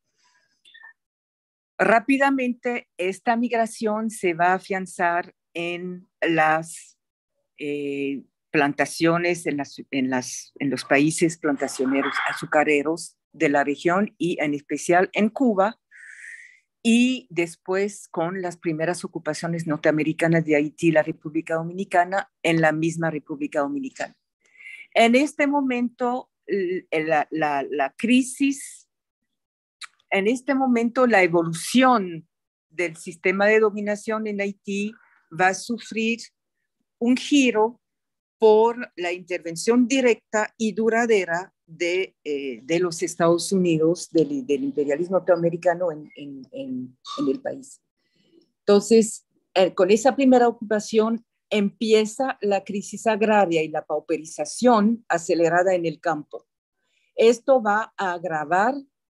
Rápidamente, esta migración se va a afianzar en las plantaciones, en los países plantacioneros azucareros de la región y en especial en Cuba, y después con las primeras ocupaciones norteamericanas de Haití y la República Dominicana en la misma República Dominicana. En este momento, la crisis, en este momento la evolución del sistema de dominación en Haití va a sufrir un giro por la intervención directa y duradera de los Estados Unidos, del imperialismo norteamericano en el país. Entonces, con esa primera ocupación empieza la crisis agraria y la pauperización acelerada en el campo. Esto va a agravar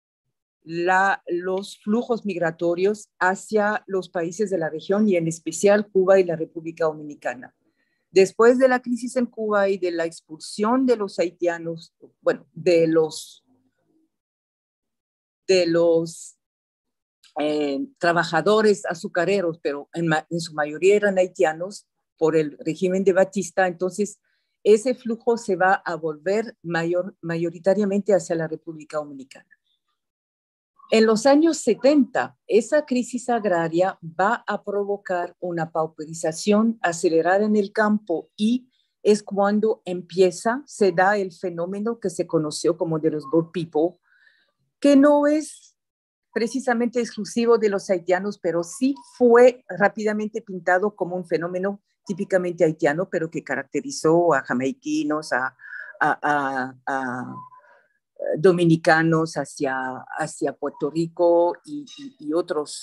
los flujos migratorios hacia los países de la región y en especial Cuba y la República Dominicana. Después de la crisis en Cuba y de la expulsión de los haitianos, bueno, de los trabajadores azucareros, pero en su mayoría eran haitianos por el régimen de Batista, entonces ese flujo se va a volver mayoritariamente hacia la República Dominicana. En los años 70, esa crisis agraria va a provocar una pauperización acelerada en el campo y es cuando se da el fenómeno que se conoció como de los boat people, que no es precisamente exclusivo de los haitianos, pero sí fue rápidamente pintado como un fenómeno típicamente haitiano, pero que caracterizó a jamaiquinos, a dominicanos hacia Puerto Rico y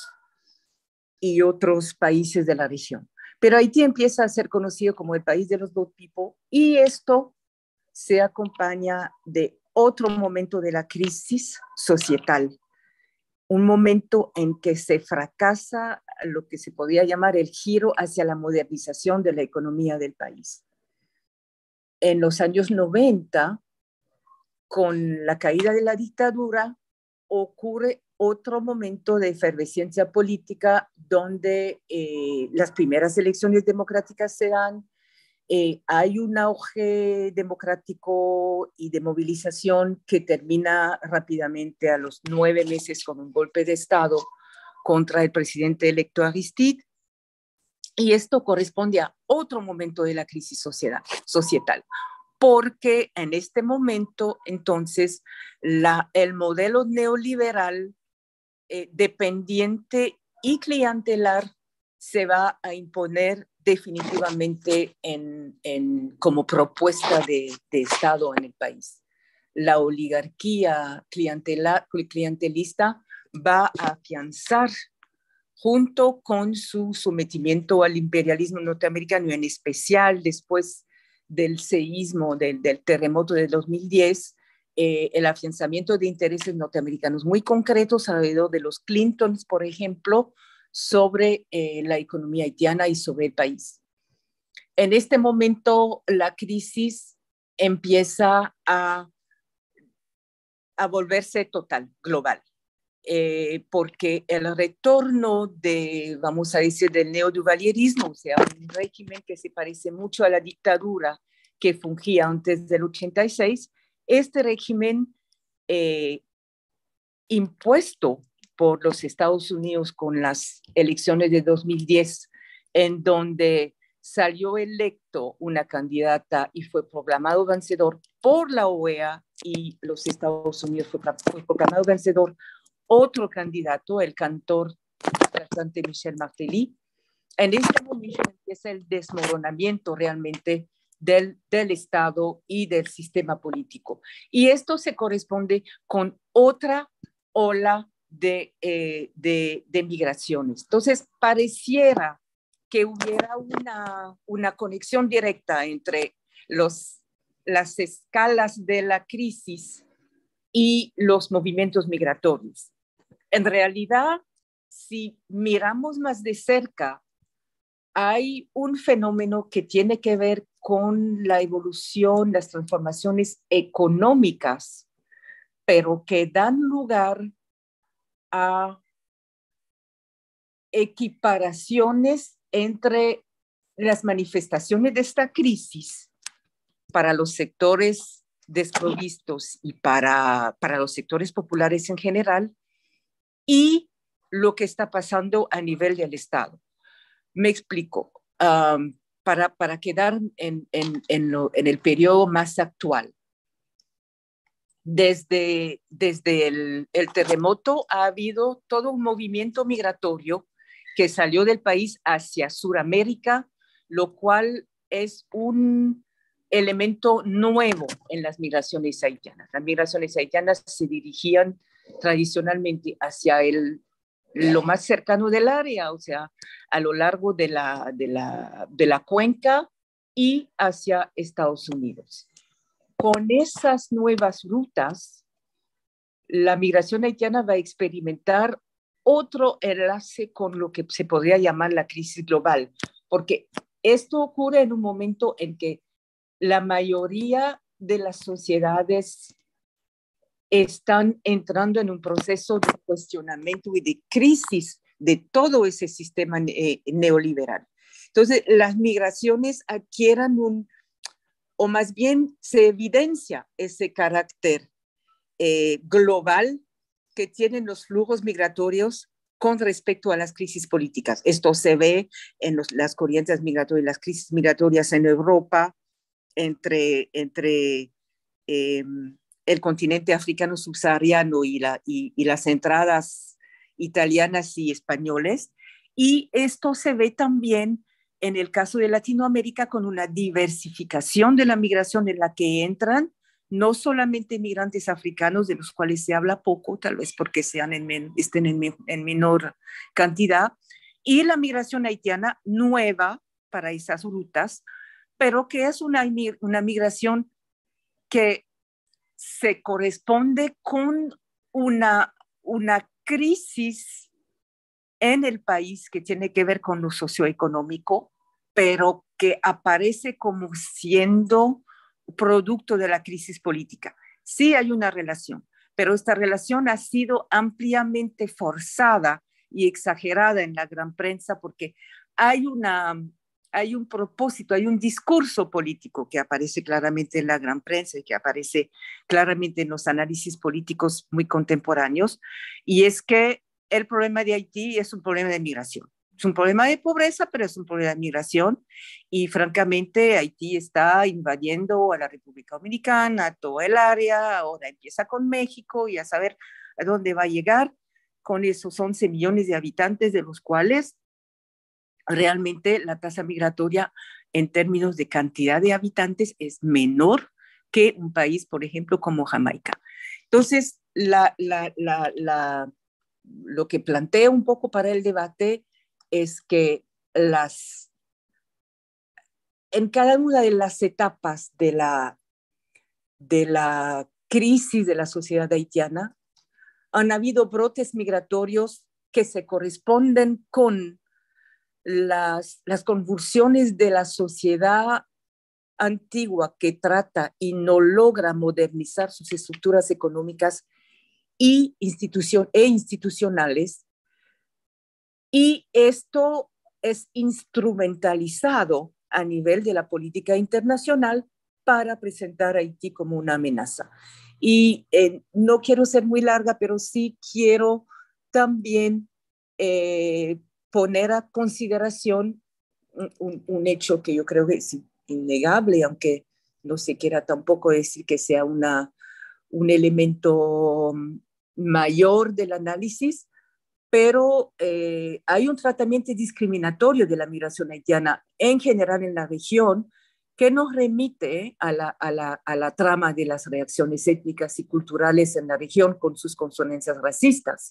otros países de la región. Pero Haití empieza a ser conocido como el país de los boat people y esto se acompaña de otro momento de la crisis societal, un momento en que se fracasa lo que se podría llamar el giro hacia la modernización de la economía del país. En los años 90, con la caída de la dictadura, ocurre otro momento de efervescencia política donde las primeras elecciones democráticas se dan, hay un auge democrático y de movilización que termina rápidamente a los 9 meses con un golpe de Estado contra el presidente electo Aristide, y esto corresponde a otro momento de la crisis societal. Porque en este momento, entonces, el modelo neoliberal dependiente y clientelar se va a imponer definitivamente como propuesta de Estado en el país. La oligarquía clientelista va a afianzar, junto con su sometimiento al imperialismo norteamericano, y en especial después del seísmo, del terremoto de 2010, el afianzamiento de intereses norteamericanos muy concretos alrededor de los Clintons, por ejemplo, sobre la economía haitiana y sobre el país. En este momento, la crisis empieza a volverse total, global, porque el retorno vamos a decir, del neoduvalierismo, o sea, un régimen que se parece mucho a la dictadura que fungía antes del 86, este régimen impuesto por los Estados Unidos con las elecciones de 2010, en donde salió electo una candidata y fue proclamado vencedor por la OEA y los Estados Unidos fue proclamado vencedor otro candidato, el cantor cantante Michel Martelly. En este momento empieza el desmoronamiento realmente del Estado y del sistema político. Y esto se corresponde con otra ola de migraciones. Entonces, pareciera que hubiera una conexión directa entre las escalas de la crisis y los movimientos migratorios. En realidad, si miramos más de cerca, hay un fenómeno que tiene que ver con la evolución, las transformaciones económicas, pero que dan lugar a equiparaciones entre las manifestaciones de esta crisis para los sectores desprovistos y para los sectores populares en general, y lo que está pasando a nivel del Estado. Me explico. Para quedar en el periodo más actual. Desde el terremoto ha habido todo un movimiento migratorio que salió del país hacia Sudamérica, lo cual es un elemento nuevo en las migraciones haitianas. Las migraciones haitianas se dirigían tradicionalmente hacia lo más cercano del área, o sea, a lo largo de la cuenca y hacia Estados Unidos. Con esas nuevas rutas, la migración haitiana va a experimentar otro enlace con lo que se podría llamar la crisis global, porque esto ocurre en un momento en que la mayoría de las sociedades están entrando en un proceso de cuestionamiento y de crisis de todo ese sistema neoliberal. Entonces, las migraciones adquieren o más bien se evidencia ese carácter global que tienen los flujos migratorios con respecto a las crisis políticas. Esto se ve en las corrientes migratorias, las crisis migratorias en Europa, entre el continente africano subsahariano y las entradas italianas y españoles. Y esto se ve también en el caso de Latinoamérica con una diversificación de la migración en la que entran no solamente migrantes africanos, de los cuales se habla poco, tal vez porque estén en menor cantidad, y la migración haitiana nueva para esas rutas, pero que es una migración que se corresponde con una crisis en el país que tiene que ver con lo socioeconómico, pero que aparece como siendo producto de la crisis política. Sí hay una relación, pero esta relación ha sido ampliamente forzada y exagerada en la gran prensa porque hay un propósito, hay un discurso político que aparece claramente en la gran prensa y que aparece claramente en los análisis políticos muy contemporáneos, y es que el problema de Haití es un problema de migración. Es un problema de pobreza, pero es un problema de migración, y francamente Haití está invadiendo a la República Dominicana, a todo el área, ahora empieza con México y a saber a dónde va a llegar con esos 11 millones de habitantes, de los cuales realmente la tasa migratoria en términos de cantidad de habitantes es menor que un país, por ejemplo, como Jamaica. Entonces, lo que planteo un poco para el debate es que en cada una de las etapas de la crisis de la sociedad haitiana han habido brotes migratorios que se corresponden con las convulsiones de la sociedad antigua que trata y no modernizar sus estructuras económicas e institucionales, y esto es instrumentalizado a nivel de la política internacional para presentar a Haití como una amenaza. Y no quiero ser muy larga, pero sí quiero también poner a consideración un hecho que yo creo que es innegable, aunque no se quiera tampoco decir que sea una un elemento mayor del análisis, pero hay un tratamiento discriminatorio de la migración haitiana en general en la región que nos remite a la trama de las reacciones étnicas y culturales en la región con sus consonancias racistas.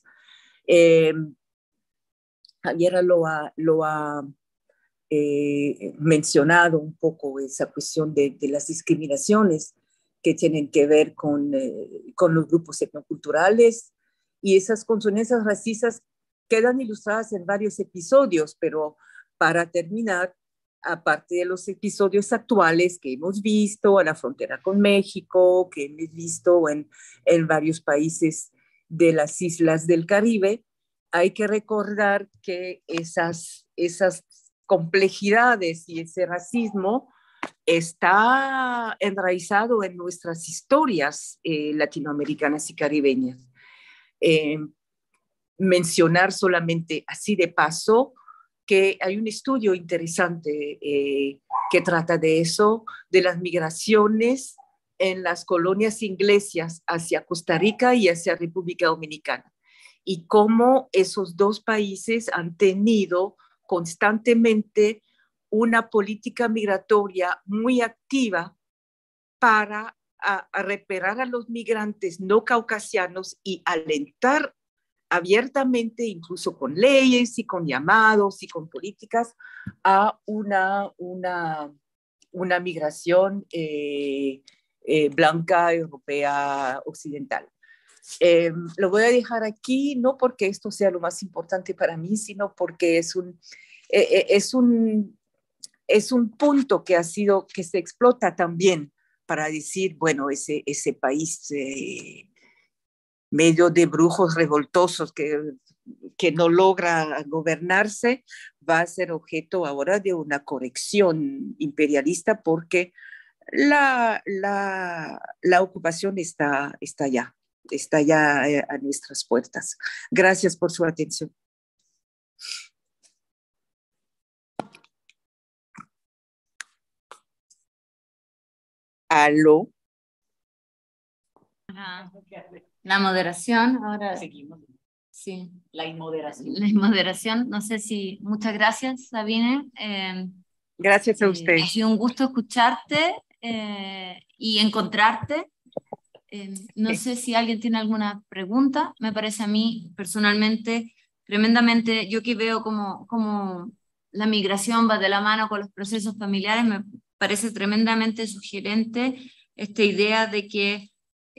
Javiera lo ha mencionado un poco, esa cuestión de las discriminaciones que tienen que ver con los grupos etnoculturales, y esas consonancias racistas quedan ilustradas en varios episodios, pero para terminar, aparte de los episodios actuales que hemos visto a la frontera con México, que hemos visto en varios países de las islas del Caribe, hay que recordar que esas complejidades y ese racismo está enraizado en nuestras historias latinoamericanas y caribeñas. Mencionar solamente así de paso que hay un estudio interesante que trata de eso, de las migraciones en las colonias inglesas hacia Costa Rica y hacia República Dominicana, y cómo esos dos países han tenido constantemente una política migratoria muy activa para reparar a los migrantes no caucasianos y alentar abiertamente, incluso con leyes y con llamados y con políticas, a una migración blanca, europea, occidental. Lo voy a dejar aquí, no porque esto sea lo más importante para mí, sino porque es un punto que se explota también para decir, bueno, ese país medio de brujos revoltosos que no logra gobernarse, va a ser objeto ahora de una corrección imperialista, porque la ocupación está ya a nuestras puertas. Gracias por su atención. ¿Aló? La moderación, ahora Seguimos. sí. La inmoderación. La inmoderación, no sé si, muchas gracias, Sabine. Gracias a usted. Ha sido un gusto escucharte y encontrarte. No sé si alguien tiene alguna pregunta. Me parece a mí personalmente tremendamente, yo que veo como la migración va de la mano con los procesos familiares, me parece tremendamente sugerente esta idea de que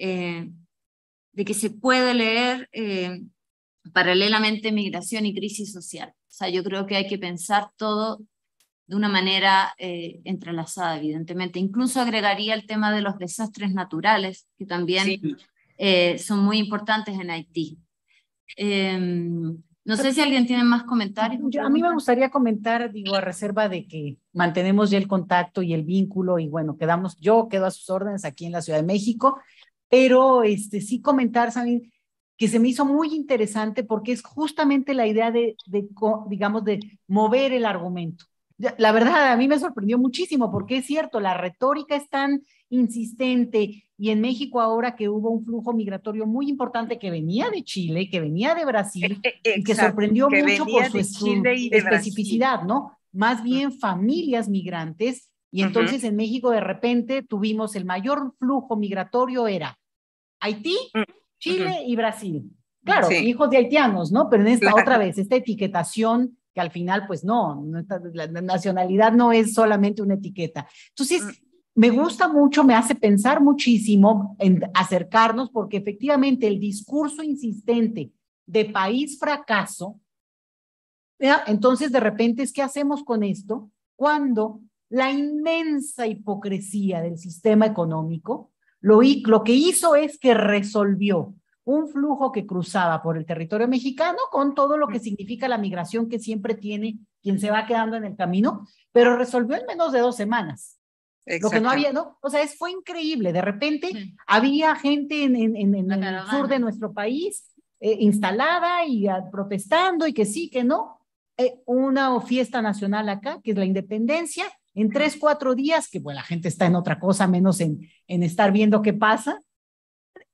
se puede leer paralelamente migración y crisis social. O sea, yo creo que hay que pensar todo de una manera entrelazada, evidentemente. Incluso agregaría el tema de los desastres naturales, que también sí, son muy importantes en Haití. No sé si alguien tiene más comentarios. A mí me gustaría comentar, digo, a reserva de que mantenemos ya el contacto y el vínculo, y bueno, yo quedo a sus órdenes aquí en la Ciudad de México, pero sí comentar, ¿saben?, que se me hizo muy interesante porque es justamente la idea digamos, de mover el argumento. La verdad, a mí me sorprendió muchísimo porque es cierto, la retórica es tan insistente, y en México ahora que hubo un flujo migratorio muy importante que venía de Chile, que venía de Brasil, y que sorprendió mucho por su especificidad, ¿no? Más bien familias migrantes, y entonces en México de repente tuvimos el mayor flujo migratorio era Haití, Chile y Brasil. Claro, sí, hijos de haitianos, ¿no? Pero en esta otra vez, esta etiquetación que al final, pues no, la nacionalidad no es solamente una etiqueta. Entonces, me gusta mucho, me hace pensar muchísimo en acercarnos, porque efectivamente el discurso insistente de país fracaso, ¿ya? Entonces de repente es, ¿qué hacemos con esto? Cuando la inmensa hipocresía del sistema económico lo que hizo es que resolvió un flujo que cruzaba por el territorio mexicano con todo lo que significa la migración que siempre tiene quien se va quedando en el camino, pero resolvió en menos de 2 semanas. Lo que no había, ¿no? O sea, fue increíble. De repente había gente en el sur de nuestro país instalada y protestando, y que sí, que no. Una fiesta nacional acá, que es la independencia, en 3, 4 días, que bueno, la gente está en otra cosa menos en estar viendo qué pasa.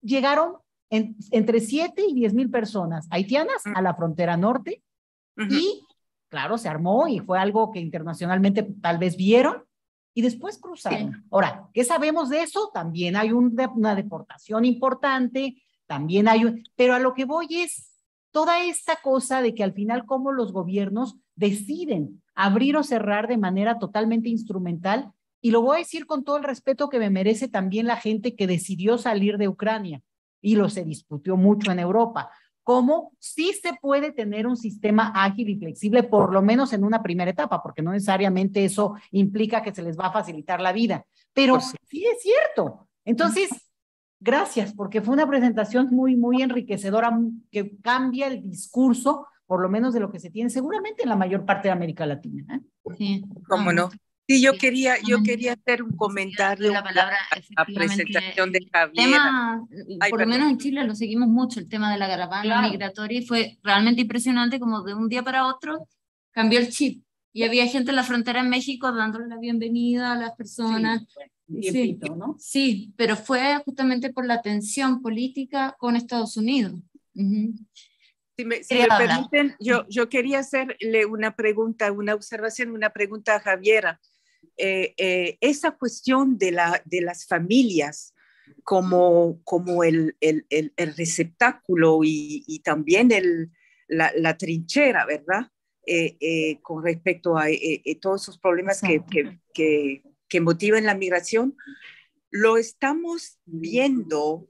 llegaron entre 7 y 10,000 personas haitianas a la frontera norte y, claro, se armó y fue algo que internacionalmente tal vez vieron y después cruzaron. Sí. Ahora, ¿qué sabemos de eso? También hay una deportación importante, también hay pero a lo que voy es toda esta cosa de que al final cómo los gobiernos deciden abrir o cerrar de manera totalmente instrumental, y lo voy a decir con todo el respeto que me merece también la gente que decidió salir de Ucrania, y se discutió mucho en Europa, cómo sí se puede tener un sistema ágil y flexible, por lo menos en una primera etapa, porque no necesariamente eso implica que se les va a facilitar la vida, pero sí es cierto. Entonces, gracias, porque fue una presentación muy, muy enriquecedora, que cambia el discurso, por lo menos de lo que se tiene seguramente en la mayor parte de América Latina. Sí. ¿Cómo no? Sí, yo quería hacer un comentario la palabra, a la presentación de Javier. Por lo menos en Chile lo seguimos mucho, el tema de la caravana migratoria, y fue realmente impresionante como de un día para otro cambió el chip. Y había gente en la frontera en México dándole la bienvenida a las personas. Tiempito, ¿no? Sí, pero fue justamente por la tensión política con Estados Unidos. Si me permiten, yo quería hacerle una pregunta, una observación, una pregunta a Javiera. Esa cuestión de las familias como el receptáculo y también la trinchera, ¿verdad? Con respecto a todos esos problemas que motivan la migración, lo estamos viendo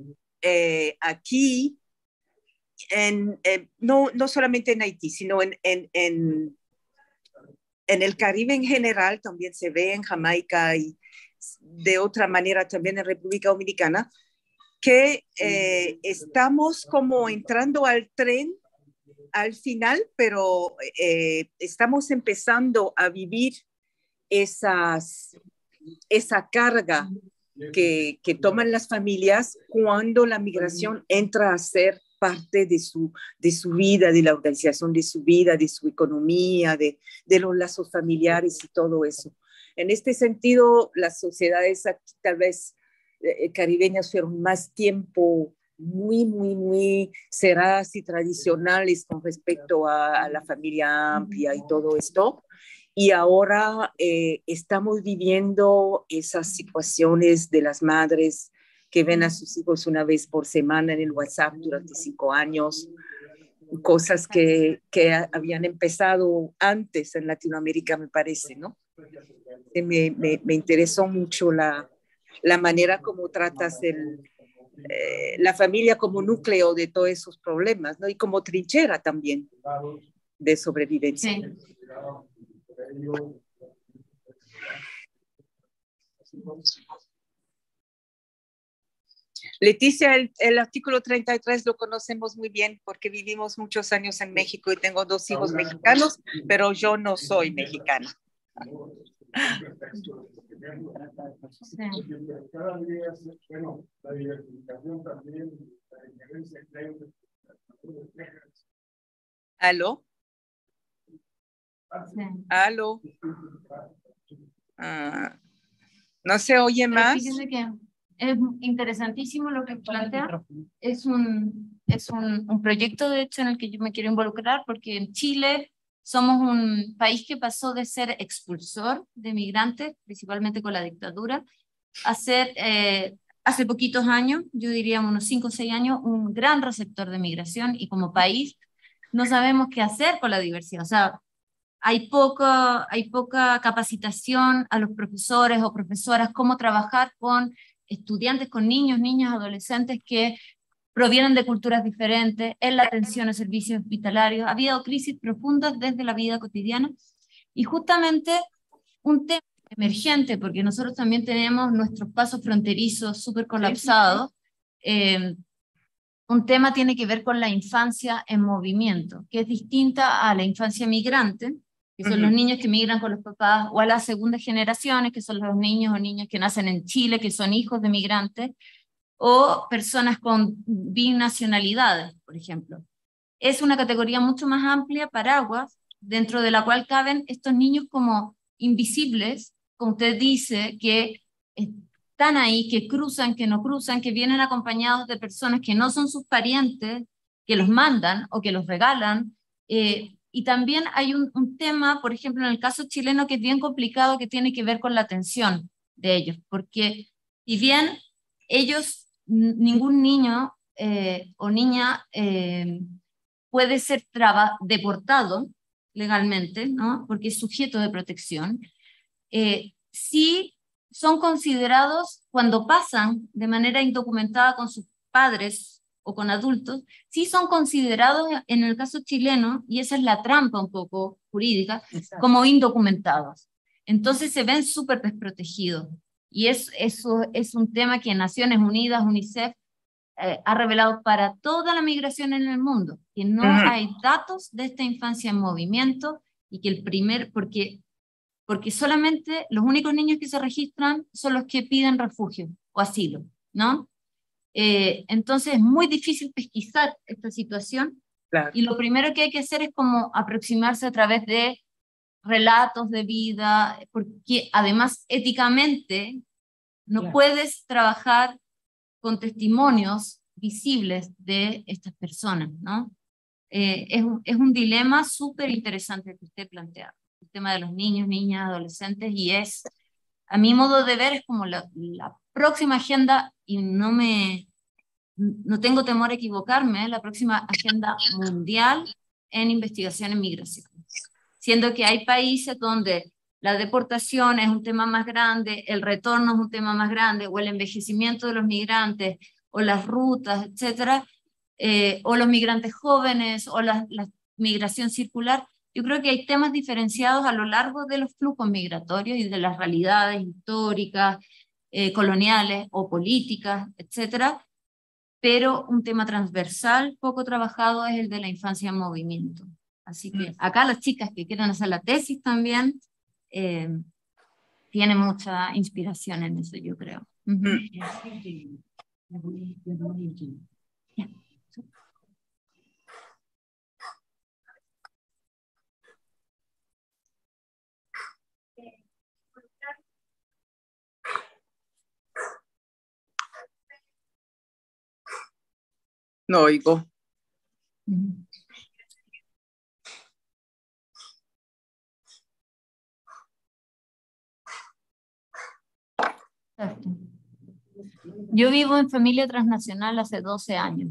aquí, no solamente en Haití, sino en el Caribe en general, también se ve en Jamaica y de otra manera también en República Dominicana, que estamos como entrando al tren al final, pero estamos empezando a vivir esa carga que toman las familias cuando la migración entra a ser parte de su vida, de la organización de su vida, de su economía, de los lazos familiares y todo eso. En este sentido, las sociedades aquí, tal vez caribeñas fueron más tiempo muy, muy, muy cerradas y tradicionales con respecto a la familia amplia y todo esto. Y ahora estamos viviendo esas situaciones de las madres que ven a sus hijos una vez por semana en el WhatsApp durante 5 años, cosas que habían empezado antes en Latinoamérica, me parece, ¿no? Me interesó mucho la manera como tratas la familia como núcleo de todos esos problemas, ¿no? Y como trinchera también de sobrevivencia. Sí. Leticia, el artículo 33 lo conocemos muy bien porque vivimos muchos años en México y tengo 2 hijos mexicanos, pero yo no soy mexicana. ¿Aló? ¿Aló? ¿No se oye más? Fíjense que es interesantísimo lo que plantea. Es un proyecto, de hecho, en el que yo me quiero involucrar, porque en Chile somos un país que pasó de ser expulsor de migrantes, principalmente con la dictadura, a ser, hace poquitos años, yo diría unos 5 o 6 años, un gran receptor de migración, y como país no sabemos qué hacer con la diversidad. O sea, hay poca capacitación a los profesores o profesoras, cómo trabajar con estudiantes, con niños, adolescentes que provienen de culturas diferentes, en la atención a servicios hospitalarios. Ha habido crisis profundas desde la vida cotidiana, y justamente un tema emergente, porque nosotros también tenemos nuestros pasos fronterizos súper colapsados. Un tema tiene que ver con la infancia en movimiento, que es distinta a la infancia migrante, que son los niños que migran con los papás, o a las segundas generaciones, que son los niños o niñas que nacen en Chile, que son hijos de migrantes, o personas con binacionalidades, por ejemplo. Es una categoría mucho más amplia, paraguas, dentro de la cual caben estos niños como invisibles, como usted dice, que están ahí, que cruzan, que no cruzan, que vienen acompañados de personas que no son sus parientes, que los mandan o que los regalan. Y también hay un tema, por ejemplo, en el caso chileno, que es bien complicado, que tiene que ver con la atención de ellos, porque si bien ellos, ningún niño o niña puede ser deportado legalmente, ¿no? Porque es sujeto de protección, sí son considerados, cuando pasan de manera indocumentada con sus padres o con adultos, sí son considerados en el caso chileno, y esa es la trampa un poco jurídica, como indocumentados. Entonces se ven súper desprotegidos. Y eso es un tema que Naciones Unidas, UNICEF, ha revelado para toda la migración en el mundo, que no hay datos de esta infancia en movimiento, y que porque solamente los únicos niños que se registran son los que piden refugio o asilo, ¿no? Entonces es muy difícil pesquisar esta situación, claro. Y lo primero que hay que hacer es como aproximarse a través de relatos de vida, porque además éticamente no claro. Puedes trabajar con testimonios visibles de estas personas, ¿no? Es un dilema súper interesante que usted plantea, el tema de los niños, niñas, adolescentes, y es, a mi modo de ver, es como la próxima agenda, y no tengo temor a equivocarme, la próxima agenda mundial en investigación en migración. Siendo que hay países donde la deportación es un tema más grande, el retorno es un tema más grande, o el envejecimiento de los migrantes, o las rutas, etcétera, o los migrantes jóvenes, o la migración circular. Yo creo que hay temas diferenciados a lo largo de los flujos migratorios y de las realidades históricas, coloniales o políticas, etcétera, pero un tema transversal poco trabajado es el de la infancia en movimiento. Así que acá las chicas que quieran hacer la tesis también tienen mucha inspiración en eso, yo creo. No oigo. Yo vivo en familia transnacional hace 12 años.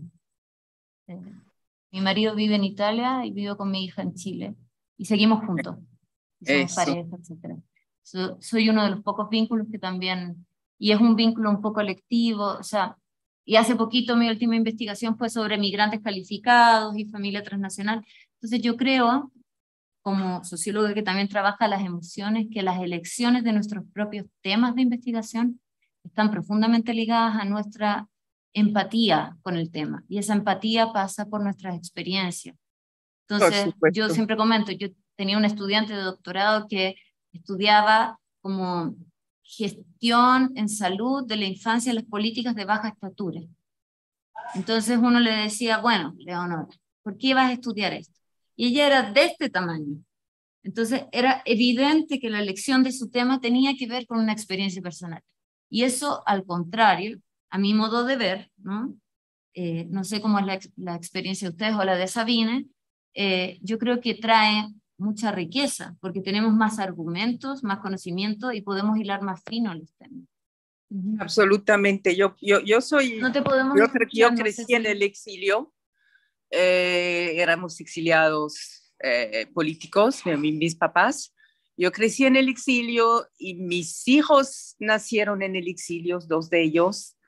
Mi marido vive en Italia y vivo con mi hija en Chile. Y seguimos juntos. Y somos pareja, etc. Soy uno de los pocos vínculos que también... Y es un vínculo un poco electivo, o sea... Y hace poquito mi última investigación fue sobre migrantes calificados y familia transnacional. Entonces yo creo, como socióloga que también trabaja las emociones, que las elecciones de nuestros propios temas de investigación están profundamente ligadas a nuestra empatía con el tema. Y esa empatía pasa por nuestras experiencias. Entonces yo siempre comento, yo tenía un estudiante de doctorado que estudiaba como gestión en salud de la infancia y las políticas de baja estatura. Entonces uno le decía, bueno, Leonora, ¿por qué vas a estudiar esto? Y ella era de este tamaño. Entonces era evidente que la elección de su tema tenía que ver con una experiencia personal. Y eso, al contrario, a mi modo de ver, ¿no? No sé cómo es la experiencia de ustedes o la de Sabine, yo creo que trae mucha riqueza, porque tenemos más argumentos, más conocimiento y podemos hilar más fino los temas. Absolutamente. Yo soy... No te podemos yo crecí en el exilio. Éramos exiliados políticos, mis papás. Yo crecí en el exilio y mis hijos nacieron en el exilio, 2 de ellos.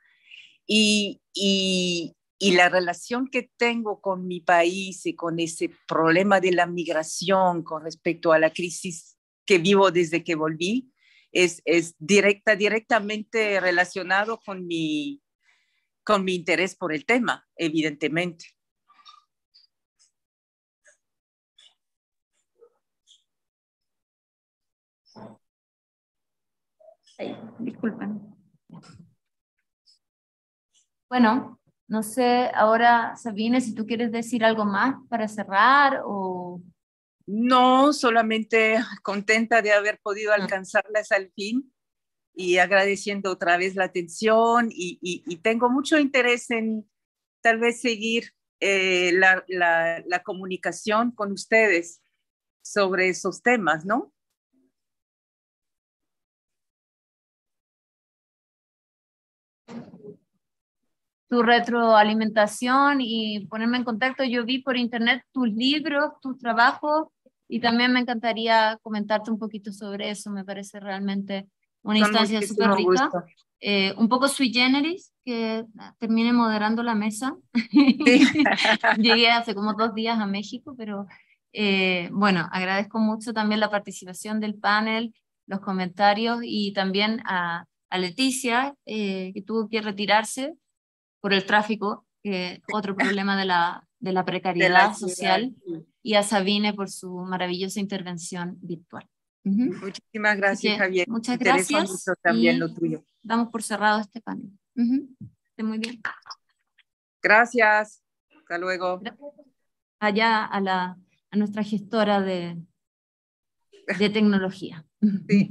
Y la relación que tengo con mi país y con ese problema de la migración con respecto a la crisis que vivo desde que volví es directamente relacionado con mi interés por el tema, evidentemente. Disculpen. Bueno, no sé, ahora Sabine, si tú quieres decir algo más para cerrar o... No, solamente contenta de haber podido alcanzarlas al fin y agradeciendo otra vez la atención y tengo mucho interés en tal vez seguir la comunicación con ustedes sobre esos temas, ¿no? Tu retroalimentación y ponerme en contacto. Yo vi por internet tus libros, tus trabajos, y también me encantaría comentarte un poquito sobre eso. Me parece realmente una Con instancia súper muchísimo rica. gusto. Un poco sui generis, que termine moderando la mesa. Sí. Llegué hace como 2 días a México, pero bueno, agradezco mucho también la participación del panel, los comentarios, y también a Leticia, que tuvo que retirarse por el tráfico, otro problema de la De la precariedad ciudad. social, y a Sabine por su maravillosa intervención virtual. Muchísimas gracias, Javier. Muchas Me interesa gracias mucho también y lo tuyo. damos por cerrado este panel. Esté muy bien. Gracias. Hasta luego. Allá a nuestra gestora de tecnología. Sí.